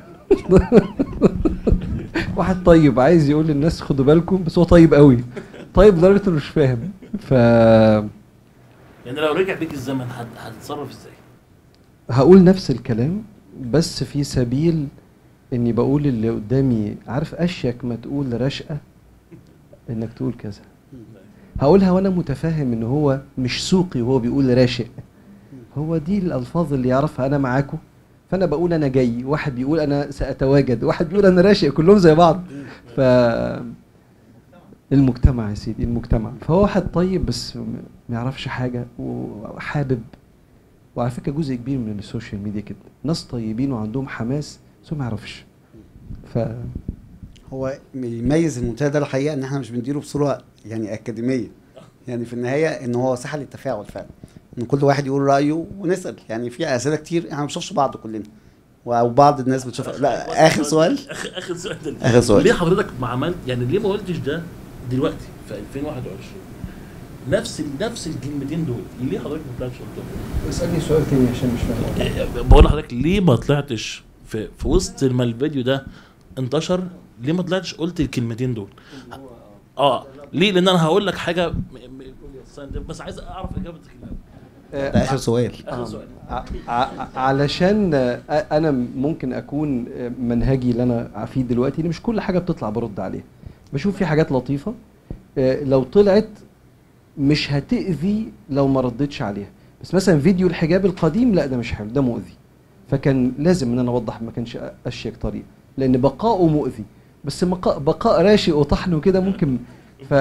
واحد طيب عايز يقول للناس خدوا بالكم، بس هو طيب قوي، طيب لدرجه انه مش فاهم. ف يعني لو رجع بيك الزمن هتتصرف ازاي؟ هقول نفس الكلام بس في سبيل اني بقول اللي قدامي عارف اشيك ما تقول رشقه انك تقول كذا. هقولها وانا متفاهم ان هو مش سوقي وهو بيقول راشق، هو دي الالفاظ اللي يعرفها انا معاكم، فانا بقول انا جاي، واحد بيقول انا ساتواجد، واحد بيقول انا راشق، كلهم زي بعض. ف المجتمع يا سيدي المجتمع. فهو واحد طيب بس ما يعرفش حاجه وحابب، وعلى فكره جزء كبير من السوشيال ميديا كده ناس طيبين وعندهم حماس بس ما يعرفش. ف هو يميز المنتدى ده الحقيقه ان احنا مش بنديره بصوره يعني اكاديميه، يعني في النهايه ان هو ساحه للتفاعل فعلا، ان كل واحد يقول رايه ونسال. يعني في اسئله كتير احنا ما بنشوفش بعض كلنا او بعض الناس بتشوف. لا اخر سؤال اخر سؤال اخر سؤال ليه حضرتك ما عملت يعني ليه ما قلتش ده دلوقتي في ألفين وواحد وعشرين نفس نفس الكلمتين دول؟ ليه حضرتك ما طلعتش قلتهم؟ اسالني سؤال تاني عشان مش فاهم. بقول لحضرتك ليه ما طلعتش في في وسط ما الفيديو ده انتشر، ليه ما طلعتش قلت الكلمتين دول؟ اه ليه؟ لان انا هقول لك حاجه بس عايز اعرف اجابتك الاول. ده اخر سؤال. آه. ع- علشان آه، انا ممكن اكون آه، منهجي اللي انا فيه دلوقتي ان مش كل حاجه بتطلع برد عليها. بشوف في حاجات لطيفه آه، لو طلعت مش هتأذي لو ما ردتش عليها. بس مثلا فيديو الحجاب القديم لا ده مش حلو، ده مؤذي، فكان لازم ان انا اوضح ما كانش اشيك طريقه لان بقاؤه مؤذي. بس بقاء, بقاء راشق وطحن وكده ممكن. ف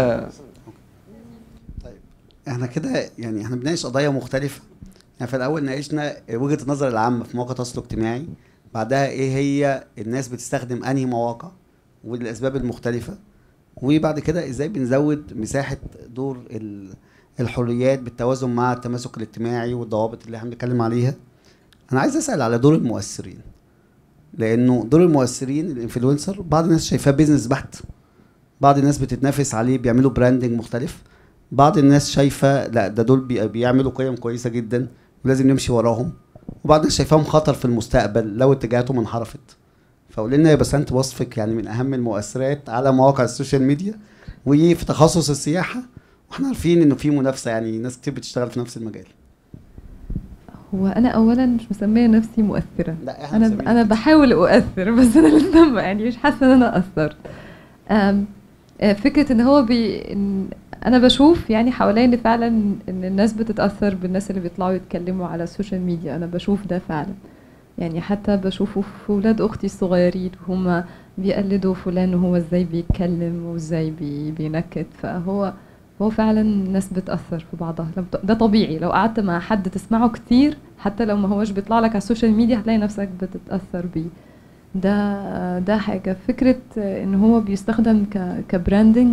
احنا كده يعني احنا بنناقش قضايا مختلفه. يعني في الاول ناقشنا وجهه النظر العامه في مواقع التواصل الاجتماعي، بعدها ايه هي الناس بتستخدم انهي مواقع والاسباب المختلفه، وبعد كده ازاي بنزود مساحه دور ال- الحريات بالتوازن مع التماسك الاجتماعي والضوابط اللي احنا بنتكلم عليها. انا عايز اسال على دور المؤثرين، لانه دور المؤثرين الانفلونسر بعض الناس شايفاه بيزنس بحت، بعض الناس بتتنافس عليه بيعملوا براندنج مختلف، بعض الناس شايفه لا ده دول بي- بيعملوا قيم كويسه جدا ولازم نمشي وراهم، وبعض الناس شايفاهم خطر في المستقبل لو اتجاهاتهم انحرفت. فقول لنا يا بسنت وصفك يعني من اهم المؤثرات على مواقع السوشيال ميديا وفي تخصص السياحه، واحنا عارفين انه في منافسه، يعني ناس كتير بتشتغل في نفس المجال. هو انا اولا مش مسميه نفسي مؤثره، لا احنا انا مسمينك انا بحاول اؤثر بس انا لسه يعني مش حاسه ان انا اثرت. أم، آه، فكره ان هو بي إن انا بشوف يعني حواليا ان فعلا ان الناس بتتاثر بالناس اللي بيطلعوا يتكلموا على السوشيال ميديا. انا بشوف ده فعلا، يعني حتى بشوفه في ولاد اختي الصغيرين وهم بيقلدوا فلان وهو ازاي بيتكلم وازاي بي بينكت. فهو هو فعلا الناس بتأثر في بعضها. لو- ده طبيعي، لو قعدت مع حد تسمعه كتير حتى لو ما هوش بيطلع لك على السوشيال ميديا هتلاقي نفسك بتتأثر بيه. ده ده حاجة. فكرة ان هو بيستخدم ك كبراندنج،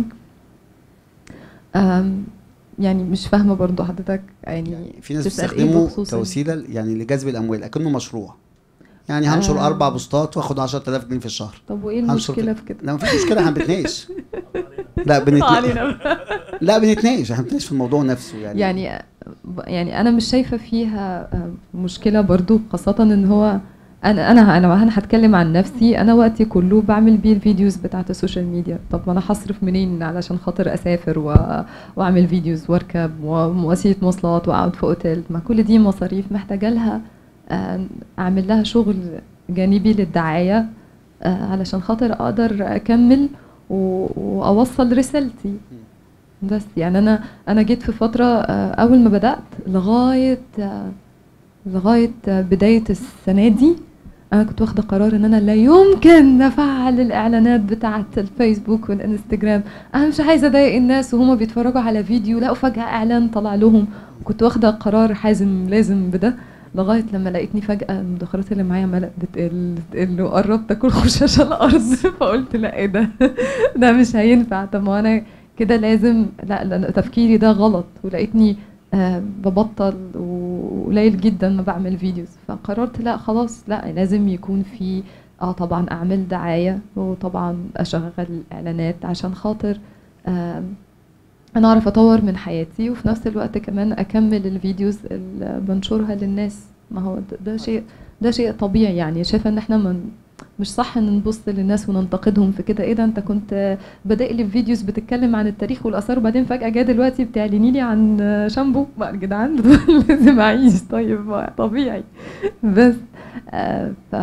أم، يعني مش فاهمة برضو حضرتك يعني في ناس تسأل إيه بتستخدمه بخصوص ال- كوسيله يعني لجذب الاموال اكنه مشروع. يعني هنشر آه. اربع بوستات واخد عشرة آلاف جنيه في الشهر. طب وايه هنشر المشكلة كده. في كده؟ لا مفيش مشكله، احنا بنتناقش. لا بنتناقش علينا. لا بنتناقش احنا بنتناقش في الموضوع نفسه يعني. يعني يعني انا مش شايفه فيها آه، مشكله برضو، خاصه ان هو انا انا انا انا هتكلم عن نفسي. انا وقتي كله بعمل بيه الفيديوز بتاعت السوشيال ميديا. طب ما انا هصرف منين علشان خاطر اسافر و... واعمل فيديوز واركب ووسيله مواصلات واقعد في اوتيل؟ ما كل دي مصاريف محتاجه لها آه، اعمل لها شغل جانبي للدعايه آه، علشان خاطر اقدر اكمل و... واوصل رسالتي. بس يعني انا انا جيت في فتره آه، اول ما بدات لغايه آه، لغايه آه، بدايه السنه دي انا كنت واخده قرار ان انا لا يمكن افعل الاعلانات بتاعه الفيسبوك والانستجرام. انا مش عايزه اضايق الناس وهما بيتفرجوا على فيديو لا فجاه اعلان طلع لهم. كنت واخده قرار حازم لازم بده لغايه لما لقيتني فجاه المدخرات اللي معايا عماله بتقل بتقل وقربت اكل خشاش الارض. فقلت لا ايه ده ده مش هينفع. طب ما انا كده لازم لا, لا تفكيري ده غلط. ولقيتني آه ببطل وقليل جدا ما بعمل فيديوز. فقررت لا خلاص لا لازم يكون في اه طبعا اعمل دعايه وطبعا اشغل اعلانات عشان خاطر آه انا اعرف اطور من حياتي وفي نفس الوقت كمان اكمل الفيديوز اللي بنشرها للناس. ما هو ده, ده شيء ده شيء طبيعي. يعني شايفه ان احنا من مش صح ان نبص للناس وننتقدهم في كده. ايه ده انت كنت بادئ لي فيديوز بتتكلم عن التاريخ والاثار وبعدين فجاه جاي دلوقتي بتعلني لي عن شامبو؟ ما يا جدعان لازم اعيش. طيب ما طبيعي. بس آه ف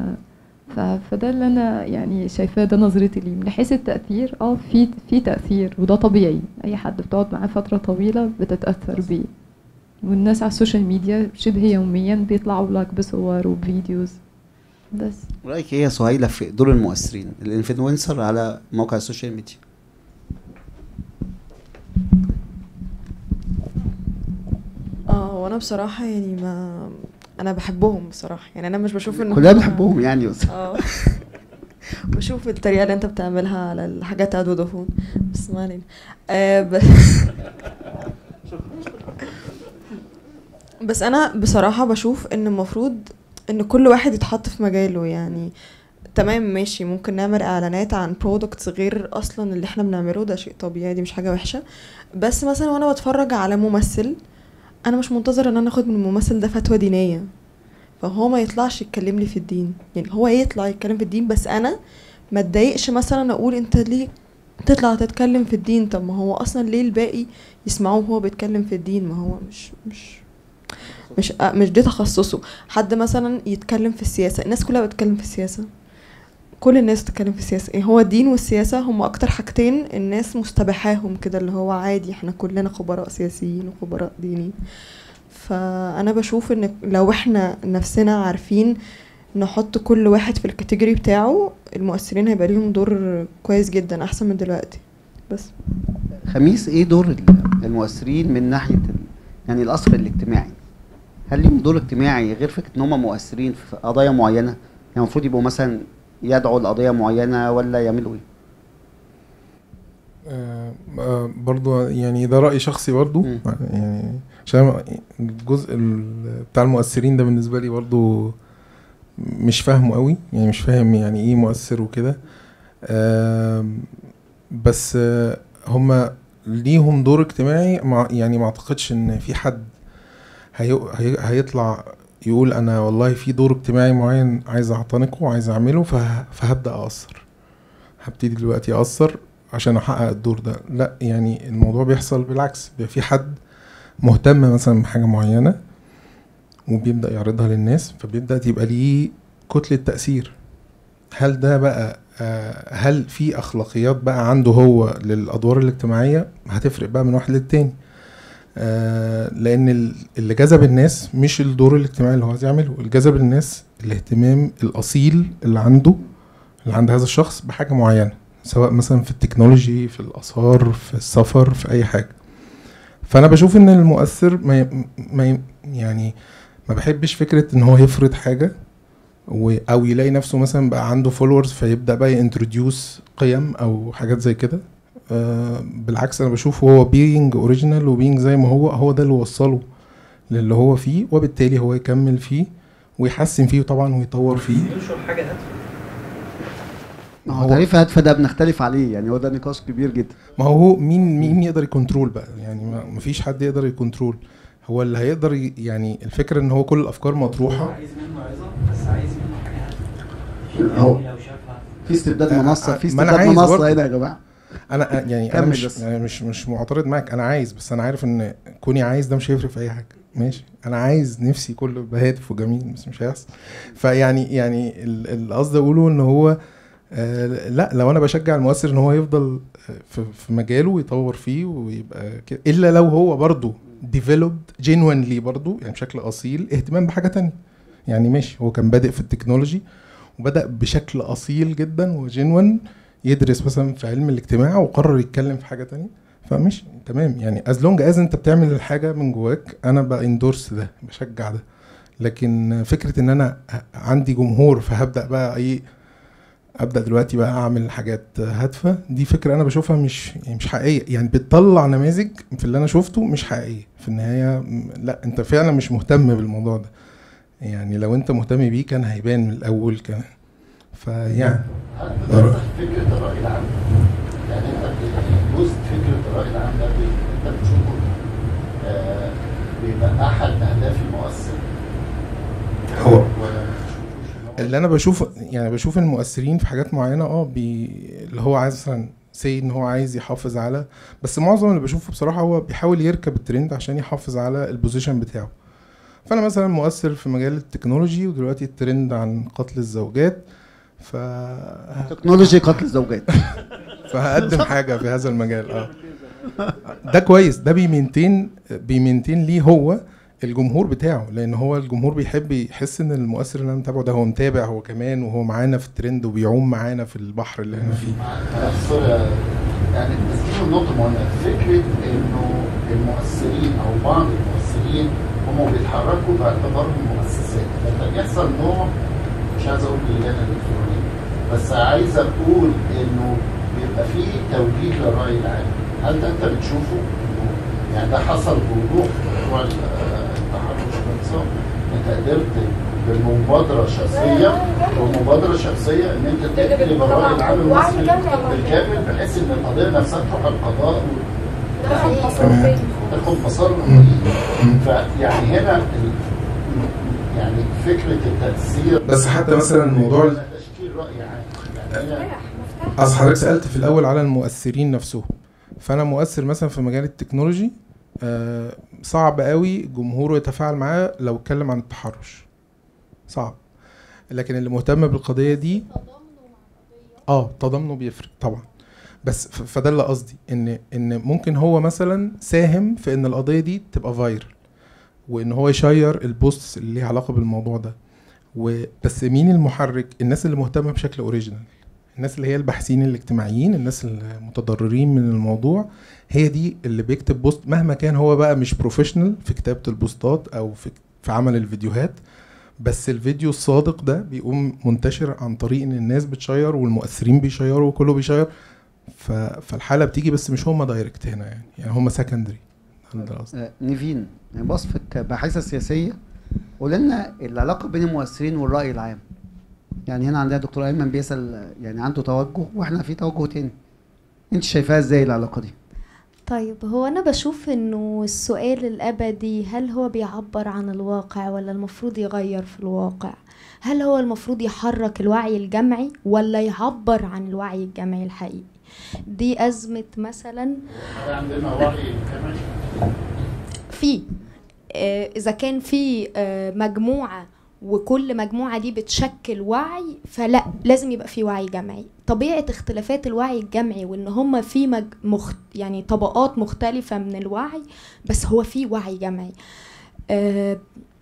ف فده اللي انا يعني شايفاه. ده نظرتي ليه من حيث التاثير. اه في في تاثير وده طبيعي. اي حد بتقعد معاه فتره طويله بتتاثر بيه. والناس على السوشيال ميديا شبه يوميا بيطلعوا لك بصور وفيديوز. بس رايك ايه يا سهيله في دور المؤثرين الانفلونسر على موقع السوشيال ميديا؟ اه وانا بصراحه يعني ما انا بحبهم بصراحه. يعني انا مش بشوف ان كلنا بنحبهم يعني. بس اه بشوف الطريقه اللي انت بتعملها على الحاجات بتاعت فودافون بس ما علينا. آه بس بس انا بصراحه بشوف ان المفروض ان كل واحد يتحط في مجاله. يعني تمام ماشي ممكن نعمل اعلانات عن برودكتس غير اصلا اللي احنا بنعمله، ده شيء طبيعي، دي مش حاجه وحشه. بس مثلا وانا بتفرج على ممثل انا مش منتظر ان انا اخد من الممثل ده فتوى دينيه، فهو ما يطلعش يتكلم لي في الدين. يعني هو يطلع يتكلم في الدين بس انا ما اتضايقش مثلا اقول انت ليه تطلع تتكلم في الدين. طب ما هو اصلا ليه الباقي يسمعوه وهو بيتكلم في الدين؟ ما هو مش مش مش مش دي تخصصه. حد مثلا يتكلم في السياسه، الناس كلها بتتكلم في السياسه، كل الناس تتكلم في السياسه. ايه هو الدين والسياسه هم اكتر حاجتين الناس مستبحاهم كده، اللي هو عادي احنا كلنا خبراء سياسيين وخبراء دينيين. فانا بشوف ان لو احنا نفسنا عارفين نحط كل واحد في الكاتيجوري بتاعه، المؤثرين هيبقى ليهم دور كويس جدا احسن من دلوقتي. بس خميس، ايه دور المؤثرين من ناحيه ال... يعني الاثر الاجتماعي؟ هل ليهم دور اجتماعي غير فكره ان هم مؤثرين في قضايا معينه؟ يعني المفروض يبقوا مثلا يدعوا لقضيه معينه ولا يعملوا ايه؟ آه آه برضو يعني ده رأي شخصي برضو. م. يعني عشان الجزء بتاع المؤثرين ده بالنسبة لي برضو مش فاهمه قوي، يعني مش فاهم يعني ايه مؤثر وكده. آه بس آه هما ليهم دور اجتماعي، مع يعني ما اعتقدش ان في حد هي هيطلع يقول انا والله في دور اجتماعي معين عايز اعتنقه وعايز اعمله فهبدأ اثر، هبتدي دلوقتي اثر عشان احقق الدور ده. لا، يعني الموضوع بيحصل بالعكس، بيبقى في حد مهتم مثلا بحاجه معينه وبيبدا يعرضها للناس، فبيبدا يبقى ليه كتله تاثير. هل ده بقى هل في اخلاقيات بقى عنده هو للادوار الاجتماعيه؟ هتفرق بقى من واحد للتاني. لان اللي جذب الناس مش الدور الاجتماعي اللي هو عايز يعمله، اللي جذب الناس الاهتمام الاصيل اللي عنده اللي عند هذا الشخص بحاجه معينه، سواء مثلا في التكنولوجي، في الآثار، في السفر، في أي حاجة. فأنا بشوف إن المؤثر ما, ي... ما ي... يعني ما بحبش فكرة إن هو يفرض حاجة و... أو يلاقي نفسه مثلا بقى عنده فولورز فيبدأ بقى ينتروديوس قيم أو حاجات زي كده. آه بالعكس، أنا بشوف هو بينج أوريجينال وبينج زي ما هو هو ده اللي وصله للي هو فيه، وبالتالي هو يكمل فيه ويحسن فيه طبعا ويطور فيه. ينشر حاجة هادفة. ما هو تعريف هادفة ده بنختلف عليه، يعني هو ده نقاش كبير جدا. ما هو مين مين يقدر يكنترول بقى؟ يعني ما فيش حد يقدر يكنترول. هو اللي هيقدر ي... يعني الفكره ان هو كل الافكار مطروحه. عايز منه عظه بس عايز منه حاجه هادفه. هو في استبداد منصه، في استبداد منصه هنا يا جماعه. انا يعني انا مش يعني مش مش معترض معاك، انا عايز، بس انا عارف ان كوني عايز ده مش هيفرق في اي حاجه. ماشي، انا عايز نفسي كله يبقى هادف وجميل، بس مش هيحصل. فيعني يعني القصد اقوله ان هو آه لا، لو انا بشجع المؤثر ان هو يفضل في, في مجاله ويطور فيه ويبقى كده، الا لو هو برضو developed genuinely برضو، يعني بشكل اصيل اهتمام بحاجه تانية. يعني ماشي، هو كان بادئ في التكنولوجي وبدأ بشكل اصيل جدا وجينوين يدرس مثلا في علم الاجتماع وقرر يتكلم في حاجه تانية، فمش تمام. يعني از لونج از انت بتعمل الحاجه من جواك، انا باندورس ده، بشجع ده. لكن فكره ان انا عندي جمهور فهبدأ بقى ايه، ابدا دلوقتي بقى اعمل حاجات هادفه، دي فكره انا بشوفها مش يعني مش حقيقيه، يعني بتطلع نماذج في اللي انا شفته مش حقيقيه في النهايه. لا، انت فعلا مش مهتم بالموضوع ده. يعني لو انت مهتم بيه كان هيبان من الاول كمان. فيعني فكره الراي العام، يعني انت جزء فكره الراي العام ده انت بتشوفه آه بيبقى احد اهداف المؤثر. هو اللي انا بشوف يعني بشوف المؤثرين في حاجات معينه اه بي اللي هو عايز مثلا سي ان هو عايز يحافظ على، بس معظم اللي بشوفه بصراحه هو بيحاول يركب الترند عشان يحافظ على البوزيشن بتاعه. فانا مثلا مؤثر في مجال التكنولوجي ودلوقتي الترند عن قتل الزوجات، ف تكنولوجي قتل الزوجات فهقدم حاجه في هذا المجال. اه ده كويس، ده بيمنتين بيمنتين ليه هو الجمهور بتاعه، لان هو الجمهور بيحب يحس ان المؤثر اللي انا متابعه ده هو متابع هو كمان، وهو معانا في الترند وبيعوم معانا في البحر اللي احنا فيه. يعني بس نقطه مهمه، فكره انه المؤثرين او بعض المؤثرين هم بيتحركوا باعتبارهم مؤسسات، لما بيحصل نوع مش عايز اقول لجان الالكترونيه، بس عايز اقول انه بيبقى فيه توجيه للراي العام. هل ده انت بتشوفه؟ يعني ده حصل بوضوح في موضوع التحرش بالنظام، انت قدرت بمبادره شخصيه ومبادره شخصيه ان انت تقلب الراي العام المصري بالكامل بحيث ان القضيه نفسها تروح القضاء وتاخد مسار فيعني هنا يعني فكره التاثير. بس حتى مثلا موضوع تشكيل راي عام، يعني اصل حضرتك سالت في الاول على المؤثرين نفسهم، فانا مؤثر مثلا في مجال التكنولوجي آه صعب قوي جمهوره يتفاعل معاه لو اتكلم عن التحرش، صعب. لكن اللي مهتم بالقضيه دي اه تضامنه بيفرق طبعا. بس فده اللي قصدي، ان ان ممكن هو مثلا ساهم في ان القضيه دي تبقى فايرل، وان هو يشير البوست اللي ليها علاقه بالموضوع ده. وبس مين المحرك؟ الناس اللي مهتمه بشكل اوريجينال، الناس اللي هي الباحثين الاجتماعيين، الناس المتضررين من الموضوع، هي دي اللي بيكتب بوست مهما كان هو بقى مش بروفيشنال في كتابه البوستات او في في عمل الفيديوهات. بس الفيديو الصادق ده بيقوم منتشر عن طريق ان الناس بتشير والمؤثرين بيشيروا وكله بيشير. فالحاله بتيجي، بس مش هم دايركت هنا، يعني يعني هم سكندري. آه نيفين، يعني بوصفك باحثه سياسيه، قول لنا العلاقه بين المؤثرين والراي العام. يعني هنا عندنا دكتور ايمن بيسال، يعني عنده توجه واحنا في توجه تاني، انت شايفاها ازاي العلاقه دي؟ طيب هو أنا بشوف إنه السؤال الأبدي هل هو بيعبر عن الواقع ولا المفروض يغير في الواقع؟ هل هو المفروض يحرك الوعي الجمعي ولا يعبر عن الوعي الجمعي الحقيقي؟ دي أزمة مثلا عندنا وعي جمعي في آه إذا كان في آه مجموعة وكل مجموعة دي بتشكل وعي، فلا لازم يبقى في وعي جمعي. طبيعة اختلافات الوعي الجمعي وان هما في مج... مخت... يعني طبقات مختلفة من الوعي، بس هو في وعي جمعي. آه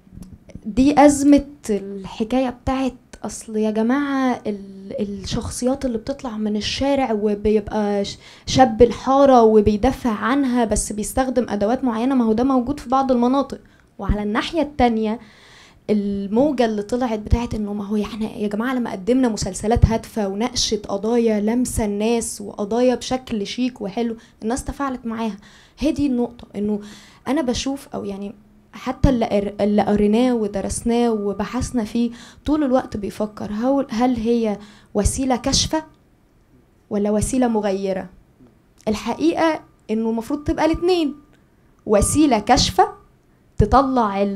دي أزمة الحكاية بتاعت أصل يا جماعة الشخصيات اللي بتطلع من الشارع وبيبقى شاب الحارة وبيدافع عنها بس بيستخدم أدوات معينة، ما هو ده موجود في بعض المناطق. وعلى الناحية التانية الموجة اللي طلعت بتاعت انه ما هو يعني يا جماعة لما قدمنا مسلسلات هادفة وناقشت قضايا لمسة الناس وقضايا بشكل شيك وحلو، الناس تفاعلت معاها. هي دي النقطة، انه انا بشوف او يعني حتى اللي, اللي قريناه ودرسناه وبحثنا فيه طول الوقت بيفكر هل هي وسيلة كشفة ولا وسيلة مغيرة. الحقيقة انه المفروض تبقى الاتنين، وسيلة كشفة تطلع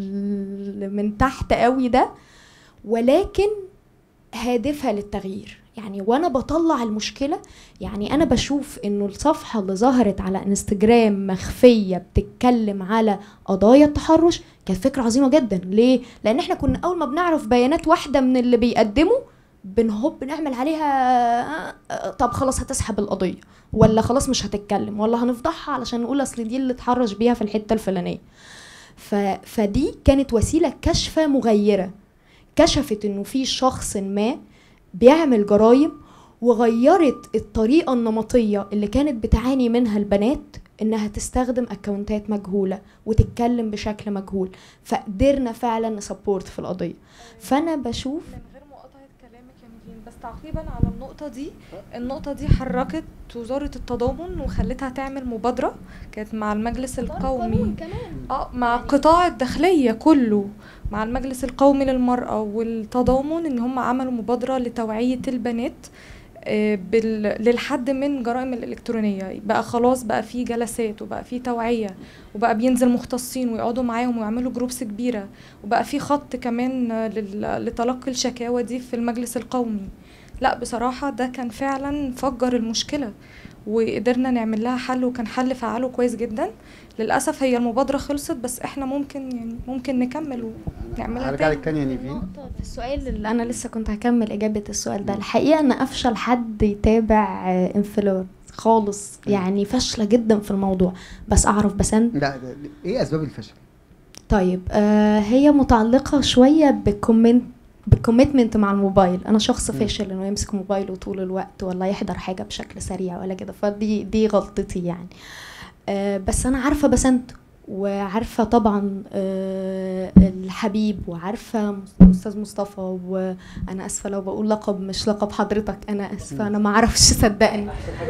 من تحت قوي ده، ولكن هادفة للتغيير. يعني وانا بطلع المشكلة، يعني انا بشوف انه الصفحة اللي ظهرت على انستجرام مخفية بتتكلم على قضايا التحرش كانت فكرة عظيمة جدا. ليه؟ لان احنا كنا اول ما بنعرف بيانات واحدة من اللي بيقدموا بنهب نعمل عليها طب خلاص هتسحب القضية، ولا خلاص مش هتتكلم، ولا هنفضحها علشان نقول اصل دي اللي اتحرش بيها في الحتة الفلانية. فدي كانت وسيلة كشفة مغيرة، كشفت انه في شخص ما بيعمل جرائم، وغيرت الطريقة النمطية اللي كانت بتعاني منها البنات انها تستخدم اكونتات مجهولة وتتكلم بشكل مجهول، فقدرنا فعلا نسبورت في القضية. فانا بشوف بس تعقيبا على النقطة دي، النقطة دي حركت وزارة التضامن وخلتها تعمل مبادرة كانت مع المجلس القومي اه مع قطاع الداخلية كله، مع المجلس القومي للمرأة والتضامن، ان هم عملوا مبادرة لتوعية البنات بال... للحد من جرائم الإلكترونية. بقى خلاص بقى في جلسات وبقى في توعية وبقى بينزل مختصين ويقعدوا معاهم ويعملوا جروبس كبيرة، وبقى في خط كمان لل... لتلقي الشكاوى دي في المجلس القومي. لا بصراحة ده كان فعلا فجر المشكلة وقدرنا نعمل لها حل، وكان حل فعاله كويس جدا. للأسف هي المبادرة خلصت، بس احنا ممكن يعني ممكن نكمل ونعملها تاني. تاني يعني في في السؤال اللي انا لسه كنت هكمل اجابة السؤال ده. الحقيقة ان افشل حد يتابع انفلور خالص، يعني فاشلة جدا في الموضوع، بس اعرف بسند. لا ايه اسباب الفشل؟ طيب آه هي متعلقة شوية بالكومنت بالكوميتمنت مع الموبايل. انا شخص فاشل انه يمسك موبايله طول الوقت ولا يحضر حاجة بشكل سريع ولا كده، فدي دي غلطتي يعني. آه بس انا عارفة بسنت، وعارفة طبعا آه الحبيب، وعارفة أستاذ مصطفى، وأنا أسفة لو بقول لقب مش لقب حضرتك، أنا أسفة أنا ما أعرفش صدقني،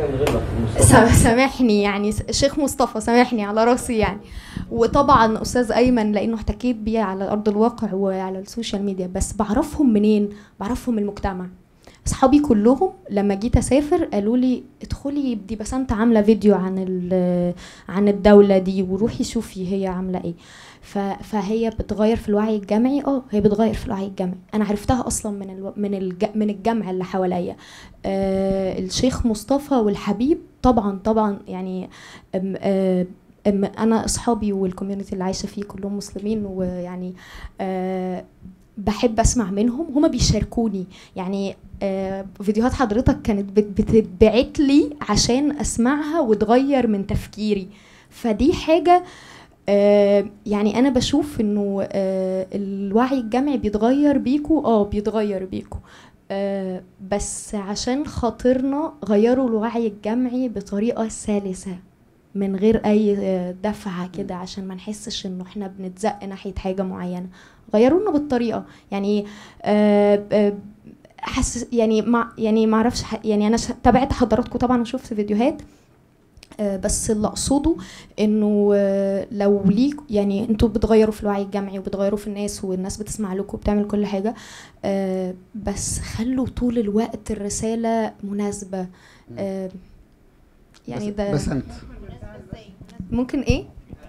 سامحني يعني شيخ مصطفى سامحني على راسي يعني. وطبعا أستاذ أيمن لأنه احتكيت بيه على أرض الواقع وعلى السوشيال ميديا. بس بعرفهم منين؟ بعرفهم من المجتمع. اصحابي كلهم لما جيت اسافر قالوا لي ادخلي دي بسنت عامله فيديو عن عن الدوله دي وروحي شوفي هي عامله ايه. فهي بتغير في الوعي الجمعي. اه هي بتغير في الوعي الجمعي. انا عرفتها اصلا من الو... من الج... من الجمع اللي حواليا. آه الشيخ مصطفى والحبيب طبعا طبعا يعني آه انا اصحابي والكوميونتي اللي عايشه فيه كلهم مسلمين، ويعني آه بحب اسمع منهم، هما بيشاركوني يعني. آه فيديوهات حضرتك كانت بتتبعت لي عشان اسمعها وتغير من تفكيري، فدي حاجه آه يعني انا بشوف انه آه الوعي الجمعي بيتغير بيكو، اه بيتغير بيكو آه بس عشان خاطرنا غيروا الوعي الجمعي بطريقه سلسه من غير اي دفعه كده، عشان ما نحسش انه احنا بنتزق ناحيه حاجه معينه. غيرونا بالطريقه يعني آه آه حس يعني ما يعني ما اعرفش يعني انا تابعت حضراتكم طبعا وشفت فيديوهات، آه بس اللي اقصده انه آه لو ليك يعني انتوا بتغيروا في الوعي الجمعي وبتغيروا في الناس والناس بتسمع لكم وبتعمل كل حاجه، آه بس خلوا طول الوقت الرساله مناسبه. آه يعني ده بس انت ممكن ايه؟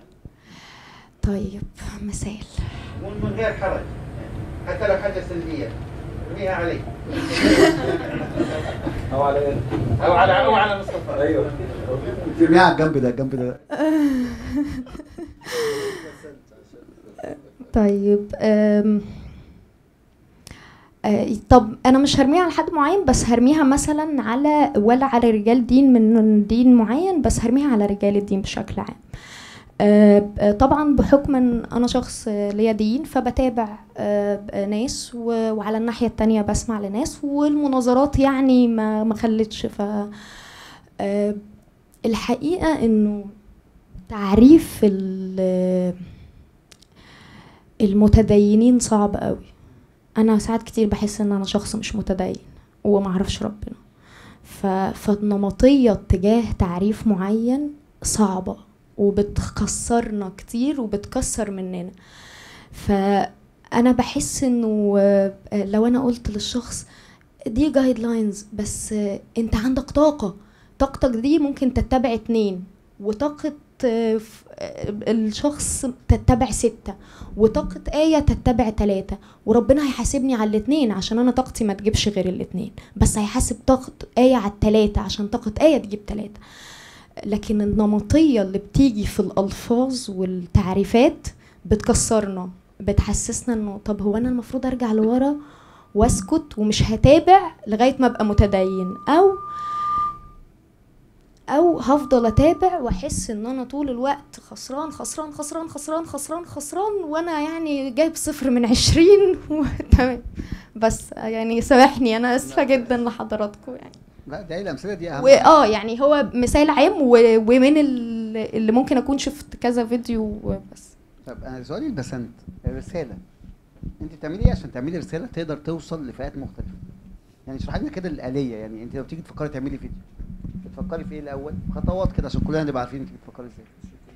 طيب مثال من غير حرج، حتى لو حاجه سلبيه ارميها علي او على او على او على مصطفى. ايوه ارميها على الجنب ده الجنب ده. طيب أم طب انا مش هرميها على حد معين، بس هرميها مثلا على ولا على رجال دين من دين معين، بس هرميها على رجال الدين بشكل عام. طبعا بحكم ان انا شخص ليا دين فبتابع ناس، وعلى الناحيه التانية بسمع لناس، والمناظرات يعني ما ما خلتش. ف الحقيقه انه تعريف المتدينين صعب قوي. انا ساعات كتير بحس ان انا شخص مش متدين وما اعرفش ربنا، فالنمطيه اتجاه تعريف معين صعبه وبتكسرنا كتير وبتكسر مننا. فانا بحس انه لو انا قلت للشخص دي جايد لاينز، بس انت عندك طاقه، طاقتك دي ممكن تتبع اتنين، وطاقه الشخص تتبع ستة، وطاقة آية تتبع تلاتة، وربنا هيحاسبني على الاتنين عشان أنا طاقتي ما تجيبش غير الاتنين، بس هيحاسب طاقة آية على التلاتة عشان طاقة آية تجيب تلاتة. لكن النمطية اللي بتيجي في الألفاظ والتعريفات بتكسرنا، بتحسسنا انه طب هو أنا المفروض أرجع لورا واسكت ومش هتابع لغاية ما أبقى متدين، أو او هفضل اتابع واحس ان انا طول الوقت خسران خسران خسران خسران خسران خسران وانا يعني جايب صفر من عشرين تمام. بس يعني سامحني انا اسفه جدا لحضراتكم يعني. لا دي الامثله دي اهم. واه يعني هو مثال عام ومن اللي ممكن اكون شفت كذا فيديو بس. طب انا سؤالي البسنت الرساله، انت بتعملي ايه عشان تعملي رساله تقدر توصل لفئات مختلفه؟ يعني اشرحي لنا كده الآلية. يعني انت لو بتيجي تفكري تعملي فيديو بتفكري في ايه الاول؟ خطوات كده عشان كلنا نبقى عارفين انت بتفكري ازاي.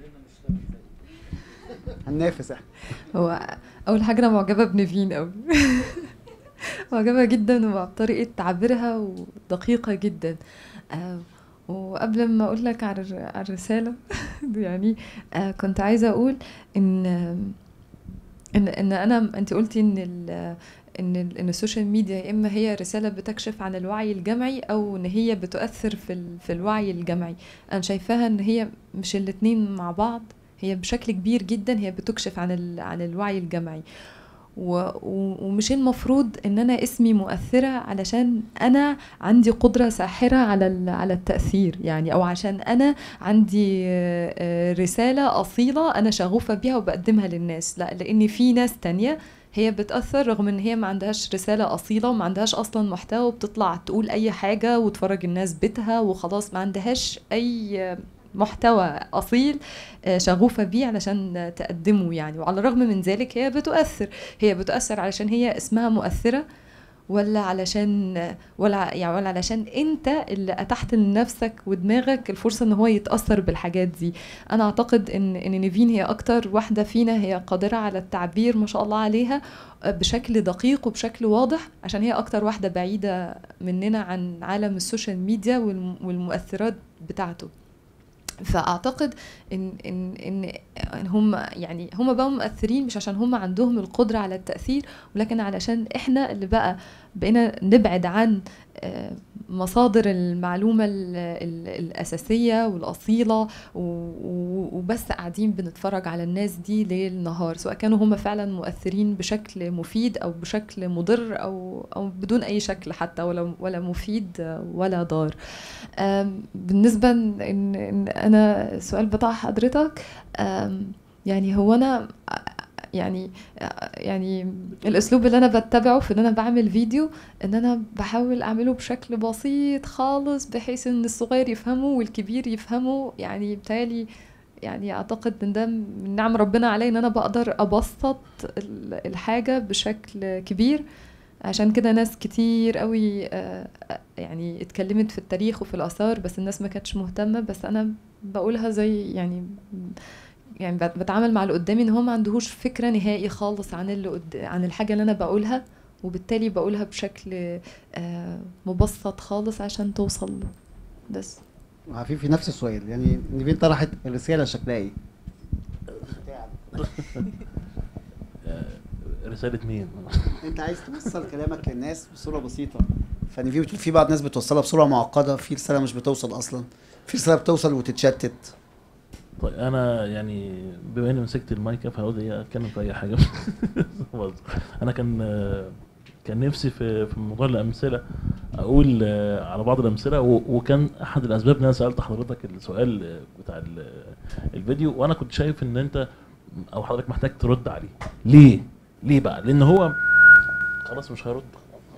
هننافس احنا. هو اول حاجه انا معجبه بنيفين قوي معجبه جدا وبطريقه تعبيرها ودقيقه جدا. آه وقبل ما اقول لك على الرساله يعني آه كنت عايزه اقول ان ان ان انا انت قلتي ان ان ان السوشيال ميديا يا اما هي رساله بتكشف عن الوعي الجمعي او ان هي بتؤثر في في الوعي الجمعي. انا شايفاها ان هي مش الاتنين مع بعض، هي بشكل كبير جدا هي بتكشف عن عن الوعي الجمعي. ومش المفروض ان انا اسمي مؤثره علشان انا عندي قدره ساحره على على التاثير يعني، او عشان انا عندي رساله اصيله انا شغوفه بيها وبقدمها للناس. لا، لان في ناس تانية هي بتأثر رغم ان هي ما عندهاش رسالة أصيلة وما عندهاش أصلا محتوى، وبتطلع تقول أي حاجة وتفرج الناس بيتها وخلاص، ما عندهاش أي محتوى أصيل شغوفة بيه علشان تقدمه يعني. وعلى الرغم من ذلك هي بتؤثر. هي بتؤثر علشان هي اسمها مؤثرة، ولا علشان ولا يعني ولا علشان انت اللي اتحت لنفسك ودماغك الفرصه ان هو يتاثر بالحاجات دي. انا اعتقد ان ان نيفين هي اكتر واحده فينا هي قادره على التعبير ما شاء الله عليها بشكل دقيق وبشكل واضح، عشان هي اكتر واحده بعيده مننا عن عالم السوشيال ميديا والمؤثرات بتاعته. فاعتقد ان ان ان ان هم يعني هم بقوا مؤثرين مش عشان هم عندهم القدره على التاثير، ولكن علشان احنا اللي بقى بقينا نبعد عن مصادر المعلومة الأساسية والأصيلة، وبس قاعدين بنتفرج على الناس دي ليل نهار، سواء كانوا هم فعلا مؤثرين بشكل مفيد أو بشكل مضر أو أو بدون أي شكل حتى، ولا ولا مفيد ولا ضار. بالنسبة إن, إن أنا السؤال بتاع حضرتك، يعني هو أنا يعني يعني الاسلوب اللي انا بتبعه في ان انا بعمل فيديو، ان انا بحاول اعمله بشكل بسيط خالص بحيث ان الصغير يفهمه والكبير يفهمه. يعني بتالي يعني اعتقد ان ده من نعم ربنا علي ان انا بقدر ابسط الحاجه بشكل كبير. عشان كده ناس كتير قوي يعني اتكلمت في التاريخ وفي الاثار، بس الناس ما كانتش مهتمه، بس انا بقولها زي يعني يعني بتعامل مع اللي قدامي ان هو ما عندهوش فكره نهائي خالص عن اللي قد... عن الحاجه اللي انا بقولها، وبالتالي بقولها بشكل آه مبسط خالص عشان توصل له. بس في في نفس السؤال، يعني نيفين طرحت الرساله شكلها ايه؟ رساله مين؟ انت عايز توصل كلامك للناس بصوره بسيطه، فنيفين بتقول في بعض الناس بتوصلها بصوره معقده، في رساله مش بتوصل اصلا، في رساله بتوصل وتتشتت. طيب انا يعني بما اني مسكت المايك فهقول ايه، اتكلم في اي حاجه. انا كان كان نفسي في في موضوع الامثله اقول على بعض الامثله، وكان احد الاسباب ان انا سالت حضرتك السؤال بتاع الفيديو، وانا كنت شايف ان انت او حضرتك محتاج ترد عليه. ليه؟ ليه بقى؟ لان هو خلاص مش هيرد.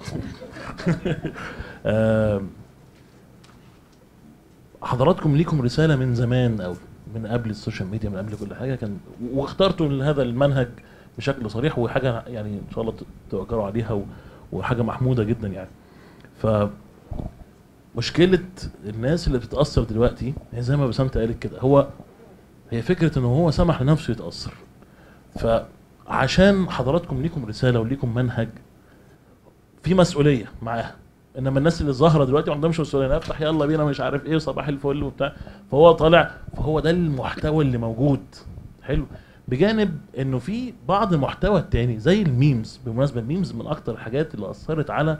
حضراتكم ليكم رساله من زمان قوي، من قبل السوشيال ميديا، من قبل كل حاجه، كان واخترتوا هذا المنهج بشكل صريح، وحاجه يعني ان شاء الله تؤجروا عليها، وحاجه محموده جدا يعني. ف مشكله الناس اللي بتتاثر دلوقتي هي زي ما بسنت قالت كده، هو هي فكره انه هو سمح لنفسه يتاثر. فعشان حضراتكم ليكم رساله وليكم منهج في مسؤوليه معاها، انما الناس اللي ظاهره دلوقتي ما عندهمش مسؤوليه، افتح يلا بينا مش عارف ايه وصباح الفل وبتاع، فهو طالع، فهو ده المحتوى اللي موجود. حلو، بجانب انه في بعض المحتوى التاني زي الميمز. بالمناسبه الميمز من اكتر الحاجات اللي اثرت على،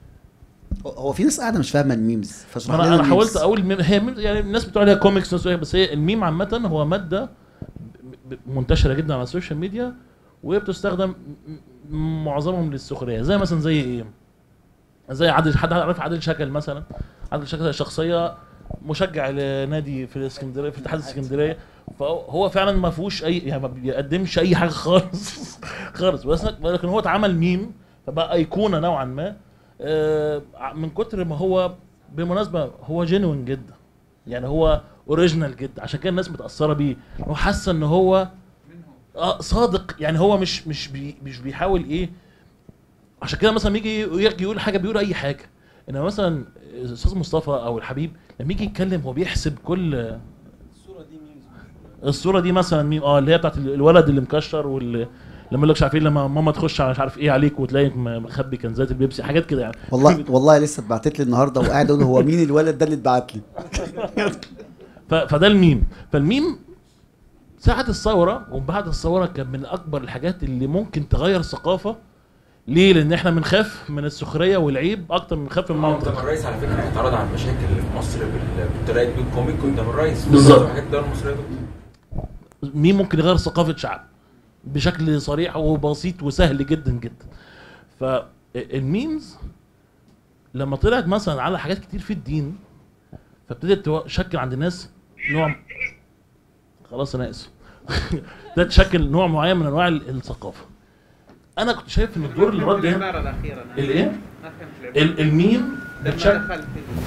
هو في ناس قاعده مش فاهمه الميمز، فاشرح لنا. انا حاولت اقول ميم، هي ميم يعني الناس بتقول عليها كوميكس، بس هي الميم عامه هو ماده منتشره جدا على السوشيال ميديا، وبتستخدم معظمهم للسخريه، زي مثلا زي ايه؟ زي عادل، حد عارف عادل شكل مثلا؟ عادل شكل شخصيه مشجع لنادي في الاسكندريه، في اتحاد الاسكندريه، فهو فعلا ما فيهوش اي يعني ما بيقدمش اي حاجه خالص خالص، بس لكن هو اتعمل ميم فبقى ايقونه نوعا ما، من كتر ما هو بالمناسبه هو جينوين جدا، يعني هو اوريجينال جدا، عشان كده الناس متاثره بيه، هو حاسه ان هو اه صادق، يعني هو مش مش بي مش بيحاول ايه. عشان كده مثلا يجي يقول حاجه بيقول اي حاجه، انما مثلا الاستاذ مصطفى او الحبيب لما يجي يتكلم هو بيحسب كل الصوره دي مين، الصوره دي مثلا مين، اه اللي هي بتاعت الولد اللي مكشر، واللي لما يقول لك مش عارفين لما ماما تخش على مش عارف ايه عليك وتلاقي مخبي كنزات البيبسي، حاجات كده يعني. والله والله لسه اتبعتت لي النهارده وقاعد اقول هو مين الولد ده اللي اتبعت لي. فده الميم. فالميم ساعة الثورة وبعد الثورة كان من أكبر الحاجات اللي ممكن تغير الثقافة. ليه؟ لأن إحنا بنخاف من السخرية والعيب أكتر من بنخاف من المنطق. قدام الرئيس على فكرة اعترض على المشاكل اللي في مصر بالطريقة دي الكوميك قدام الرئيس. بالظبط. حاجات الدولة المصرية دول. مين ممكن يغير ثقافة شعب بشكل صريح وبسيط وسهل جدا جدا. فالميمز لما طلعت مثلا على حاجات كتير في الدين فابتدت تشكل عند الناس نوع، خلاص انا اسف، ده تشكل نوع معين من انواع الثقافه. انا كنت شايف ان الدور اللي رد الايه؟ الميم بتشكل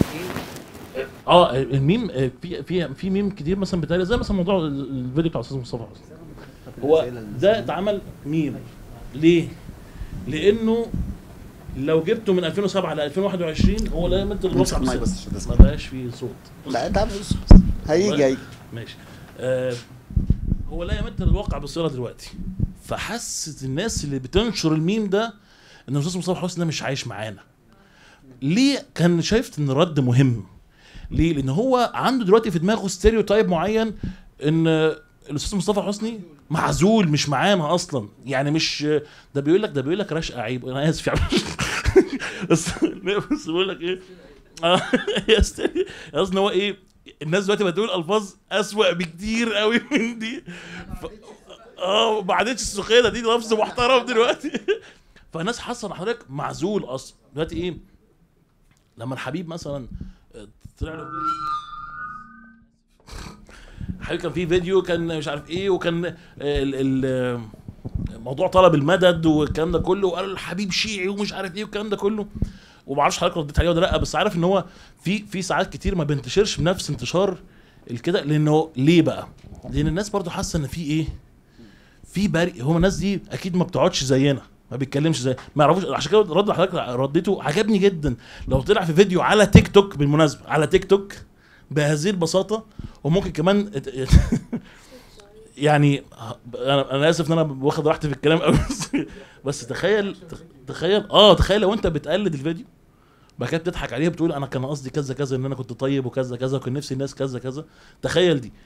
اه الميم في في في ميم كتير مثلا بتاعي، زي مثلا موضوع الفيديو بتاع الاستاذ مصطفى حسني، هو ده اتعمل ميم. ليه؟ لانه لو جبته من ألفين وسبعة ل ألفين وواحد وعشرين هو لا يمثل الواقع، ما بقاش فيه صوت. لا ده هيجي هيجي ماشي. آه هو لا يمثل الواقع بالصوره دلوقتي. فحست الناس اللي بتنشر الميم ده ان الاستاذ مصطفى حسني ده مش عايش معانا. ليه؟ كان شايف ان الرد مهم. ليه؟ لان هو عنده دلوقتي في دماغه ستيريوتايب معين ان الاستاذ مصطفى حسني معزول مش معانا اصلا، يعني مش ده بيقول لك ده بيقول لك رشقه عيب، انا اسف يعني بس بس بقول لك ايه اه يا استاذ قصدي هو ايه الناس دلوقتي بتقول الفاظ اسوأ بكتير قوي من دي ف... اه ما عادتش السخينه دي لفظ محترم دلوقتي فالناس حاسه ان حضرتك معزول اصلا دلوقتي ايه لما الحبيب مثلا طلع له حبيب كان في فيديو كان مش عارف ايه وكان ال ال موضوع طلب المدد والكلام ده كله وقال الحبيب شيعي ومش عارف ايه والكلام ده كله وما اعرفش حضرتك رديت عليه ولا لا بس عارف ان هو في في ساعات كتير ما بينتشرش بنفس انتشار الكده لانه ليه بقى؟ لان الناس برضو حاسه ان في ايه؟ في بريء هم الناس دي اكيد ما بتقعدش زينا ما بيتكلمش زي ما يعرفوش عشان كده رد حضرتك رديته عجبني جدا لو طلع في فيديو على تيك توك بالمناسبه على تيك توك بهذه البساطه وممكن كمان يعني انا انا اسف ان انا واخد راحتي في الكلام قوي بس تخيل تخيل اه تخيل لو انت بتقلد الفيديو بعد كده بتضحك عليه بتقول انا كان قصدي كذا كذا ان انا كنت طيب وكذا كذا وكان نفسي الناس كذا كذا تخيل دي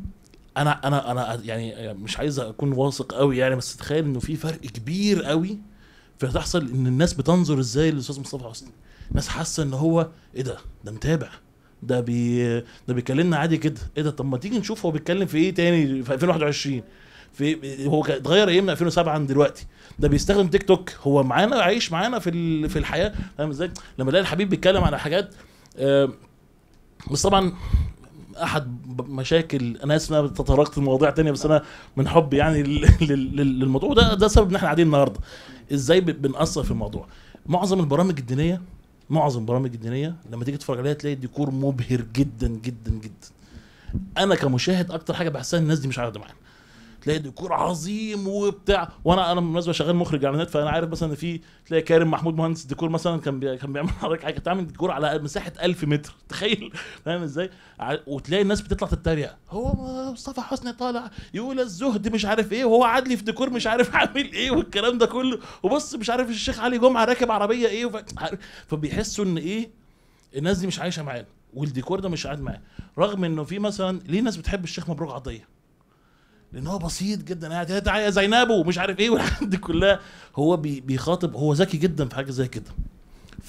انا انا انا يعني مش عايز اكون واثق قوي يعني بس تخيل انه في فرق كبير قوي فتحصل ان الناس بتنظر ازاي للاستاذ مصطفى حسني الناس حاسه ان هو ايه ده ده متابع ده بي ده بيكلمنا عادي كده ايه ده طب ما تيجي نشوف هو بيتكلم في ايه تاني في ألفين وواحد وعشرين في هو اتغير ايه من ألفين وسبعة عن دلوقتي ده بيستخدم تيك توك هو معانا عايش معانا في في الحياه فاهم ازاي لما الاقي الحبيب بيتكلم على حاجات آه بس طبعا احد مشاكل انا اسف انا تطرقت المواضيع تانية بس انا من حب يعني للموضوع ده ده سبب ان احنا قاعدين النهارده ازاي بنأثر في الموضوع معظم البرامج الدينيه معظم البرامج الدينيه لما تيجي تتفرج عليها تلاقي الديكور مبهر جدا جدا جدا انا كمشاهد اكتر حاجه بحسها الناس دي مش قاعده معانا تلاقي ديكور عظيم وبتاع وانا انا بالمناسبه شغال مخرج اعلانات فانا عارف مثلا ان في تلاقي كريم محمود مهندس ديكور مثلا كان بي... كان بيعمل حضرتك حاجه تعمل ديكور على مساحه ألف متر تخيل فاهم ازاي وتلاقي الناس بتطلع تتريق هو مصطفى حسني طالع يقول الزهد مش عارف ايه وهو عادلي في ديكور مش عارف عامل ايه والكلام ده كله وبص مش عارف الشيخ علي جمعه راكب عربيه ايه وف... فبيحسوا ان ايه الناس دي مي عايشه معانا والديكور ده مش قاعد معانا رغم انه في مثلا ليه ناس بتحب الشيخ مبروك عطيه لان هو بسيط جدا قاعد تعالى يا زينب ومش عارف ايه والحاجات دي كلها هو بي بيخاطب هو ذكي جدا في حاجه زي كده ف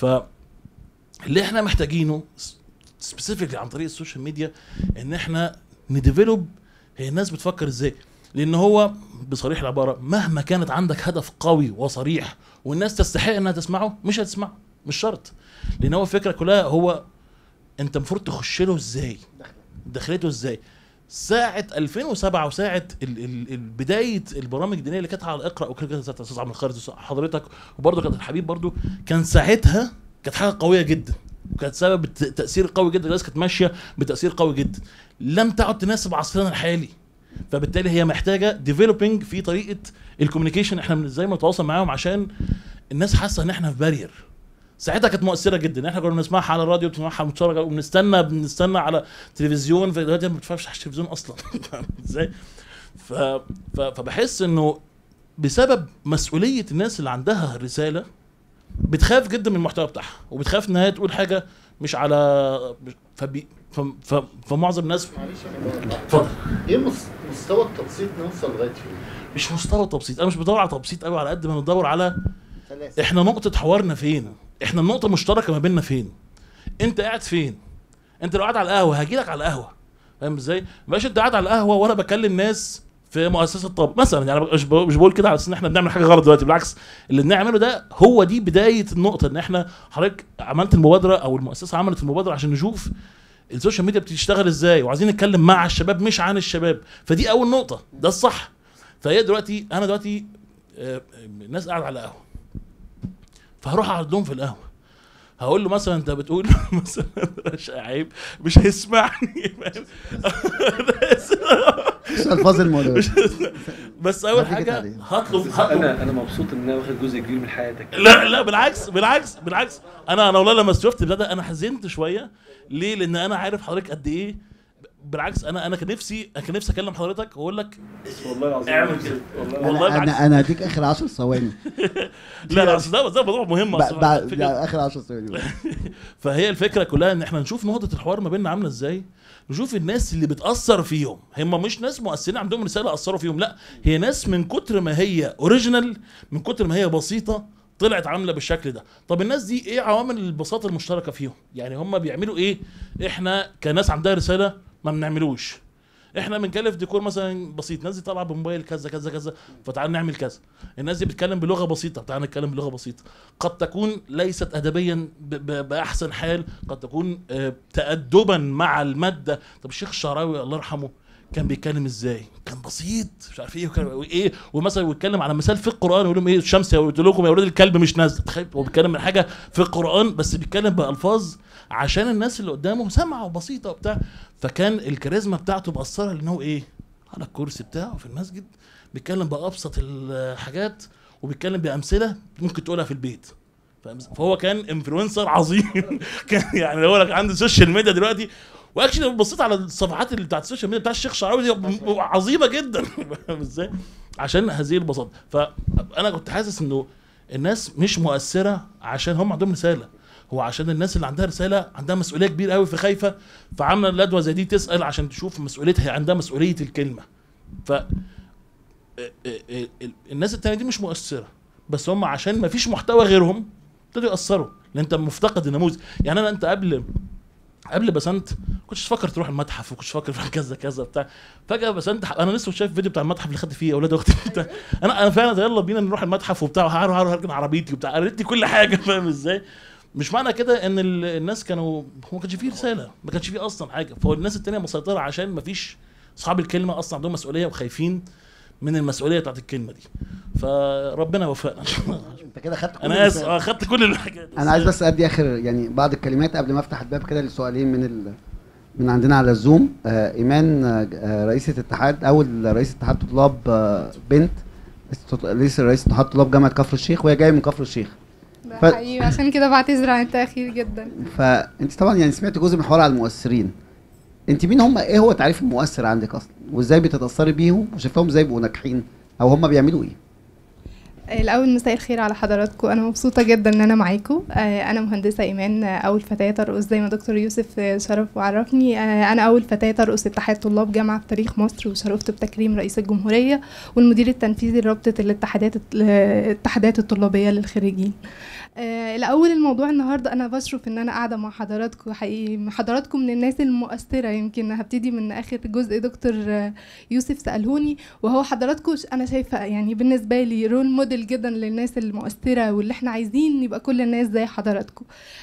اللي احنا محتاجينه سبيسيفيكلي عن طريق السوشيال ميديا ان احنا نديفلوب هي الناس بتفكر ازاي لان هو بصريح العباره مهما كانت عندك هدف قوي وصريح والناس تستحق انها تسمعه مش هتسمعه مش شرط لان هو الفكره كلها هو انت المفروض تخش له ازاي دخلته ازاي ساعة ألفين وسبعة وساعة بداية البرامج الدينية اللي كانت على اقرأ وكانت كانت استاذ عبد الخالق حضرتك وبرضه كانت الحبيب برضه كان ساعتها كانت حاجة قوية جدا وكانت سبب تأثير قوي جدا الناس كانت ماشية بتأثير قوي جدا لم تعد تناسب عصرنا الحالي فبالتالي هي محتاجة ديفلوبينج في طريقة الكوميونيكيشن احنا ازاي نتواصل معاهم عشان الناس حاسة ان احنا في بارير ساعتها كانت مؤثره جدا احنا كنا بنسمعها على الراديو بنسمعها بنتفرج وبنستنى بنستنى على تلفزيون دلوقتي ما بتفرجش على التلفزيون اصلا ازاي ف... ف... فبحس انه بسبب مسؤوليه الناس اللي عندها رساله بتخاف جدا من المحتوى بتاعها وبتخاف ان هي تقول حاجه مش على فبي... ف... ف... فمعظم الناس اتفضل ايه مستوى التبسيط نوصل لغايه فين مش مستوى تبسيط انا مش بدور على تبسيط قوي على قد ما بدور على احنا نقطة حوارنا فين احنا النقطة المشتركة ما بيننا فين انت قاعد فين انت لو قاعد على القهوة هجيلك على القهوة فاهم ازاي ماشي انت قاعد على القهوة وانا بكلم ناس في مؤسسة طب مثلا يعني مش بقول كده على ان احنا بنعمل حاجة غلط دلوقتي بالعكس اللي بنعمله ده هو دي بداية النقطة ان احنا حضرتك عملت المبادرة او المؤسسة عملت المبادرة عشان نشوف السوشيال ميديا بتشتغل ازاي وعايزين نتكلم مع الشباب مش عن الشباب فدي اول نقطة ده الصح فهي دلوقتي انا دلوقتي الناس قاعدة على القهوة فهروح اقعد لهم في القهوه هقول له مثلا انت بتقول مثلا عيب مش هيسمعني مش الفاظ الموضوع بس اول حاجه هطلب انا انا مبسوط ان انا واخد جزء كبير من حياتك لا لا بالعكس بالعكس بالعكس انا انا والله لما شفت ده انا حزنت شويه ليه لان انا عارف حضرتك قد ايه بالعكس انا انا كان نفسي كان نفسي اكلم حضرتك واقول لك والله العظيم اعمل كده والله انا انا هديك اخر عشر ثواني لا لا اصل ده ده موضوع مهم اصلا اخر عشر ثواني فهي الفكره كلها ان احنا نشوف نقطه الحوار ما بيننا عامله ازاي نشوف الناس اللي بتاثر فيهم هم مش ناس مؤثرين عندهم رساله اثروا فيهم لا هي ناس من كتر ما هي اوريجينال من كتر ما هي بسيطه طلعت عامله بالشكل ده. طب الناس دي ايه عوامل البساطه المشتركه فيهم؟ يعني هم بيعملوا ايه احنا كناس عندها رساله ما بنعملوش؟ احنا بنكلف ديكور مثلا بسيط، الناس دي طالعه بموبايل كذا كذا كذا، فتعال نعمل كذا. الناس دي بتتكلم بلغه بسيطه، تعال نتكلم بلغه بسيطه، قد تكون ليست ادبيا باحسن حال، قد تكون اه تادبا مع الماده. طب الشيخ الشعراوي الله يرحمه كان بيتكلم ازاي؟ كان بسيط مش عارف ايه وكان ايه، ومثلا بيتكلم على مثال في القران يقول لهم ايه الشمس قلت لكم يا اولاد الكلب مش نازله. تخيل هو بيتكلم من حاجه في القران بس بيتكلم بالفاظ عشان الناس اللي قدامه سامعه وبسيطه وبتاع. فكان الكاريزما بتاعته مأثره لان هو ايه على الكرسي بتاعه في المسجد بيتكلم بابسط الحاجات وبيتكلم بامثله ممكن تقولها في البيت. فهو كان انفلونسر عظيم. كان يعني لو لك عنده سوشيال ميديا دلوقتي، واكشلي لو بصيت على الصفحات اللي بتاعت السوشيال ميديا بتاع الشيخ الشعراوي دي عظيمه جدا. ازاي؟ عشان هذه البساطه. فانا كنت حاسس انه الناس مش مؤثره عشان هم عندهم رساله، هو عشان الناس اللي عندها رساله عندها مسؤوليه كبيره قوي في خايفه، فعامله ندوه زي دي تسال عشان تشوف مسؤوليتها، عندها مسؤوليه الكلمه. ف الناس التانية دي مش مؤثره، بس هم عشان ما فيش محتوى غيرهم ابتدوا ياثروا، لان انت مفتقد النموذج. يعني انا انت قبل قبل بسنت كنتش تفكر تروح المتحف وكنتش تفكر في كذا كذا بتاع، فجاه بسنت انا لسه شايف فيديو بتاع المتحف اللي خدت فيه اولاد اختي بتاع انا انا فعلا يلا بينا نروح المتحف وبتاع، هروح هروح هركن عربيتي وبتاع، قالت لي كل حاجه. فاهم ازاي؟ مش معنى كده ان الناس كانوا ما كانش فيه رساله، ما كانش فيه اصلا حاجه. فهو الناس التانية مسيطره عشان ما فيش اصحاب الكلمه اصلا عندهم مسؤوليه وخايفين من المسؤوليه بتاعت الكلمه دي. فربنا يوفقنا. انت كده خدت كل انا اسف اه خدت كل الحاجات. انا عايز بس ادي اخر يعني بعض الكلمات قبل ما افتح الباب كده لسؤالين من ال... من عندنا على الزوم. آه ايمان آه رئيسه اتحاد اول رئيسه اتحاد طلاب آه بنت لسه رئيسه اتحاد طلاب جامعه كفر الشيخ وهي جايه من كفر الشيخ. ده ف... حقيقي عشان كده بعتذر عن التاخير جدا. فانت طبعا يعني سمعت جزء من الحوار على المؤثرين. انت مين هم؟ ايه هو تعريف المؤثر عندك اصلا؟ وازاي بتتاثري بيهم وشايفاهم ازاي بيبقوا ناجحين او هم بيعملوا ايه؟ الاول مساء الخير على حضراتكم، انا مبسوطه جدا ان انا معاكم. انا مهندسه ايمان، اول فتاه ترقص زي ما دكتور يوسف شرف وعرفني. انا اول فتاه ترقص اتحاد طلاب جامعه في تاريخ مصر، وشرفت بتكريم رئيس الجمهوريه والمدير التنفيذي لرابطه الاتحادات الاتحادات الطلابيه للخريجين. آه الاول الموضوع النهارده انا بشرف ان انا قاعده مع حضراتكم، حقيقي حضراتكم من الناس المؤثره. يمكن هبتدي من اخر جزء دكتور يوسف سالهوني، وهو حضراتكم انا شايفه يعني بالنسبه لي رول موديل جدا للناس المؤثره، واللي احنا عايزين يبقى كل الناس زي حضراتكم.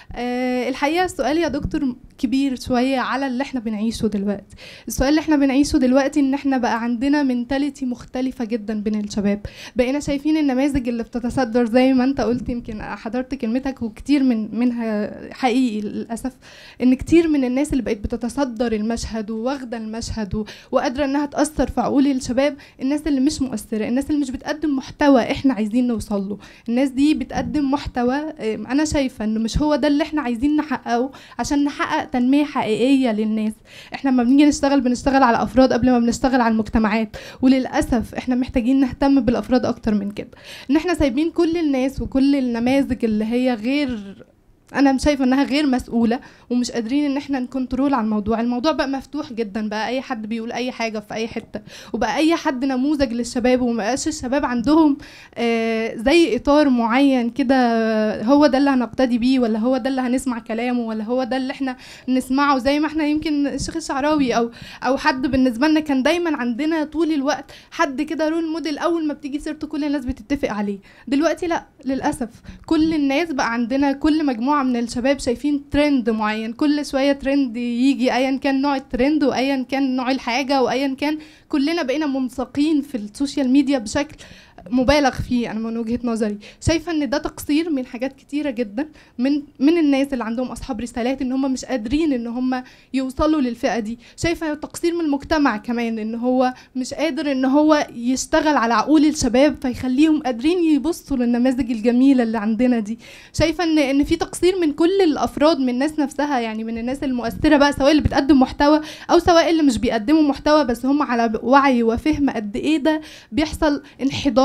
آه الحقيقه السؤال يا دكتور كبير شويه على اللي احنا بنعيشه دلوقتي. السؤال اللي احنا بنعيشه دلوقتي ان احنا بقى عندنا منتاليتي مختلفه جدا بين الشباب، بقينا شايفين النماذج اللي بتتصدر زي ما انت قلت، يمكن حضرت كلمتك وكتير من منها حقيقي للاسف، ان كتير من الناس اللي بقت بتتصدر المشهد وواخده المشهد وقادره انها تاثر في عقول الشباب، الناس اللي مش مؤثره، الناس اللي مش بتقدم محتوى احنا عايزين نوصل له. الناس دي بتقدم محتوى انا شايفه انه مش هو ده اللي احنا عايزين نحققه عشان نحقق تنميه حقيقيه للناس. احنا لما بنيجي نشتغل بنشتغل على افراد قبل ما بنشتغل على المجتمعات، وللاسف احنا محتاجين نهتم بالافراد اكتر من كده. ان احنا سايبين كل الناس وكل النماذج اللي هي غير، انا شايفه انها غير مسؤوله، ومش قادرين ان احنا نكنترول على الموضوع. الموضوع بقى مفتوح جدا، بقى اي حد بيقول اي حاجه في اي حته، وبقى اي حد نموذج للشباب، ومبقاش الشباب عندهم آه زي اطار معين كده هو ده اللي هنقتدي بيه، ولا هو ده اللي هنسمع كلامه، ولا هو ده اللي احنا نسمعه. زي ما احنا يمكن الشيخ الشعراوي او او حد بالنسبه لنا كان دايما عندنا طول الوقت حد كده رول موديل، اول ما بتيجي سيرته كل الناس بتتفق عليه. دلوقتي لا، للاسف كل الناس بقى عندنا كل مجموعه من الشباب شايفين ترند معين، كل شويه ترند يجي ايا كان نوع الترند وايا كان نوع الحاجه وايا كان، كلنا بقينا ممسقين في السوشيال ميديا بشكل مبالغ فيه. انا من وجهه نظري شايفه ان ده تقصير من حاجات كتيره جدا من من الناس اللي عندهم اصحاب رسالات، ان هم مش قادرين ان هم يوصلوا للفئه دي. شايفه تقصير من المجتمع كمان، ان هو مش قادر ان هو يشتغل على عقول الشباب فيخليهم قادرين يبصوا للنماذج الجميله اللي عندنا دي. شايفه ان ان في تقصير من كل الافراد، من الناس نفسها، يعني من الناس المؤثره بقى، سواء اللي بتقدم محتوى او سواء اللي مش بيقدموا محتوى بس هم على وعي وفهم قد ايه ده بيحصل انحدار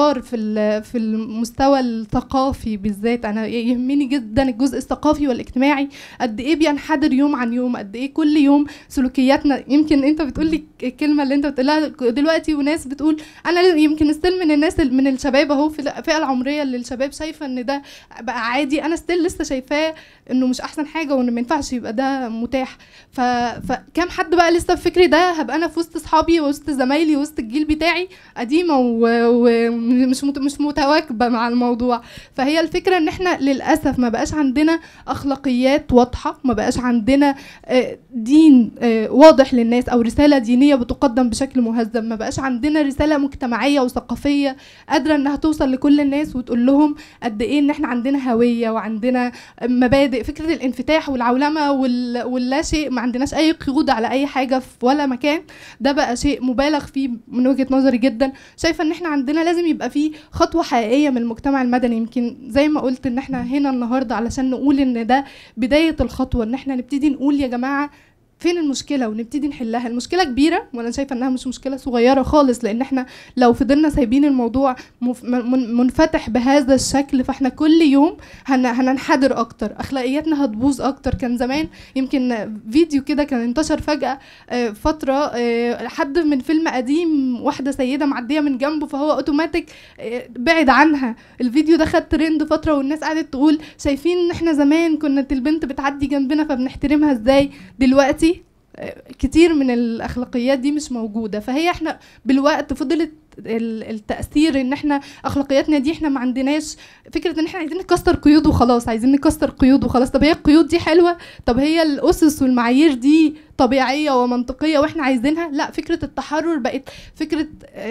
انتشار في ال- في المستوى الثقافي بالذات. انا يهمني جدا الجزء الثقافي والاجتماعي، قد ايه بينحدر يوم عن يوم، قد ايه كل يوم سلوكياتنا. يمكن انت بتقول لي الكلمه اللي انت بتقولها دلوقتي وناس بتقول انا يمكن ستيل من الناس من الشباب اهو في الفئه العمريه اللي الشباب شايفه ان ده بقى عادي، انا ستيل لسه شايفاه انه مش احسن حاجه وانه ما ينفعش يبقى ده متاح. ف... فكم حد بقى لسه في فكري ده، هبقى انا في وسط اصحابي وسط زمايلي وسط الجيل بتاعي قديمه ومش مت... مش متواكبه مع الموضوع. فهي الفكره ان احنا للاسف ما بقاش عندنا اخلاقيات واضحه، ما بقاش عندنا دين واضح للناس او رساله دينيه بتقدم بشكل مهذب، ما بقاش عندنا رساله مجتمعيه وثقافيه قادره انها توصل لكل الناس وتقول لهم قد ايه ان احنا عندنا هويه وعندنا مبادئ. فكره الانفتاح والعولمه وال... واللا شيء، ما عندناش اي قيود على اي حاجه في ولا مكان، ده بقى شيء مبالغ فيه من وجهه نظري جدا. شايفه ان احنا عندنا لازم يبقى فيه خطوه حقيقيه من المجتمع المدني. يمكن زي ما قلت ان احنا هنا النهارده علشان نقول ان ده بدايه الخطوه، ان احنا نبتدي نقول يا جماعه فين المشكله ونبتدي نحلها. المشكله كبيره وانا شايفه انها مش مشكله صغيره خالص، لان احنا لو فضلنا سايبين الموضوع منفتح بهذا الشكل فاحنا كل يوم هننحدر اكتر، اخلاقياتنا هتبوظ اكتر. كان زمان يمكن فيديو كده كان انتشر فجاه فتره، حد من فيلم قديم واحده سيده معديه من جنبه فهو اوتوماتيك بعد عنها. الفيديو ده خد ترند فتره والناس قعدت تقول شايفين ان احنا زمان كانت البنت بتعدي جنبنا فبنحترمها ازاي، دلوقتي كتير من الاخلاقيات دي مش موجوده. فهي احنا بالوقت فضلت التاثير ان احنا اخلاقياتنا دي احنا ما عندناش فكره ان احنا عايزين نكسر قيود وخلاص، عايزين نكسر قيود وخلاص. طب هي القيود دي حلوه، طب هي الاسس والمعايير دي طبيعيه ومنطقيه واحنا عايزينها؟ لا، فكره التحرر بقت فكره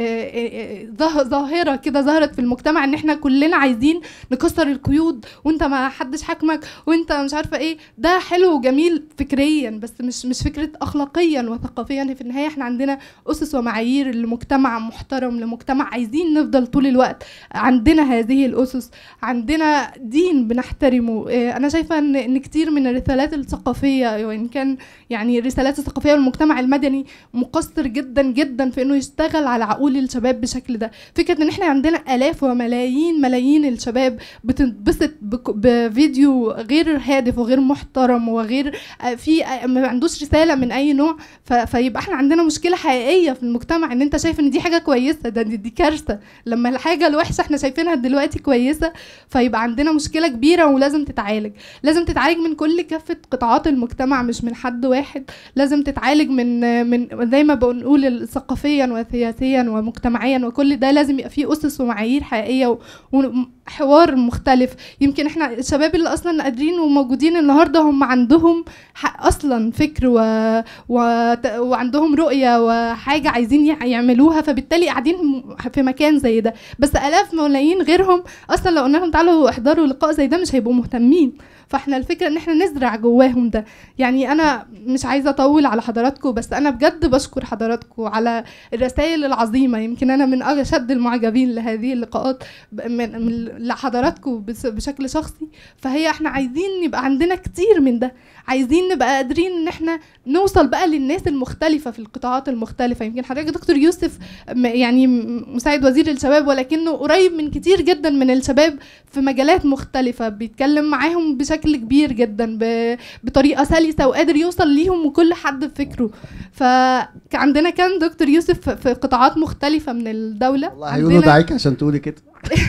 ظاهره كده ظهرت في المجتمع ان احنا كلنا عايزين نكسر القيود وانت ما حدش حاكمك وانت مش عارفه ايه. ده حلو وجميل فكريا بس مش مش فكره اخلاقيا وثقافيا. في النهايه احنا عندنا اسس ومعايير لمجتمع محترم، لمجتمع عايزين نفضل طول الوقت عندنا هذه الاسس، عندنا دين بنحترمه. انا شايفه ان ان كتير من الرسالات الثقافيه وان كان يعني الرسالات الثقافيه والمجتمع المدني مقصر جدا جدا في انه يشتغل على عقول الشباب بالشكل ده. فكره ان احنا عندنا الاف وملايين ملايين الشباب بتنبسط بفيديو غير هادف وغير محترم وغير في ما عندوش رساله من اي نوع، فيبقى احنا عندنا مشكله حقيقيه في المجتمع ان انت شايف ان دي حاجه كويسه. ده دي كارثه لما الحاجه الوحشه احنا شايفينها دلوقتي كويسه، فيبقى عندنا مشكله كبيره ولازم تتعالج. لازم تتعالج من كل كافه قطاعات المجتمع مش من حد واحد، لازم تتعالج من من زي ما بنقول ثقافيا وسياسيا ومجتمعيا، وكل ده لازم يبقى فيه اسس ومعايير حقيقيه وحوار مختلف. يمكن احنا الشباب اللي اصلا قادرين وموجودين النهارده هم عندهم اصلا فكر و... و... وعندهم رؤيه وحاجه عايزين يعملوها، فبالتالي قاعدين في مكان زي ده. بس الاف ملايين غيرهم اصلا لو قلنا لهم تعالوا احضروا لقاء زي ده مش هيبقوا مهتمين. فاحنا الفكره ان احنا نزرع جواهم ده. يعني انا مش عايزه اطول على حضراتكم، بس انا بجد بشكر حضراتكم على الرسائل العظيمه. يمكن انا من اشد المعجبين لهذه اللقاءات من لحضراتكم بشكل شخصي. فهي احنا عايزين يبقى عندنا كتير من ده، عايزين نبقى قادرين ان احنا نوصل بقى للناس المختلفه في القطاعات المختلفه. يمكن حضرتك دكتور يوسف يعني مساعد وزير الشباب، ولكنه قريب من كتير جدا من الشباب في مجالات مختلفه، بيتكلم معاهم بشكل كبير جدا بطريقه سلسه وقادر يوصل ليهم وكل حد بفكره. فعندنا كان دكتور يوسف في قطاعات مختلفه من الدوله. والله هيقولوا دعيك عشان تقولي كده.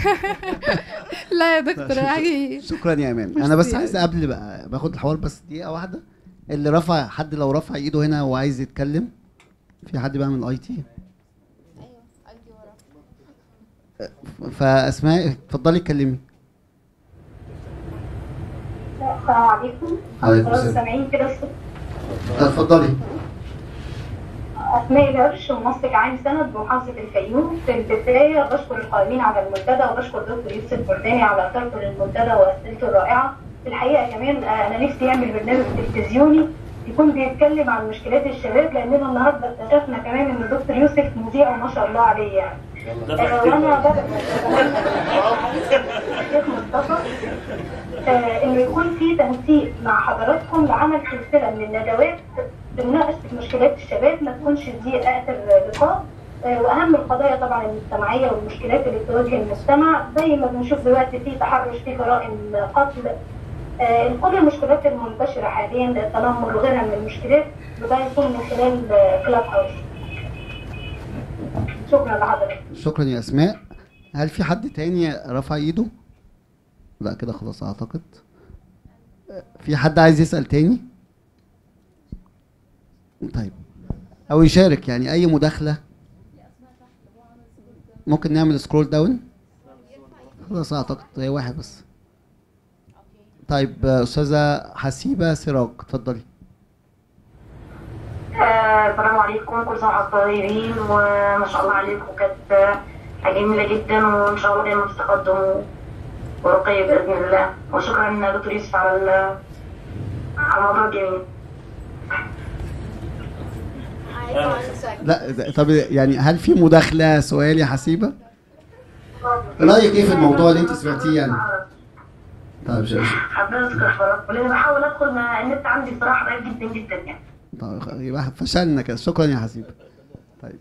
لا يا دكتور عادي. شكرا يا ايمان. انا بس عايز قبل بقى باخد الحوار بس دقيقه واحده، اللي رفع حد لو رفع ايده هنا وعايز يتكلم، في حد بقى من الاي تي؟ فاسماء اتفضلي اتكلمي. السلام عليكم. عليكم السلام. سامعين كده الصوت؟ اتفضلي. أسماء العرش منسق عام سند بمحافظة الفيوم. في البداية بشكر القائمين على المنتدى وبشكر دكتور يوسف برداني على إثارته للمنتدى وأسئلته الرائعة. في الحقيقة كمان أنا نفسي يعمل برنامج تلفزيوني يكون بيتكلم عن مشكلات الشباب، لأننا النهارده اكتشفنا كمان إن دكتور يوسف مذيع وما شاء الله عليه يعني. آه وأنا بدأ الشيخ مصطفى آه إنه يكون في تنسيق مع حضراتكم لعمل سلسلة من الندوات بمناقشة مشكلات الشباب، ما تكونش دي آخر لقاء، واهم القضايا طبعا المجتمعيه والمشكلات اللي بتواجه المجتمع. زي ما بنشوف دلوقتي في تحرش، في جرائم قتل، كل المشكلات المنتشره حاليا، التنمر وغيرها من المشكلات، وده يكون من خلال كلاب هاوس. شكرا لحضرتك. شكرا يا اسماء. هل في حد تاني رفع ايده؟ لا كده خلاص اعتقد. في حد عايز يسأل تاني؟ طيب او يشارك، يعني اي مداخلة. ممكن نعمل سكرول داون. خلاص اعتقد هي واحد بس. طيب استاذة حسيبة سراج اتفضلي. السلام عليكم، كل سنه وانتم طيبين، وما شاء الله عليكم كانت جميله جدا، وان شاء الله دايما في تقدم ورقي باذن الله. وشكرا دكتور يوسف على على الموضوع الجميل. لا طب يعني هل في مداخلة سؤال يا حسيبة؟ رأيك ايه في الموضوع اللي انت سمعتيه يعني؟ طيب شكرا. حابه اذكر حضرتك، لان بحاول ادخل مع النت عندي بصراحه ضعيف جدا جدا يعني. طيب يبقى فشلنا كده. شكرا يا حسيبة. طيب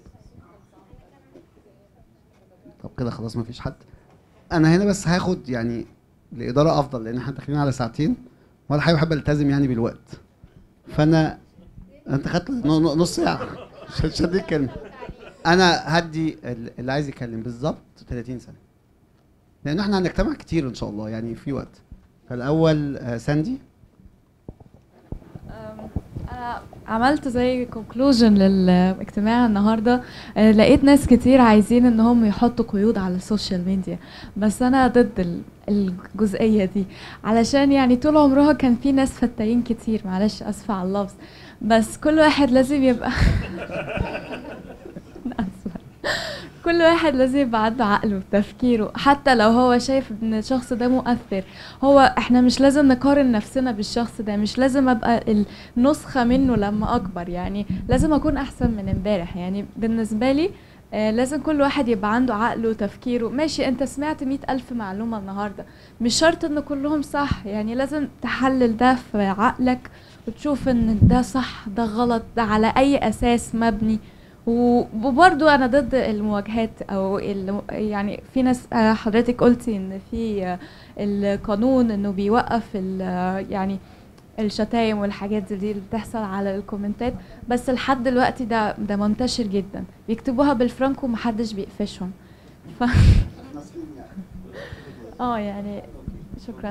طب كده خلاص مفيش حد. انا هنا بس هاخد يعني الاداره افضل، لان احنا داخلين على ساعتين وانا حابب بحب التزم يعني بالوقت. فانا انت خدت نص ساعه مش هديك كلمه. انا هدي اللي عايز يتكلم بالظبط ثلاثين ثانيه، لان احنا هنجتمع كتير ان شاء الله يعني في وقت. فالاول ساندي. انا عملت زي كونكلوجن للاجتماع النهارده. لقيت ناس كتير عايزين ان هم يحطوا قيود على السوشيال ميديا، بس انا ضد الجزئيه دي، علشان يعني طول عمرها كان في ناس فتاين كتير، معلش اسفه على اللفظ، بس كل واحد لازم يبقى كل واحد لازم يبقى عنده عقله وتفكيره، حتى لو هو شايف ان الشخص ده مؤثر. هو احنا مش لازم نقارن نفسنا بالشخص ده، مش لازم ابقى النسخة منه لما اكبر، يعني لازم اكون احسن من امبارح. يعني بالنسبة لي آه لازم كل واحد يبقى عنده عقله وتفكيره. ماشي انت سمعت مئة الف معلومة النهاردة، مش شرط ان كلهم صح، يعني لازم تحلل ده في عقلك وتشوف ان ده صح ده غلط، ده على اي اساس مبني. وبرضو انا ضد المواجهات او يعني في ناس حضرتك قلتي ان في القانون انه بيوقف يعني الشتايم والحاجات دي اللي بتحصل على الكومنتات، بس لحد دلوقتي ده ده منتشر جدا، بيكتبوها بالفرنك ومحدش بيقفشهم. ف اه يعني شكرا.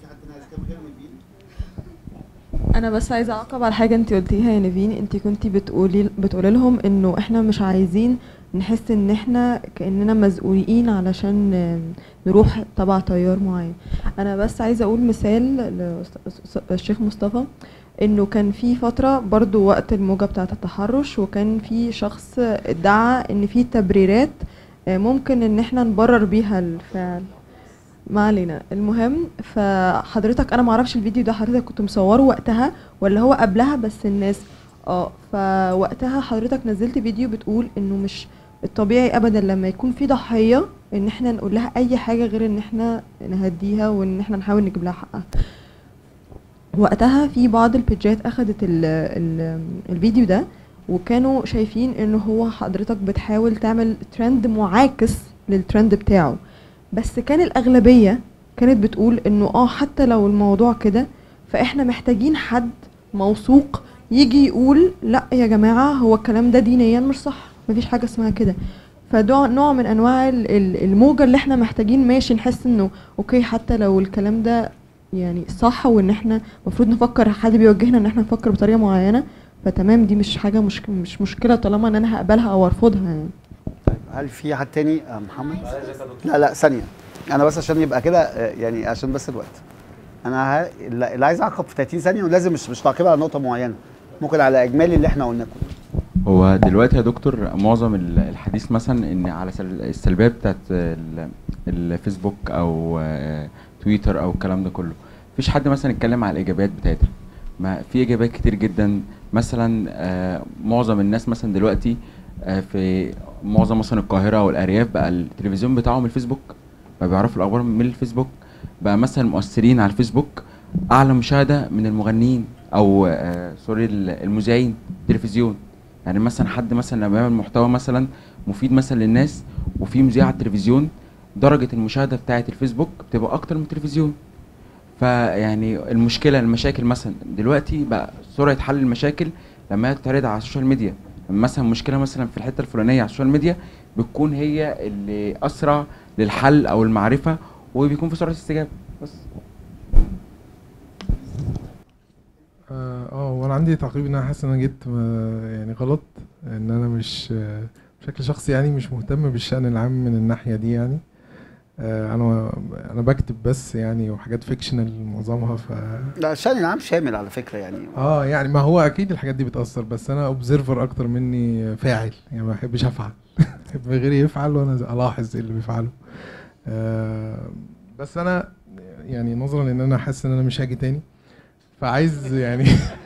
انا بس عايزه اعقب على حاجه انت قلتيها يا نيفين. انت كنتي بتقولي بتقولي لهم انه احنا مش عايزين نحس ان احنا كاننا مزقوقين علشان نروح تبع تيار معين. انا بس عايزه اقول مثال للشيخ مصطفى، انه كان في فتره برضو وقت الموجه بتاعه التحرش، وكان في شخص ادعى ان في تبريرات ممكن ان احنا نبرر بيها الفعل. ما علينا. المهم فحضرتك انا معرفش الفيديو ده حضرتك كنت مصوره وقتها ولا هو قبلها، بس الناس اه فوقتها حضرتك نزلت فيديو بتقول انه مش الطبيعي ابدا لما يكون في ضحيه ان احنا نقول لها اي حاجه غير ان احنا نهديها وان احنا نحاول نجيب لها حقها. وقتها في بعض البيجات اخدت ال ال الفيديو ده وكانوا شايفين انه هو حضرتك بتحاول تعمل ترند معاكس للترند بتاعه، بس كان الاغلبيه كانت بتقول انه اه حتى لو الموضوع كده فاحنا محتاجين حد موثوق يجي يقول لا يا جماعه هو الكلام ده دينيا مش صح، مفيش حاجه اسمها كده. فده نوع من انواع الموجه اللي احنا محتاجين ماشي نحس انه اوكي حتى لو الكلام ده يعني صح، وان احنا المفروض نفكر، حد بيوجهنا ان احنا نفكر بطريقه معينه، فتمام دي مش حاجه مش مش مشكله طالما ان انا هقبلها او ارفضها يعني. هل في حد تاني؟ محمد؟ لا لا ثانية، أنا بس عشان يبقى كده يعني عشان بس الوقت. أنا ه... اللي عايز أعقب في ثلاثين ثانية، ولازم مش مش تعقيب على نقطة معينة، ممكن على إجمالي اللي إحنا قلناه كله. هو دلوقتي يا دكتور معظم الحديث مثلا إن على السلبيات بتاعت الفيسبوك أو تويتر أو الكلام ده كله، مفيش حد مثلا يتكلم على الإيجابيات بتاعتها. ما في إيجابيات كتير جدا، مثلا معظم الناس مثلا دلوقتي في معظم مثلا القاهره والارياف بقى التلفزيون بتاعهم الفيسبوك، بقى بيعرفوا الاخبار من الفيسبوك، بقى مثلا المؤثرين على الفيسبوك اعلى مشاهده من المغنيين او آه سوري المذيعين التلفزيون. يعني مثلا حد مثلا لما يعمل محتوى مثلا مفيد مثلا للناس وفي مذيع على التلفزيون، درجه المشاهده بتاعه الفيسبوك بتبقى اكتر من التلفزيون. فيعني المشكله المشاكل مثلا دلوقتي بقى سرعه حل المشاكل لما هي تتعرض على السوشيال ميديا. مثلا مشكله مثلا في الحته الفلانيه على السوشيال ميديا بتكون هي اللي اسرع للحل او المعرفه، وبيكون في سرعه استجابه بس. اه آه، وانا عندي تعقيب ان انا حاسس ان انا جيت آه، يعني غلط، ان انا مش آه، بشكل شخصي يعني مش مهتم بالشأن العام من الناحية دي يعني. آه، انا انا بكتب بس يعني وحاجات فيكشنال معظمها. ف لا الشأن العام شامل على فكره يعني. اه يعني ما هو اكيد الحاجات دي بتأثر، بس انا اوبزرفر اكتر مني فاعل، يعني ما بحبش افعل بحب غيري يفعل وانا الاحظ ايه اللي بيفعله. آه بس انا يعني نظرا ان انا حاسس ان انا مش هاجي تاني، فعايز يعني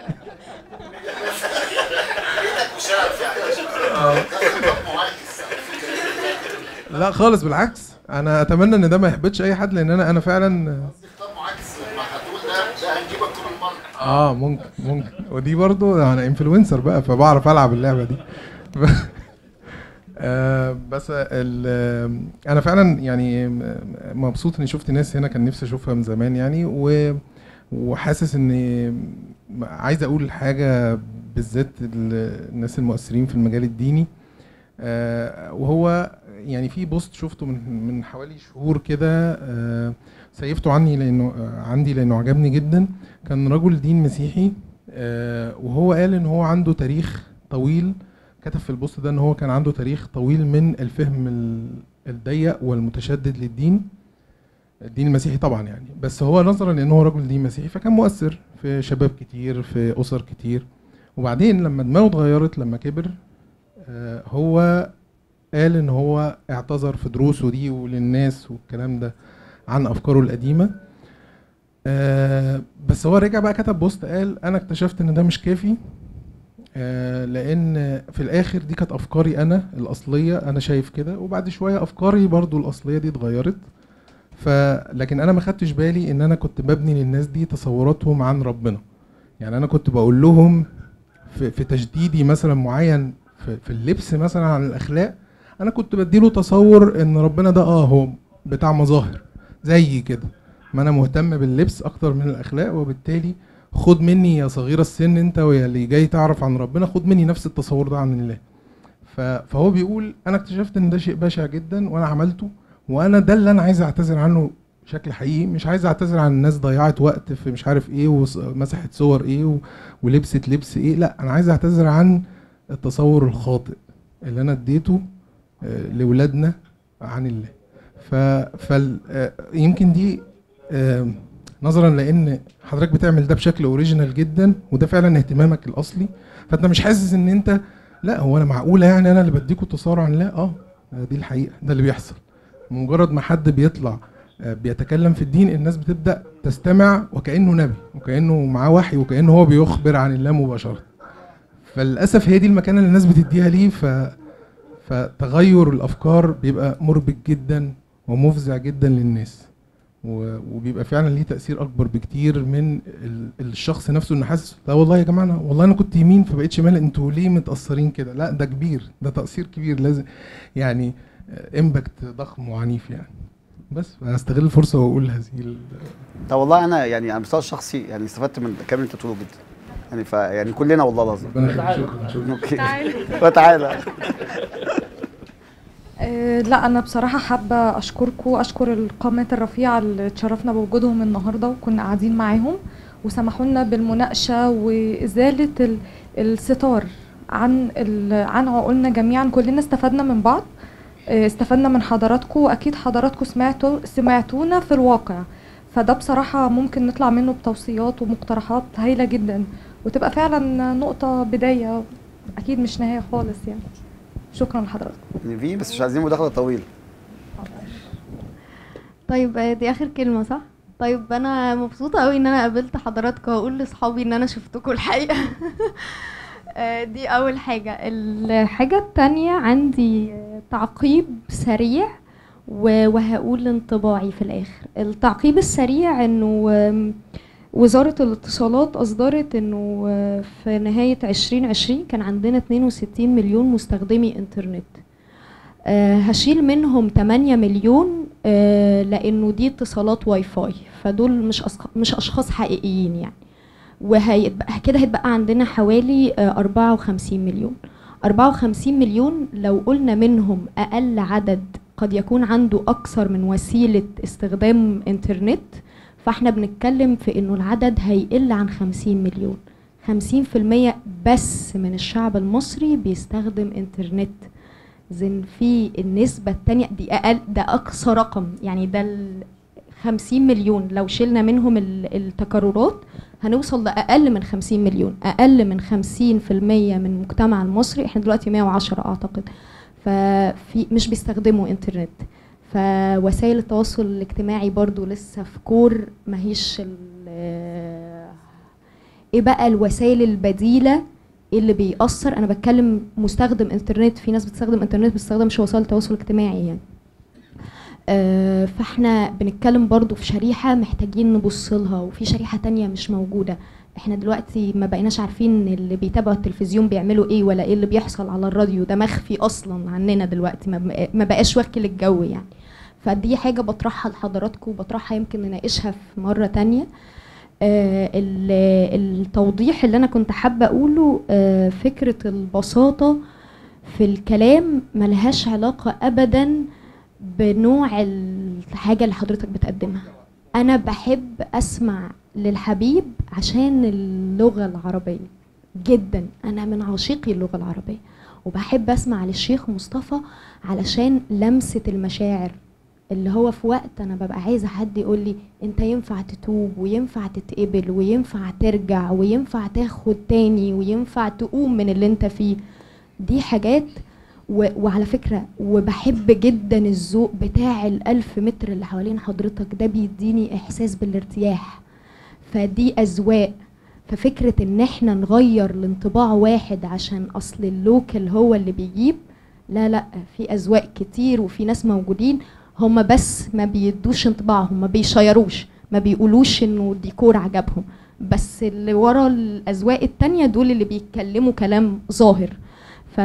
لا خالص بالعكس، انا اتمنى ان ده ما يحبطش اي حد، لان انا انا فعلا اه ممكن ممكن ودي برضو انا انفلونسر بقى فبعرف العب اللعبه دي آه بس انا فعلا يعني مبسوط اني شفت ناس هنا كان نفسي اشوفها من زمان يعني، و وحاسس اني عايز اقول حاجه بالذات الناس المؤثرين في المجال الديني. آه وهو يعني في بوست شفته من من حوالي شهور كده، آه سيفته عني لانه آه عندي لانه عجبني جدا. كان رجل دين مسيحي، آه وهو قال ان هو عنده تاريخ طويل، كتب في البوست ده ان هو كان عنده تاريخ طويل من الفهم الضيق والمتشدد للدين الدين المسيحي طبعا يعني، بس هو نظرا لانه هو رجل دين مسيحي فكان مؤثر في شباب كتير في اسر كتير. وبعدين لما دماغه اتغيرت لما كبر، آه هو قال ان هو اعتذر في دروسه دي وللناس والكلام ده عن افكاره القديمه. آه بس هو رجع بقى كتب بوست قال انا اكتشفت ان ده مش كافي، آه لان في الاخر دي كانت افكاري انا الاصليه، انا شايف كده، وبعد شويه افكاري برضو الاصليه دي اتغيرت. فلكن انا ما خدتش بالي ان انا كنت ببني للناس دي تصوراتهم عن ربنا. يعني انا كنت بقول لهم في, في تجديدي مثلا معين في, في اللبس مثلا عن الاخلاق، انا كنت بديله تصور ان ربنا ده اه هو بتاع مظاهر زي كده، ما انا مهتم باللبس اكتر من الاخلاق، وبالتالي خد مني يا صغير السن انت ويا اللي جاي تعرف عن ربنا، خد مني نفس التصور ده عن الله. فهو بيقول انا اكتشفت ان ده شيء بشع جدا وانا عملته، وانا ده اللي انا عايز اعتذر عنه بشكل حقيقي. مش عايز اعتذر عن الناس ضيعت وقت في مش عارف ايه ومسحت صور ايه ولبست لبس ايه، لا انا عايز اعتذر عن التصور الخاطئ اللي انا اديته لاولادنا عن الله. ف يمكن دي نظرا لان حضرتك بتعمل ده بشكل اوريجينال جدا، وده فعلا اهتمامك الاصلي، فانت مش حاسس ان انت لا هو انا معقوله يعني انا اللي بديكوا تصور عن الله. اه دي الحقيقه، ده اللي بيحصل. مجرد ما حد بيطلع بيتكلم في الدين الناس بتبدا تستمع وكانه نبي وكانه معاه وحي وكانه هو بيخبر عن الله مباشره. فللاسف هي دي المكانه اللي الناس بتديها ليه، ف فتغير الافكار بيبقى مربك جدا ومفزع جدا للناس، وبيبقى فعلا ليه تاثير اكبر بكتير من الشخص نفسه انه حاسس لا والله يا جماعه والله انا كنت يمين فبقيت شمال، انتوا ليه متاثرين كده؟ لا ده كبير، ده تاثير كبير، لازم يعني امباكت ضخم وعنيف يعني. بس هستغل الفرصه واقول هذه ال... طب والله انا يعني على المستوى الشخصي يعني استفدت من الكلام اللي انت بتقوله جدا يعني، فيعني كلنا والله العظيم. شكرا شكرا. تعالى تعالى. لا انا بصراحه حابه اشكركم، اشكر القامات الرفيعه اللي اتشرفنا بوجودهم النهارده وكنا قاعدين معاهم وسمحوا لنا بالمناقشه وازاله الستار عن عن عقولنا جميعا. كلنا استفدنا من بعض، استفدنا من حضراتكم، واكيد حضراتكم سمعتوا سمعتونا في الواقع، فده بصراحه ممكن نطلع منه بتوصيات ومقترحات هايله جدا وتبقى فعلا نقطه بدايه، اكيد مش نهايه خالص يعني. شكرا لحضراتكم. نيفين بس مش عايزين مداخله طويله. طيب دي اخر كلمه صح؟ طيب انا مبسوطه قوي ان انا قابلت حضراتكم واقول لاصحابي ان انا شفتكم الحقيقه. دي اول حاجه. الحاجه التانية عندي تعقيب سريع وهقول انطباعي في الاخر. التعقيب السريع انه وزارة الاتصالات أصدرت إنه آه، في نهاية عشرين عشرين كان عندنا اتنين وستين مليون مستخدمي إنترنت. آه، هشيل منهم تمانية مليون آه، لأنه دي اتصالات واي فاي، فدول مش أص- مش أشخاص حقيقيين يعني. وهيبقى كده هيتبقى عندنا حوالي آه، أربعة وخمسين مليون. أربعة وخمسين مليون لو قلنا منهم أقل عدد قد يكون عنده أكثر من وسيلة استخدام إنترنت، فاحنا بنتكلم في إنه العدد هيقل عن خمسين مليون. خمسين في المية بس من الشعب المصري بيستخدم إنترنت. زين في النسبة التانية دي أقل، ده أقصى رقم يعني. ده ال خمسين مليون لو شلنا منهم ال- التكررات هنوصل لأقل من خمسين مليون. أقل من خمسين في المية من المجتمع المصري، احنا دلوقتي مية وعشرة أعتقد، ففي مش بيستخدموا إنترنت. فوسائل التواصل الاجتماعي برضو لسه في كور ماهيش ال- ايه بقى الوسائل البديلة اللي بيأثر. انا بتكلم مستخدم انترنت، في ناس بتستخدم انترنت بتستخدمش وسائل التواصل الاجتماعي يعني. آه، فاحنا بنتكلم برضو في شريحة محتاجين نبص لها، وفي شريحة تانية مش موجودة. احنا دلوقتي ما بقيناش عارفين اللي بيتابعوا التلفزيون بيعملوا ايه، ولا ايه اللي بيحصل على الراديو، ده مخفي اصلا عننا دلوقتي، ما بق- ما بقاش واكل الجو يعني. فدي حاجة بطرحها لحضراتكم، وبطرحها يمكن نناقشها في مرة تانية. آه، ال- التوضيح اللي انا كنت حابة اقوله، آه، فكرة البساطة في الكلام ملهاش علاقة ابدا بنوع الحاجة اللي حضرتك بتقدمها. انا بحب اسمع للحبيب عشان اللغة العربية جدا، انا من عاشقي اللغة العربية. وبحب اسمع للشيخ مصطفى علشان لمسة المشاعر، اللي هو في وقت انا ببقى عايزه حد يقول لي انت ينفع تتوب، وينفع تتقبل، وينفع ترجع، وينفع تاخد تاني، وينفع تقوم من اللي انت فيه. دي حاجات و... وعلى فكره، وبحب جدا الذوق بتاع الالف متر اللي حوالين حضرتك، ده بيديني احساس بالارتياح. فدي اذواق. ففكره ان احنا نغير الانطباع واحد عشان اصل اللوكل هو اللي بيجيب، لا لا، في اذواق كتير، وفي ناس موجودين هم بس ما بيدوش انطباعهم، ما بيشيروش، ما بيقولوش انه الديكور عجبهم، بس اللي ورا الاذواق التانية دول اللي بيتكلموا كلام ظاهر. ف...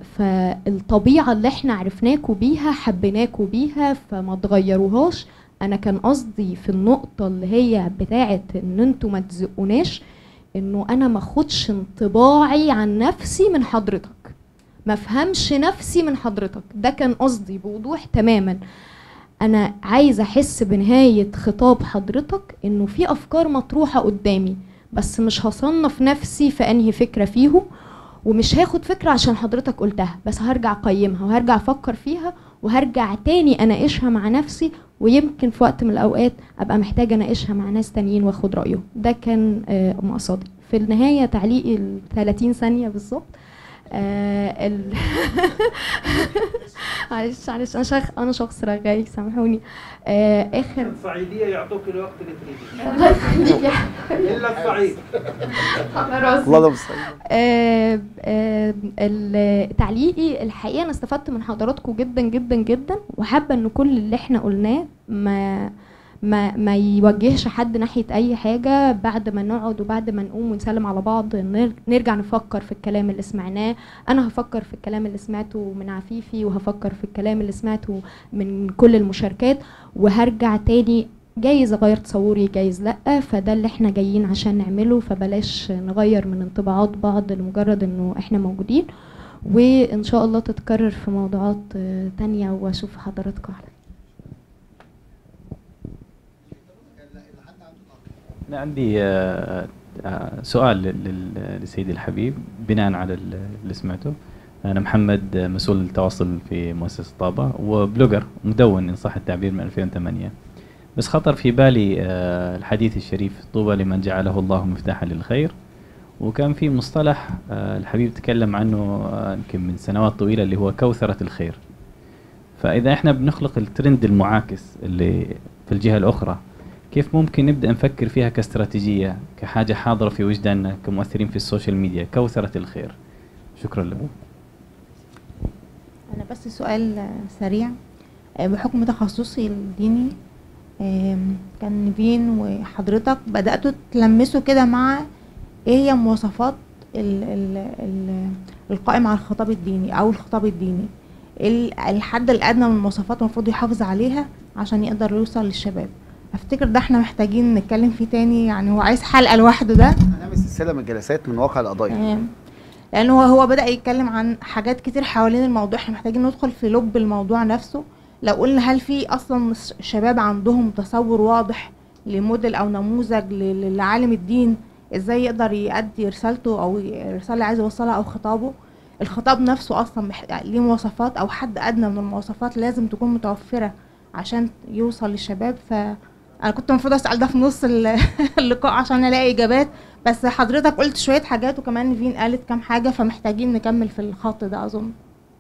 فالطبيعة اللي احنا عرفناكوا بيها حبيناكوا بيها، فما تغيروهاش. انا كان قصدي في النقطة اللي هي بتاعت ان انتوا ما تزقوناش، انه انا ما اخدش انطباعي عن نفسي من حضرتك، ما افهمش نفسي من حضرتك. ده كان قصدي بوضوح تماما. انا عايزه احس بنهايه خطاب حضرتك انه في افكار مطروحه قدامي، بس مش هصنف نفسي في انهي فكره فيهم، ومش هاخد فكره عشان حضرتك قلتها، بس هرجع اقيمها وهرجع افكر فيها وهرجع تاني اناقشها مع نفسي، ويمكن في وقت من الاوقات ابقى محتاجه اناقشها مع ناس تانيين واخد رايهم. ده كان آه، مقصدي. في النهايه تعليقي ال ثلاثين ثانيه بالظبط. آه ال... معلش معلش انا شخص انا شخص رغاي، سامحوني. آه اخر الفعيليه يعطوك الوقت اللي تريديه. الله يخليك يا الا الصعيد. على راسي. الله المستعان. آه آه ال- تعليقي الحقيقه انا استفدت من حضراتكم جدا جدا جدا، وحابه ان كل اللي احنا قلناه ما ما ما يوجهش حد ناحيه اي حاجه. بعد ما نقعد وبعد ما نقوم ونسلم على بعض نر- نرجع نفكر في الكلام اللي سمعناه. انا هفكر في الكلام اللي سمعته من عفيفي، وهفكر في الكلام اللي سمعته من كل المشاركات، وهرجع تاني جايز اغير تصوري جايز لا. فده اللي احنا جايين عشان نعمله، فبلاش نغير من انطباعات بعض لمجرد انه احنا موجودين. وان شاء الله تتكرر في موضوعات آه، تانية، واشوف حضراتكم على أنا عندي آه، آه، سؤال لل- للسيد الحبيب بناء على ال- اللي سمعته. أنا محمد، آه، مسؤول التواصل في مؤسسة طابة، وبلوجر مدون إن صح التعبير من ألفين وثمانية. بس خطر في بالي آه، الحديث الشريف طوبى لمن جعله الله مفتاحا للخير، وكان في مصطلح آه، الحبيب تكلم عنه آه، يمكن من سنوات طويلة اللي هو كوثرة الخير. فإذا إحنا بنخلق الترند المعاكس اللي في الجهة الأخرى، كيف ممكن نبدأ نفكر فيها كاستراتيجية، كحاجة حاضرة في وجداننا كمؤثرين في السوشيال ميديا، كوثرة الخير؟ شكرا لكم. أنا بس سؤال آه، سريع. آه، بحكم تخصصي الديني، آم، كان نيفين وحضرتك بدأتوا تلمسوا كده مع ايه هي مواصفات ال ال ال القائم على الخطاب الديني او الخطاب الديني، ال- الحد الادنى من المواصفات المفروض يحافظ عليها عشان يقدر يوصل للشباب. افتكر ده احنا محتاجين نتكلم فيه تاني، يعني هو عايز حلقة لوحده ده. هنعمل سلسله من الجلسات من واقع القضايا. تمام. لان هو هو بدأ يتكلم عن حاجات كتير حوالين الموضوع، احنا محتاجين ندخل في لب الموضوع نفسه. لو قلنا هل في اصلا ش- شباب عندهم تصور واضح لموديل او نموذج ل- لعالم الدين ازاي يقدر يؤدي رسالته او الرساله اللي عايز يوصلها او خطابه. الخطاب نفسه اصلا مح- ليه مواصفات او حد ادنى من المواصفات لازم تكون متوفره عشان يوصل للشباب. فانا كنت المفروض اسال ده في نص ال- اللقاء عشان الاقي اجابات، بس حضرتك قلت شويه حاجات وكمان نيفين قالت كام حاجه، فمحتاجين نكمل في الخط ده اظن.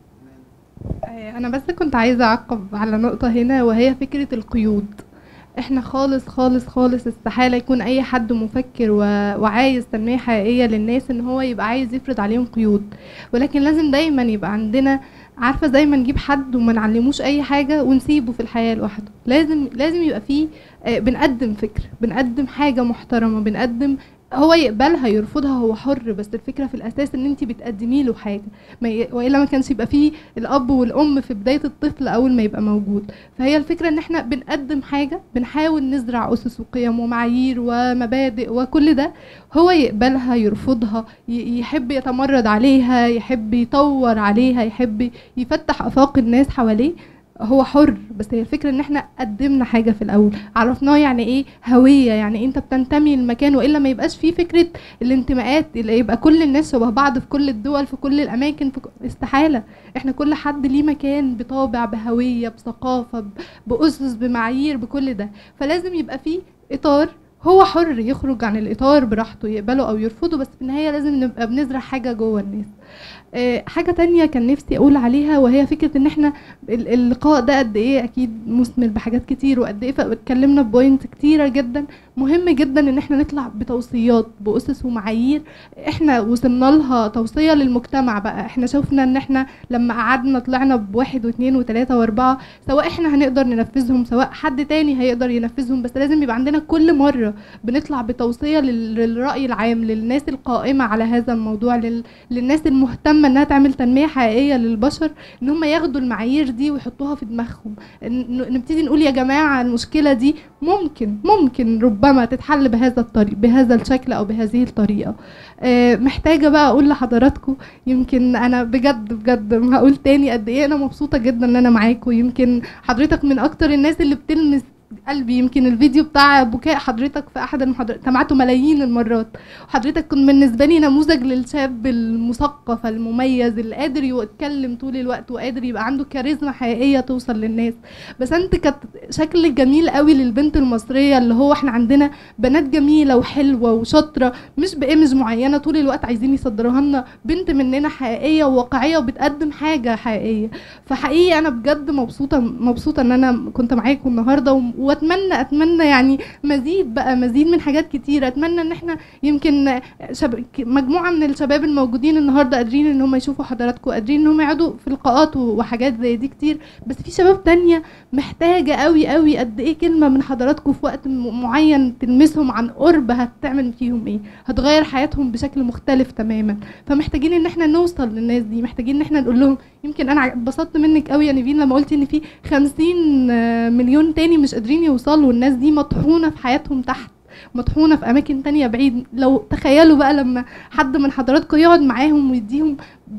آه، انا بس كنت عايزه اعقب على نقطه هنا، وهي فكره القيود. احنا خالص خالص خالص استحاله يكون اي حد مفكر و... وعايز تنميه حقيقيه للناس ان هو يبقى عايز يفرض عليهم قيود، ولكن لازم دايما يبقى عندنا عارفه زي ما نجيب حد وما نعلموش اي حاجه ونسيبه في الحياه لوحده. لازم لازم يبقى فيه آه، بنقدم فكر، بنقدم حاجه محترمه، بنقدم هو يقبلها يرفضها هو حر، بس الفكره في الاساس ان انت بتقدمي له حاجه، ما ي... والا ما كانش يبقى فيه الاب والام في بدايه الطفل اول ما يبقى موجود. فهي الفكره ان احنا بنقدم حاجه، بنحاول نزرع اسس وقيم ومعايير ومبادئ وكل ده، هو يقبلها يرفضها، ي... يحب يتمرد عليها، يحب يطور عليها، يحب يفتح افاق الناس حواليه، هو حر. بس هي الفكره ان احنا قدمنا حاجه في الاول، عرفناه يعني ايه هويه، يعني انت بتنتمي للمكان، والا ما يبقاش فيه فكره الانتماءات اللي يبقى كل الناس شبه بعض في كل الدول في كل الاماكن في ك... استحاله. احنا كل حد ليه مكان بطابع بهويه بثقافه ب... باسس بمعايير بكل ده، فلازم يبقى فيه اطار هو حر يخرج عن الاطار براحته يقبله او يرفضه، بس في النهايه لازم نبقى بنزرع حاجه جوه الناس. آه، حاجة تانية كان نفسي أقول عليها، وهي فكرة إن إحنا ال- اللقاء ده قد إيه أكيد مثمر بحاجات كتير، وقد إيه اتكلمنا بوينت كتيرة جدا. مهم جدا إن إحنا نطلع بتوصيات بأسس ومعايير إحنا وصلنا لها، توصية للمجتمع بقى. إحنا شوفنا إن إحنا لما قعدنا طلعنا بواحد واثنين وثلاثة وأربعة، سواء إحنا هنقدر ننفذهم سواء حد تاني هيقدر ينفذهم، بس لازم يبقى عندنا كل مرة بنطلع بتوصية لل- للرأي العام، للناس القائمة على هذا الموضوع، لل... للناس المهتمة انها تعمل تنمية حقيقية للبشر، ان هم ياخدوا المعايير دي ويحطوها في دماغهم. ن- نبتدي نقول يا جماعة المشكلة دي ممكن ممكن ربما تتحل بهذا الطريق بهذا الشكل او بهذه الطريقة. آه، محتاجة بقى اقول لحضراتكم، يمكن انا بجد بجد هقول تاني قد ايه انا مبسوطة جدا ان انا معاكم. يمكن حضرتك من اكتر الناس اللي بتلمس قلبي. يمكن الفيديو بتاع بكاء حضرتك في احد المحاضرات سمعته ملايين المرات، وحضرتك كنت بالنسبه لي نموذج للشاب المثقف المميز اللي قادر يتكلم طول الوقت وقادر يبقى عنده كاريزما حقيقيه توصل للناس. بس انت كانت شكل جميل قوي للبنت المصريه، اللي هو احنا عندنا بنات جميله وحلوه وشاطره مش بايمج معينه طول الوقت عايزين يصدروها لنا، بنت مننا حقيقيه وواقعيه وبتقدم حاجه حقيقيه. فحقيقي انا بجد مبسوطه مبسوطه ان انا كنت معاكم النهارده، و- واتمنى اتمنى يعني مزيد بقى مزيد من حاجات كتيره. اتمنى ان احنا يمكن شب... مجموعه من الشباب الموجودين النهارده قادرين ان هم يشوفوا حضراتكم، قادرين ان هم يقعدوا في لقاءات و- وحاجات زي دي كتير، بس في شباب تانية محتاجه قوي قوي قد ايه كلمه من حضراتكم في وقت م- معين تلمسهم عن قرب، هتعمل فيهم ايه، هتغير حياتهم بشكل مختلف تماما. فمحتاجين ان احنا نوصل للناس دي، محتاجين ان احنا نقول لهم. يمكن انا اتبسطت منك قوي يا نيفين لما قلتي ان في خمسين مليون تاني مش قادرين يوصلوا، الناس دي مطحونه في حياتهم تحت، مطحونه في اماكن تانية بعيد. لو تخيلوا بقى لما حد من حضراتكم يقعد معاهم ويديهم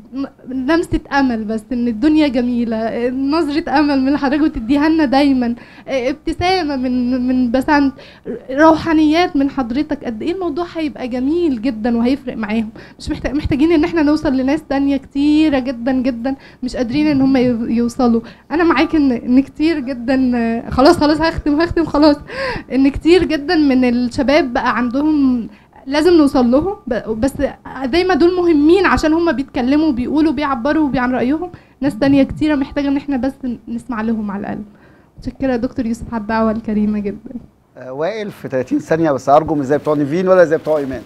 لمسه امل، بس ان الدنيا جميله، نظره امل من حضرتك بتديها لنا دايما، ابتسامه من من بسنت، روحانيات من حضرتك، قد ايه الموضوع هيبقى جميل جدا وهيفرق معاهم. مش محتاج محتاجين ان احنا نوصل لناس تانية كتيره جدا جدا مش قادرين ان هم يوصلوا. انا معاك ان ان كتير جدا، خلاص خلاص هختم هختم خلاص، ان كتير جدا من الشباب بقى عندهم لازم نوصل لهم، بس زي ما دول مهمين عشان هم بيتكلموا وبيقولوا بيعبروا عن رأيهم، ناس تانية كتيرة محتاجة ان احنا بس نسمع لهم على الأقل. متشكرة يا دكتور يوسف على الدعوة الكريمة جدا. آه، وائل في ثلاثين ثانية بس، أرجو مش زي بتوع نيفين ولا زي بتوع إيمان.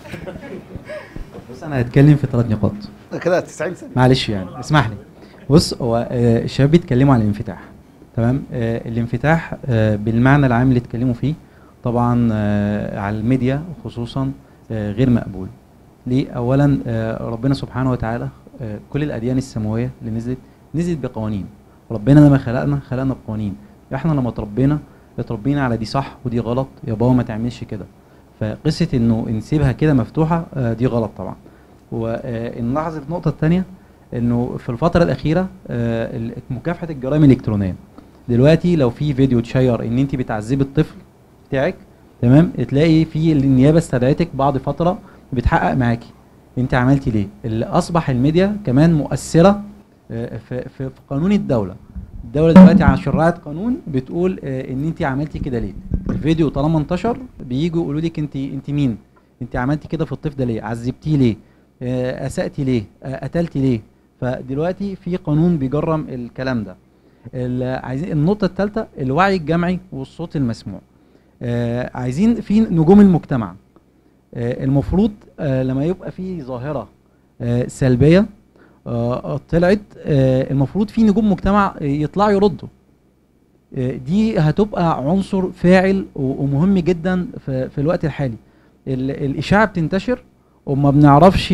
بص انا هتكلم في ثلاث نقاط كده تسعين ثانية معلش يعني اسمح لي. بص هو آه، الشباب بيتكلموا عن الانفتاح، تمام. آه الانفتاح آه بالمعنى العام اللي اتكلموا فيه طبعا آه على الميديا خصوصا آه غير مقبول. ليه؟ اولا آه ربنا سبحانه وتعالى آه كل الاديان السماويه اللي نزلت نزلت بقوانين. ربنا لما خلقنا خلقنا بقوانين. احنا لما اتربينا اتربينا على دي صح ودي غلط، يا بابا ما تعملش كده. فقصه انه نسيبها كده مفتوحه آه دي غلط طبعا. ونلاحظ في النقطه الثانيه انه في الفتره الاخيره آه مكافحه الجرائم الالكترونيه. دلوقتي لو في فيديو اتشير ان انت بتعذبي الطفل بتاعك، تمام، تلاقي في النيابه استدعتك بعد فتره بتحقق معاكي انت عملتي ليه. اللي اصبح الميديا كمان مؤثره آه في, في, في قانون الدوله. الدوله دلوقتي على شرعت قانون بتقول آه ان انت عملتي كده ليه. الفيديو طالما انتشر بييجوا يقولوا لك انت انت مين؟ انت عملتي كده في الطفل ده ليه؟ عذبتيه ليه؟ آه اسأتي ليه؟ آه قتلتي ليه؟ فدلوقتي في قانون بيجرم الكلام ده. عايزين النقطة الثالثة الوعي الجمعي والصوت المسموع. آه عايزين في نجوم المجتمع. آه المفروض آه لما يبقى في ظاهرة آه سلبية آه طلعت آه المفروض في نجوم مجتمع يطلعوا يردوا. آه دي هتبقى عنصر فاعل ومهم جدا في, في الوقت الحالي. الإشاعة بتنتشر وما بنعرفش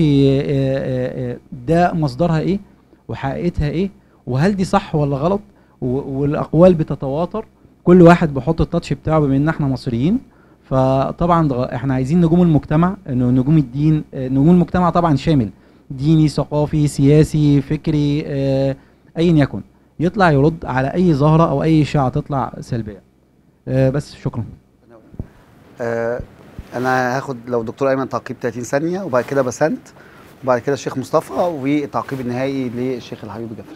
ده مصدرها ايه وحقيقتها ايه وهل دي صح ولا غلط، والاقوال بتتواتر، كل واحد بيحط التاتش بتاعه بما ان احنا مصريين. فطبعا احنا عايزين نجوم المجتمع، انه نجوم الدين، نجوم المجتمع طبعا شامل ديني ثقافي سياسي فكري اه ايا يكن، يطلع يرد على اي ظاهره او اي اشاعه تطلع سلبيه. اه بس شكرا. اه انا هاخد لو دكتور ايمن تعقيب ثلاثين ثانيه، وبعد كده بسنت، وبعد كده الشيخ مصطفى، والتعقيب النهائي للشيخ الحبيب الجفري.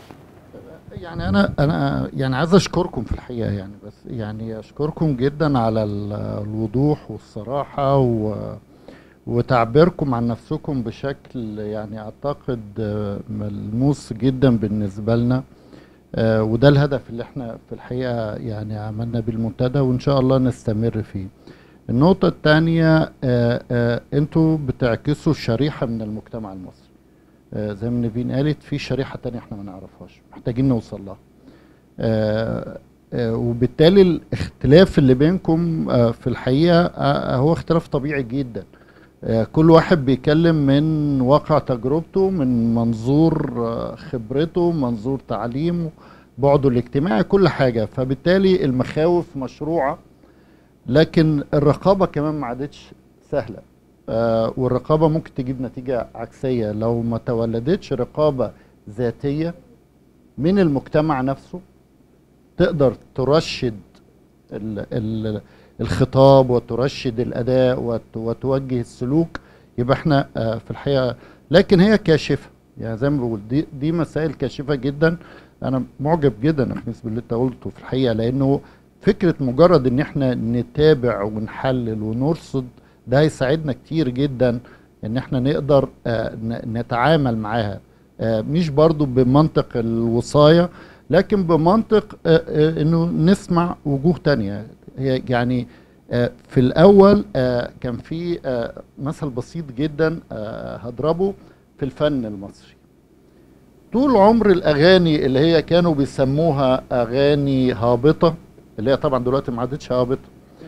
يعني انا انا يعني عايز اشكركم في الحقيقه، يعني بس يعني اشكركم جدا على الوضوح والصراحه و وتعبيركم عن نفسكم بشكل يعني اعتقد ملموس جدا بالنسبه لنا. آه وده الهدف اللي احنا في الحقيقه يعني عملنا بالمنتدى، وان شاء الله نستمر فيه. النقطة الثانية آه آه انتوا بتعكسوا شريحة من المجتمع المصري. آه زي ما نيفين قالت في شريحة تانية احنا ما نعرفهاش، محتاجين نوصل لها. آه آه وبالتالي الاختلاف اللي بينكم آه في الحقيقة آه هو اختلاف طبيعي جدا. آه كل واحد بيتكلم من واقع تجربته، من منظور آه خبرته، منظور تعليمه، بعده الاجتماعي، كل حاجة. فبالتالي المخاوف مشروعة، لكن الرقابة كمان ما عادتش سهلة. آه والرقابة ممكن تجيب نتيجة عكسية لو ما تولدتش رقابة ذاتية من المجتمع نفسه تقدر ترشد ال ال الخطاب وترشد الأداء وت وتوجه السلوك. يبقى احنا آه في الحقيقة، لكن هي كاشفة، يعني زي ما بقول دي, دي مسائل كاشفة جدا. أنا معجب جدا يا خميس باللي أنت قلته في الحقيقة، لأنه فكرة مجرد ان احنا نتابع ونحلل ونرصد ده هيساعدنا كتير جدا ان احنا نقدر آه نتعامل معاها، آه مش برضو بمنطق الوصاية، لكن بمنطق آه آه انه نسمع وجوه تانية. هي يعني آه في الاول آه كان في آه مثل بسيط جدا آه هضربه في الفن المصري. طول عمر الاغاني اللي هي كانوا بيسموها اغاني هابطة، اللي هي طبعا دلوقتي ما عادتش هابطه،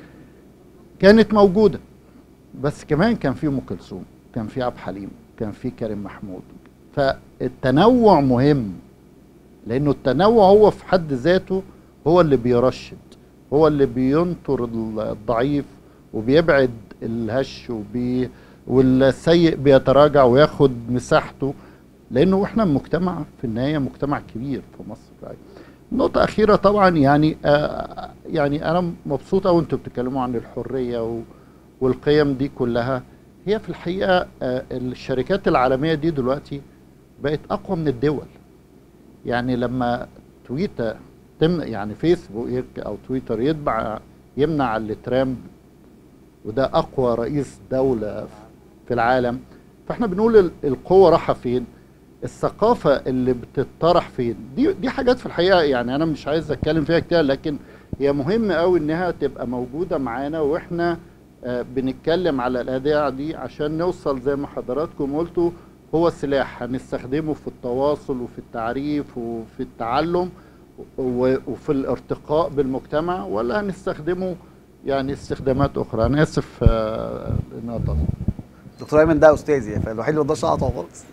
كانت موجوده، بس كمان كان في ام كلثوم، كان في عبد الحليم، كان في كريم محمود. فالتنوع مهم، لانه التنوع هو في حد ذاته هو اللي بيرشد، هو اللي بينطر الضعيف وبيبعد الهش وبي والسيء بيتراجع وياخد مساحته، لانه احنا مجتمع في النهايه مجتمع كبير في مصر. نقطة أخيرة طبعا، يعني آه يعني أنا مبسوط أوي أنتوا بتتكلموا عن الحرية والقيم دي كلها. هي في الحقيقة آه الشركات العالمية دي دلوقتي بقت أقوى من الدول. يعني لما تويتر تمنع، يعني فيسبوك أو تويتر يتبع يمنع الترامب، وده أقوى رئيس دولة في العالم، فإحنا بنقول القوة راحة فين؟ الثقافة اللي بتطرح فين؟ دي دي حاجات في الحقيقة يعني أنا مش عايز أتكلم فيها كتير، لكن هي مهمة قوي إنها تبقى موجودة معانا وإحنا آه بنتكلم على الأداة دي، عشان نوصل زي ما حضراتكم قلتوا هو سلاح هنستخدمه في التواصل وفي التعريف وفي التعلم، و- وفي الارتقاء بالمجتمع، ولا هنستخدمه يعني استخدامات اخرى؟ انا اسف آه، ان أطلع. دكتور ايمن ده استاذي، فالوحيد اللي ما اقدرش اقطعه خالص.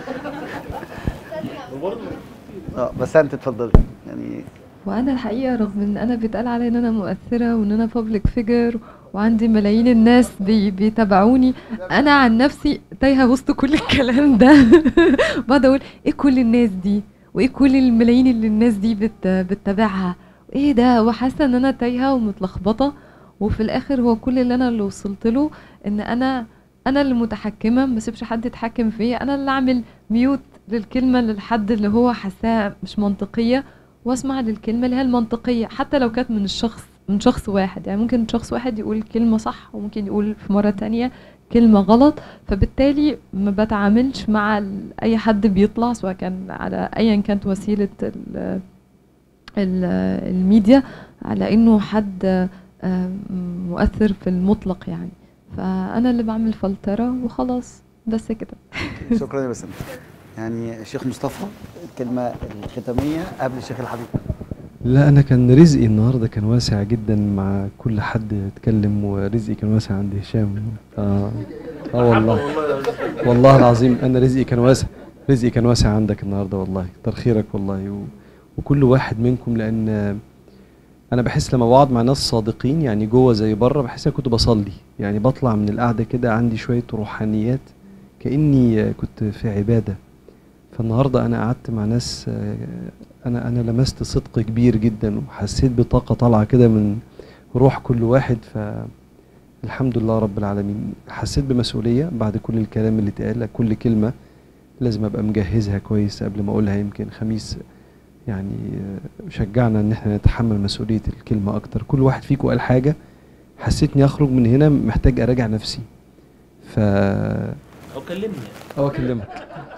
اه بس انت اتفضلي يعني. وانا الحقيقه رغم ان انا بيتقال عليا ان انا مؤثره وان انا بابليك فيجر وعندي ملايين الناس بي بيتابعوني، انا عن نفسي تايهه وسط كل الكلام ده. بقعد اقول ايه كل الناس دي، وايه كل الملايين اللي الناس دي بت بتتابعها، وايه ده، وحاسه ان انا تايهه ومتلخبطه. وفي الاخر هو كل اللي انا اللي وصلت له ان انا انا اللي متحكمه، ما اسيبش حد يتحكم فيا، انا اللي اعمل ميوت للكلمه للحد اللي هو حاساها مش منطقيه، واسمع للكلمه اللي هي المنطقيه حتى لو كانت من الشخص من شخص واحد. يعني ممكن شخص واحد يقول كلمه صح وممكن يقول في مره تانية كلمه غلط، فبالتالي ما بتعاملش مع ال- اي حد بيطلع سواء كان على ايا كانت وسيله ال ال الميديا على انه حد آه، مؤثر في المطلق يعني. فانا اللي بعمل فلتره وخلاص بس كده. شكرا يا بسنت. يعني شيخ مصطفى الكلمه الختاميه قبل الشيخ الحبيب. لا انا كان رزقي النهارده كان واسع جدا مع كل حد اتكلم، ورزقي كان واسع عند هشام. اه اه والله والله العظيم انا رزقي كان واسع، رزقي كان واسع عندك النهارده والله، كتر خيرك والله. و... وكل واحد منكم، لان انا بحس لما بقعد مع ناس صادقين يعني جوه زي بره، بحس انا كنت بصلي، يعني بطلع من القعده كده عندي شويه روحانيات كاني كنت في عباده. فالنهارده انا قعدت مع ناس آه، انا انا لمست صدق كبير جدا، وحسيت بطاقه طالعه كده من روح كل واحد. فالحمد لله رب العالمين. حسيت بمسؤوليه بعد كل الكلام اللي اتقال، كل كلمه لازم ابقى مجهزها كويس قبل ما اقولها. يمكن خميس يعني آه، شجعنا ان احنا نتحمل مسؤوليه الكلمه اكتر. كل واحد فيكم قال حاجه حسيتني اخرج من هنا محتاج اراجع نفسي. ف او كلمني او اكلمك.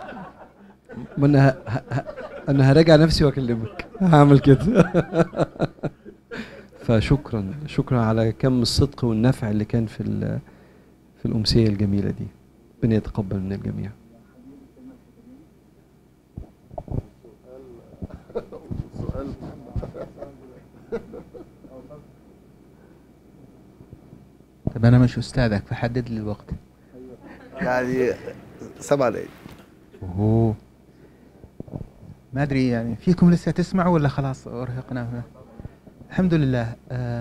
ما انا ه... ه... انا هراجع نفسي واكلمك، هعمل كده. فشكرا شكرا على كم الصدق والنفع اللي كان في ال... في الامسيه الجميله دي. ربنا يتقبل من الجميع. طب انا مش استاذك فحدد لي الوقت. يعني سبع دقايق. اوه ما ادري يعني فيكم لسه تسمعوا ولا خلاص ارهقنا؟ الحمد لله. آه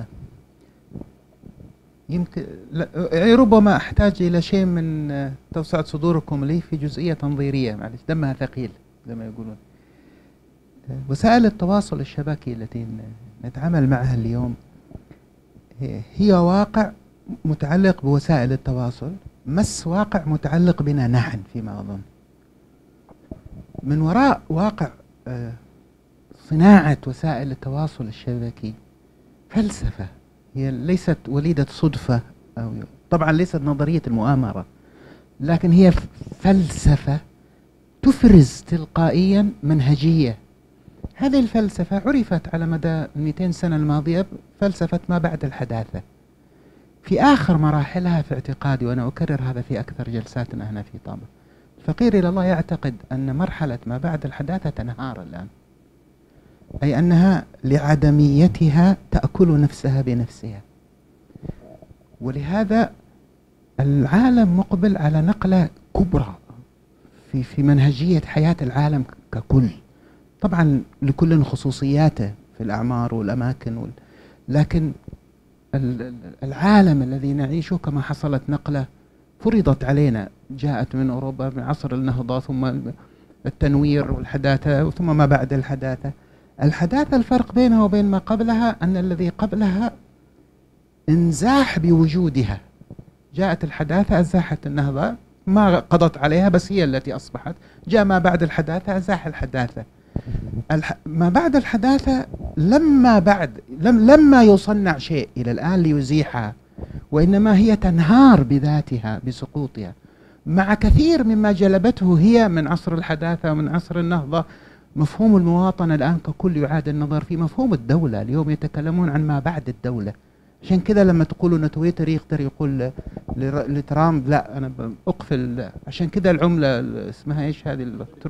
يمكن لا يعني ربما احتاج الى شيء من آه توسعة صدوركم لي في جزئية تنظيرية، معلش دمها ثقيل زي ما يقولون. آه وسائل التواصل الشبكي التي ن- نتعامل معها اليوم هي- هي واقع متعلق بوسائل التواصل، مس واقع متعلق بنا نحن فيما أظن. من وراء واقع آه، صناعة وسائل التواصل الشبكي فلسفة هي ليست وليدة صدفة، أو طبعا ليست نظرية المؤامرة، لكن هي ف- فلسفة تفرز تلقائيا منهجية. هذه الفلسفة عرفت على مدى مئتين سنة الماضية فلسفة ما بعد الحداثة. في آخر مراحلها في اعتقادي، وأنا أكرر هذا في أكثر جلساتنا هنا في طابة، الفقير إلى الله يعتقد أن مرحلة ما بعد الحداثة تنهار الآن، أي أنها لعدميتها تأكل نفسها بنفسها. ولهذا العالم مقبل على نقلة كبرى في في منهجية حياة العالم ككل. طبعا لكل خصوصياته في الأعمار والأماكن وال... لكن العالم الذي نعيشه كما حصلت نقلة فرضت علينا، جاءت من أوروبا من عصر النهضة ثم التنوير والحداثة ثم ما بعد الحداثة. الحداثة الفرق بينها وبين ما قبلها أن الذي قبلها انزاح بوجودها، جاءت الحداثة أزاحت النهضة ما قضت عليها بس هي التي أصبحت، جاء ما بعد الحداثة أزاح الحداثة. الح... ما بعد الحداثة لما بعد لم لما يصنع شيء إلى الآن ليزيحها، وإنما هي تنهار بذاتها بسقوطها، مع كثير مما جلبته هي من عصر الحداثة ومن عصر النهضة. مفهوم المواطنة الآن ككل يعاد النظر في مفهوم الدولة، اليوم يتكلمون عن ما بعد الدولة. عشان كذا لما تقولوا أن تويتر يقدر يقول لترامب لا أنا أقفل، عشان كذا العملة اسمها إيش هذه الإلكترون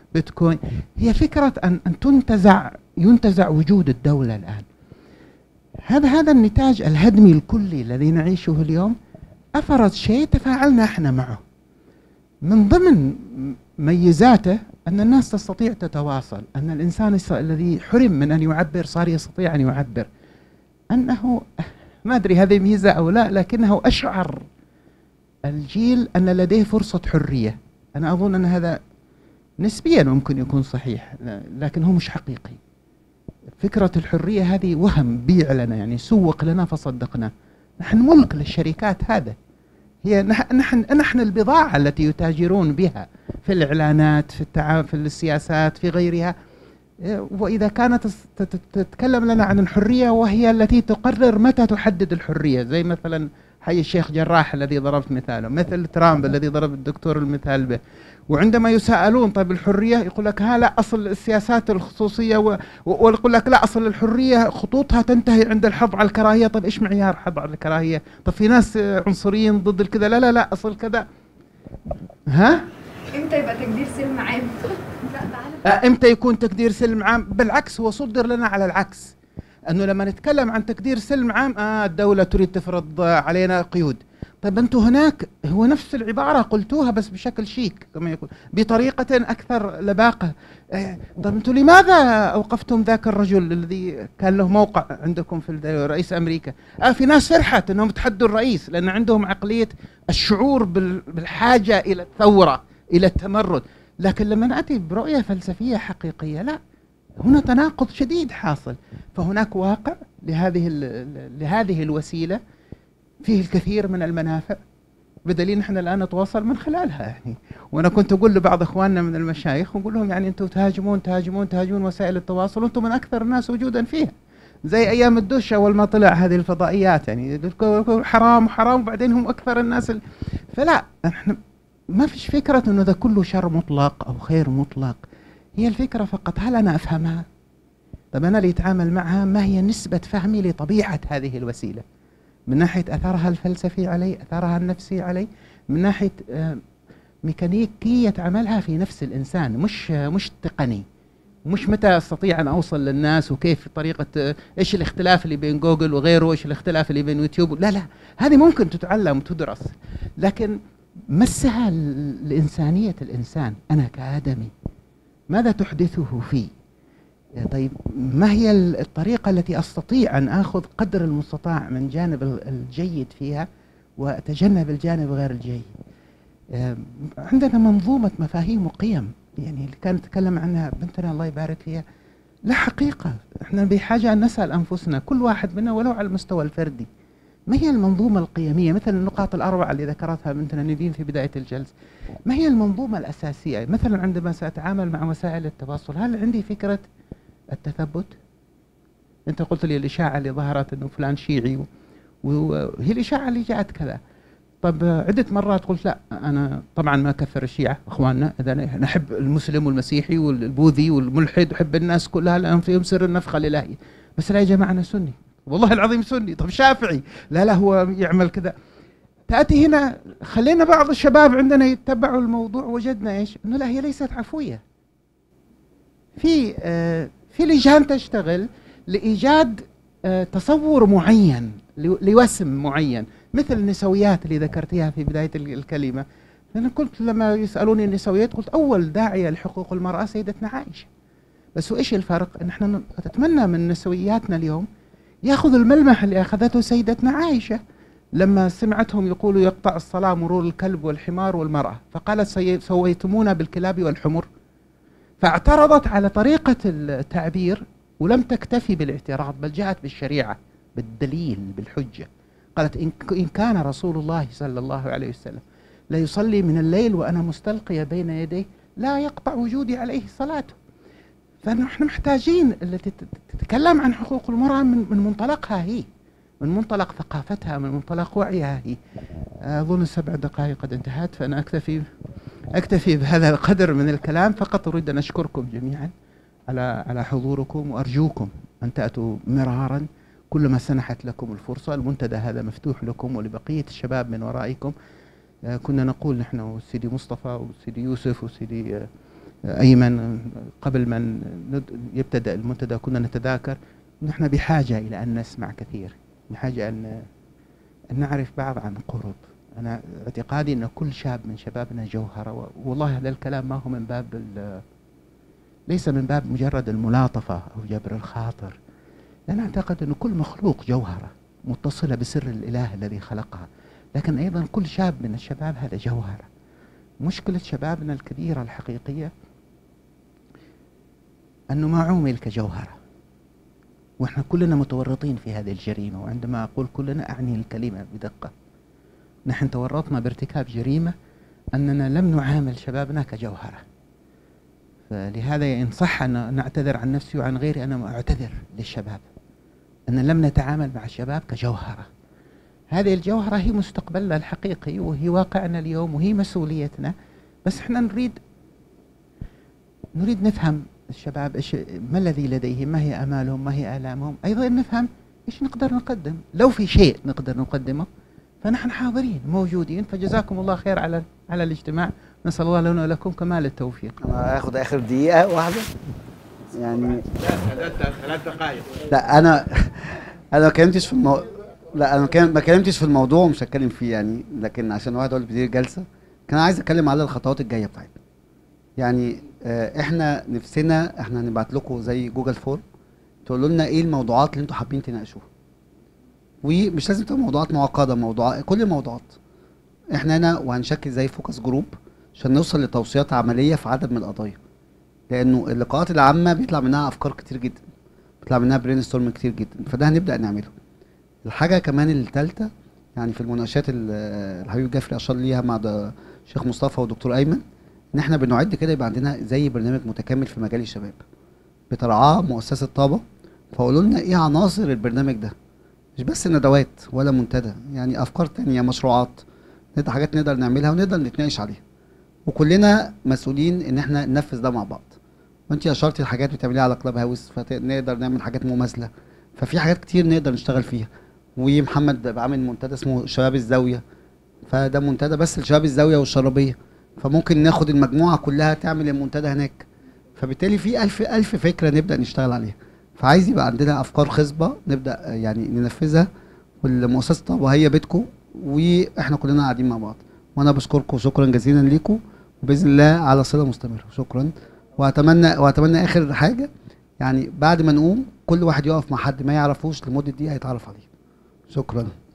بيتكوين، هي فكرة أن أن تنتزع ينتزع وجود الدولة الآن. هذا هذا النتاج الهدمي الكلي الذي نعيشه اليوم أفرز شيء تفاعلنا احنا معه. من ضمن ميزاته أن الناس تستطيع تتواصل، أن الإنسان الذي حرم من أن يعبر صار يستطيع أن يعبر، أنه ما أدري هذه ميزة أو لا، لكنه أشعر الجيل أن لديه فرصة حرية. أنا أظن أن هذا نسبيا ممكن يكون صحيح، لكن هو مش حقيقي. فكرة الحرية هذه وهم بيع لنا، يعني سوق لنا فصدقنا. نحن ملك للشركات، هذا هي نحن نحن البضاعة التي يتاجرون بها في الإعلانات، في التعامل، في السياسات، في غيرها. وإذا كانت تتكلم لنا عن الحرية وهي التي تقرر متى تحدد الحرية، زي مثلا حي الشيخ جراح الذي ضربت مثاله، مثل ترامب الذي ضرب الدكتور المثال به. وعندما يسألون طيب الحرية يقول لك ها لا، أصل السياسات الخصوصية، ويقول لك لا، أصل الحرية خطوطها تنتهي عند الحظ على الكراهية. طيب إيش معيار حظ على الكراهية؟ طيب في ناس عنصريين ضد الكذا، لا لا لا أصل كذا. ها؟ امتى يبقى تقدير سلم عام؟ امتى يكون تقدير سلم عام؟ بالعكس، هو صدر لنا على العكس، انه لما نتكلم عن تقدير سلم عام اه الدولة تريد تفرض علينا قيود. طيب انتم هناك هو نفس العبارة قلتوها بس بشكل شيك كما يقول، بطريقة اكثر لباقة. اه طيب انتم لماذا اوقفتم ذاك الرجل الذي كان له موقع عندكم في رئيس امريكا؟ اه في ناس فرحت انهم تحدوا الرئيس لان عندهم عقلية الشعور بالحاجة الى الثورة، الى التمرد. لكن لما نأتي برؤية فلسفية حقيقية لا، هنا تناقض شديد حاصل. فهناك واقع لهذه لهذه الوسيلة فيه الكثير من المنافع، بدليل نحن الآن نتواصل من خلالها. يعني وأنا كنت أقول لبعض إخواننا من المشايخ ونقول لهم يعني أنتم تهاجمون تهاجمون تهاجمون وسائل التواصل وأنتم من أكثر الناس وجودا فيها، زي أيام الدش أول ما طلع هذه الفضائيات، يعني حرام حرام وبعدين هم أكثر الناس ال... فلا، احنا ما فيش فكرة أنه ذا كله شر مطلق أو خير مطلق. هي الفكرة فقط هل أنا أفهمها؟ طب أنا اللي أتعامل معها ما هي نسبة فهمي لطبيعة هذه الوسيلة، من ناحية أثرها الفلسفي علي، أثرها النفسي علي، من ناحية آه ميكانيكية عملها في نفس الإنسان، مش آه مش تقني، مش متى أستطيع أن أوصل للناس وكيف طريقة آه إيش الاختلاف اللي بين جوجل وغيره، إيش الاختلاف اللي بين يوتيوب. لا لا، هذه ممكن تتعلم وتدرس، لكن مسها لإنسانية الإنسان أنا كآدمي ماذا تحدثه فيه؟ طيب ما هي الطريقة التي أستطيع أن أخذ قدر المستطاع من جانب الجيد فيها وأتجنب الجانب غير الجيد؟ عندنا منظومة مفاهيم وقيم، يعني اللي كانت تتكلم عنها بنتنا الله يبارك فيها، لا حقيقة احنا بحاجة أن نسأل أنفسنا كل واحد منا ولو على المستوى الفردي، ما هي المنظومة القيمية؟ مثل النقاط الأربعة اللي ذكرتها بنتنا نيفين في بداية الجلسة، ما هي المنظومة الأساسية؟ مثلا عندما سأتعامل مع وسائل التواصل هل عندي فكرة التثبت؟ أنت قلت لي الإشاعة اللي ظهرت أنه فلان شيعي وهي الإشاعة اللي جاءت كذا. طب عدة مرات قلت لا أنا طبعا ما أكثر الشيعة أخواننا، إذا نحب المسلم والمسيحي والبوذي والملحد وحب الناس كلها لأن فيهم سر النفخة الإلهية، بس لا يا جماعة أنا سني والله العظيم سني. طب شافعي لا لا هو يعمل كذا. تأتي هنا خلينا بعض الشباب عندنا يتبعوا الموضوع، وجدنا إيش؟ إنه لا هي ليست عفوية. في آه في لجان تشتغل لإيجاد آه تصور معين لوسم معين، مثل النسويات اللي ذكرتيها في بداية الكلمة. أنا قلت لما يسألوني النسويات قلت أول داعية لحقوق المرأة سيدتنا عائشة. بس وإيش الفرق؟ إن إحنا نتمنى من نسوياتنا اليوم يأخذ الملمح اللي أخذته سيدتنا عائشة لما سمعتهم يقولوا يقطع الصلاة مرور الكلب والحمار والمرأة، فقالت سويتمونا بالكلاب والحمر، فاعترضت على طريقة التعبير ولم تكتفي بالاعتراض بل جاءت بالشريعة بالدليل بالحجة. قالت إن كان رسول الله صلى الله عليه وسلم لا يصلي من الليل وأنا مستلقية بين يديه لا يقطع وجودي عليه صلاته. فنحن محتاجين التي تتكلم عن حقوق المرأة من من منطلقها هي، من منطلق ثقافتها، من منطلق وعيها هي. أظن السبع دقائق قد انتهت، فأنا أكتفي أكتفي بهذا القدر من الكلام. فقط أريد أن أشكركم جميعا على على حضوركم، وأرجوكم أن تأتوا مرارا كلما سنحت لكم الفرصة. المنتدى هذا مفتوح لكم ولبقية الشباب من ورائكم. كنا نقول نحن والسيدي مصطفى والسيدي يوسف والسيدي ايمن قبل ما يبتدأ المنتدى كنا نتذاكر نحن بحاجة الى ان نسمع كثير، بحاجة ان ان نعرف بعض عن قرب. انا اعتقادي ان كل شاب من شبابنا جوهرة، والله هذا الكلام ما هو من باب ليس من باب مجرد الملاطفة او جبر الخاطر. انا اعتقد ان كل مخلوق جوهرة متصلة بسر الاله الذي خلقها، لكن ايضا كل شاب من الشباب هذا جوهرة. مشكلة شبابنا الكبيرة الحقيقية انه ما عومل كجوهرة، واحنا كلنا متورطين في هذه الجريمة. وعندما اقول كلنا اعني الكلمة بدقة. نحن تورطنا بارتكاب جريمة اننا لم نعامل شبابنا كجوهرة. فلهذا ان صح ان نعتذر عن نفسي وعن غيري، انا اعتذر للشباب ان لم نتعامل مع الشباب كجوهرة. هذه الجوهرة هي مستقبلنا الحقيقي وهي واقعنا اليوم وهي مسؤوليتنا، بس احنا نريد نريد نفهم الشباب ايش ما الذي لديهم، ما هي امالهم، ما هي الامهم، ايضا نفهم ايش نقدر نقدم. لو في شيء نقدر نقدمه فنحن حاضرين موجودين. فجزاكم الله خير على على الاجتماع، نسال الله لنا ولكم كمال التوفيق. انا هاخد اخر دقيقه واحده يعني. لا ثلاث دقائق. لا انا انا ما كلمتش في المو... لا انا كان ما كلمتش في الموضوع ومش هتكلم فيه يعني، لكن عشان واحد هو اللي بيدير الجلسه كان عايز اتكلم على الخطوات الجايه بتاعتنا. يعني آه احنا نفسنا احنا هنبعت لكم زي جوجل فورم تقولوا لنا ايه الموضوعات اللي انتوا حابين تناقشوها، ومش لازم تبقى موضوعات معقده، موضوعات كل الموضوعات. احنا هنا وهنشكل زي فوكس جروب عشان نوصل لتوصيات عمليه في عدد من القضايا، لانه اللقاءات العامه بيطلع منها افكار كتير جدا، بيطلع منها برين ستورم كتير جدا، فده هنبدا نعمله. الحاجه كمان الثالثه يعني في المناقشات الحبيب جعفري اشار ليها مع الشيخ مصطفى ودكتور ايمن، ان احنا بنعد كده يبقى عندنا زي برنامج متكامل في مجال الشباب بترعاه مؤسسه طابه. فقولوا لنا ايه عناصر البرنامج ده، مش بس ندوات ولا منتدى، يعني افكار تانية، مشروعات، نقدر حاجات نقدر نعملها ونقدر نتناقش عليها، وكلنا مسؤولين ان احنا ننفذ ده مع بعض. وانت اشرتي الحاجات بتعمليها على كلاب هاوس، فنقدر نعمل حاجات مماثله، ففي حاجات كتير نقدر نشتغل فيها. ومحمد بعمل منتدى اسمه شباب الزاويه، فده منتدى بس لشباب الزاويه والشرابيه، فممكن ناخد المجموعه كلها تعمل المنتدى هناك. فبالتالي في ألف ألف فكره نبدا نشتغل عليها. فعايز يبقى عندنا افكار خصبه نبدا يعني ننفذها، والمؤسسه طابه هي بيتكم واحنا كلنا قاعدين مع بعض. وانا بشكركم شكرا جزيلا ليكم، وباذن الله على صله مستمره. شكرا. واتمنى واتمنى اخر حاجه يعني بعد ما نقوم كل واحد يقف مع حد ما يعرفوش لمده دقيقه يتعرف عليه. شكرا.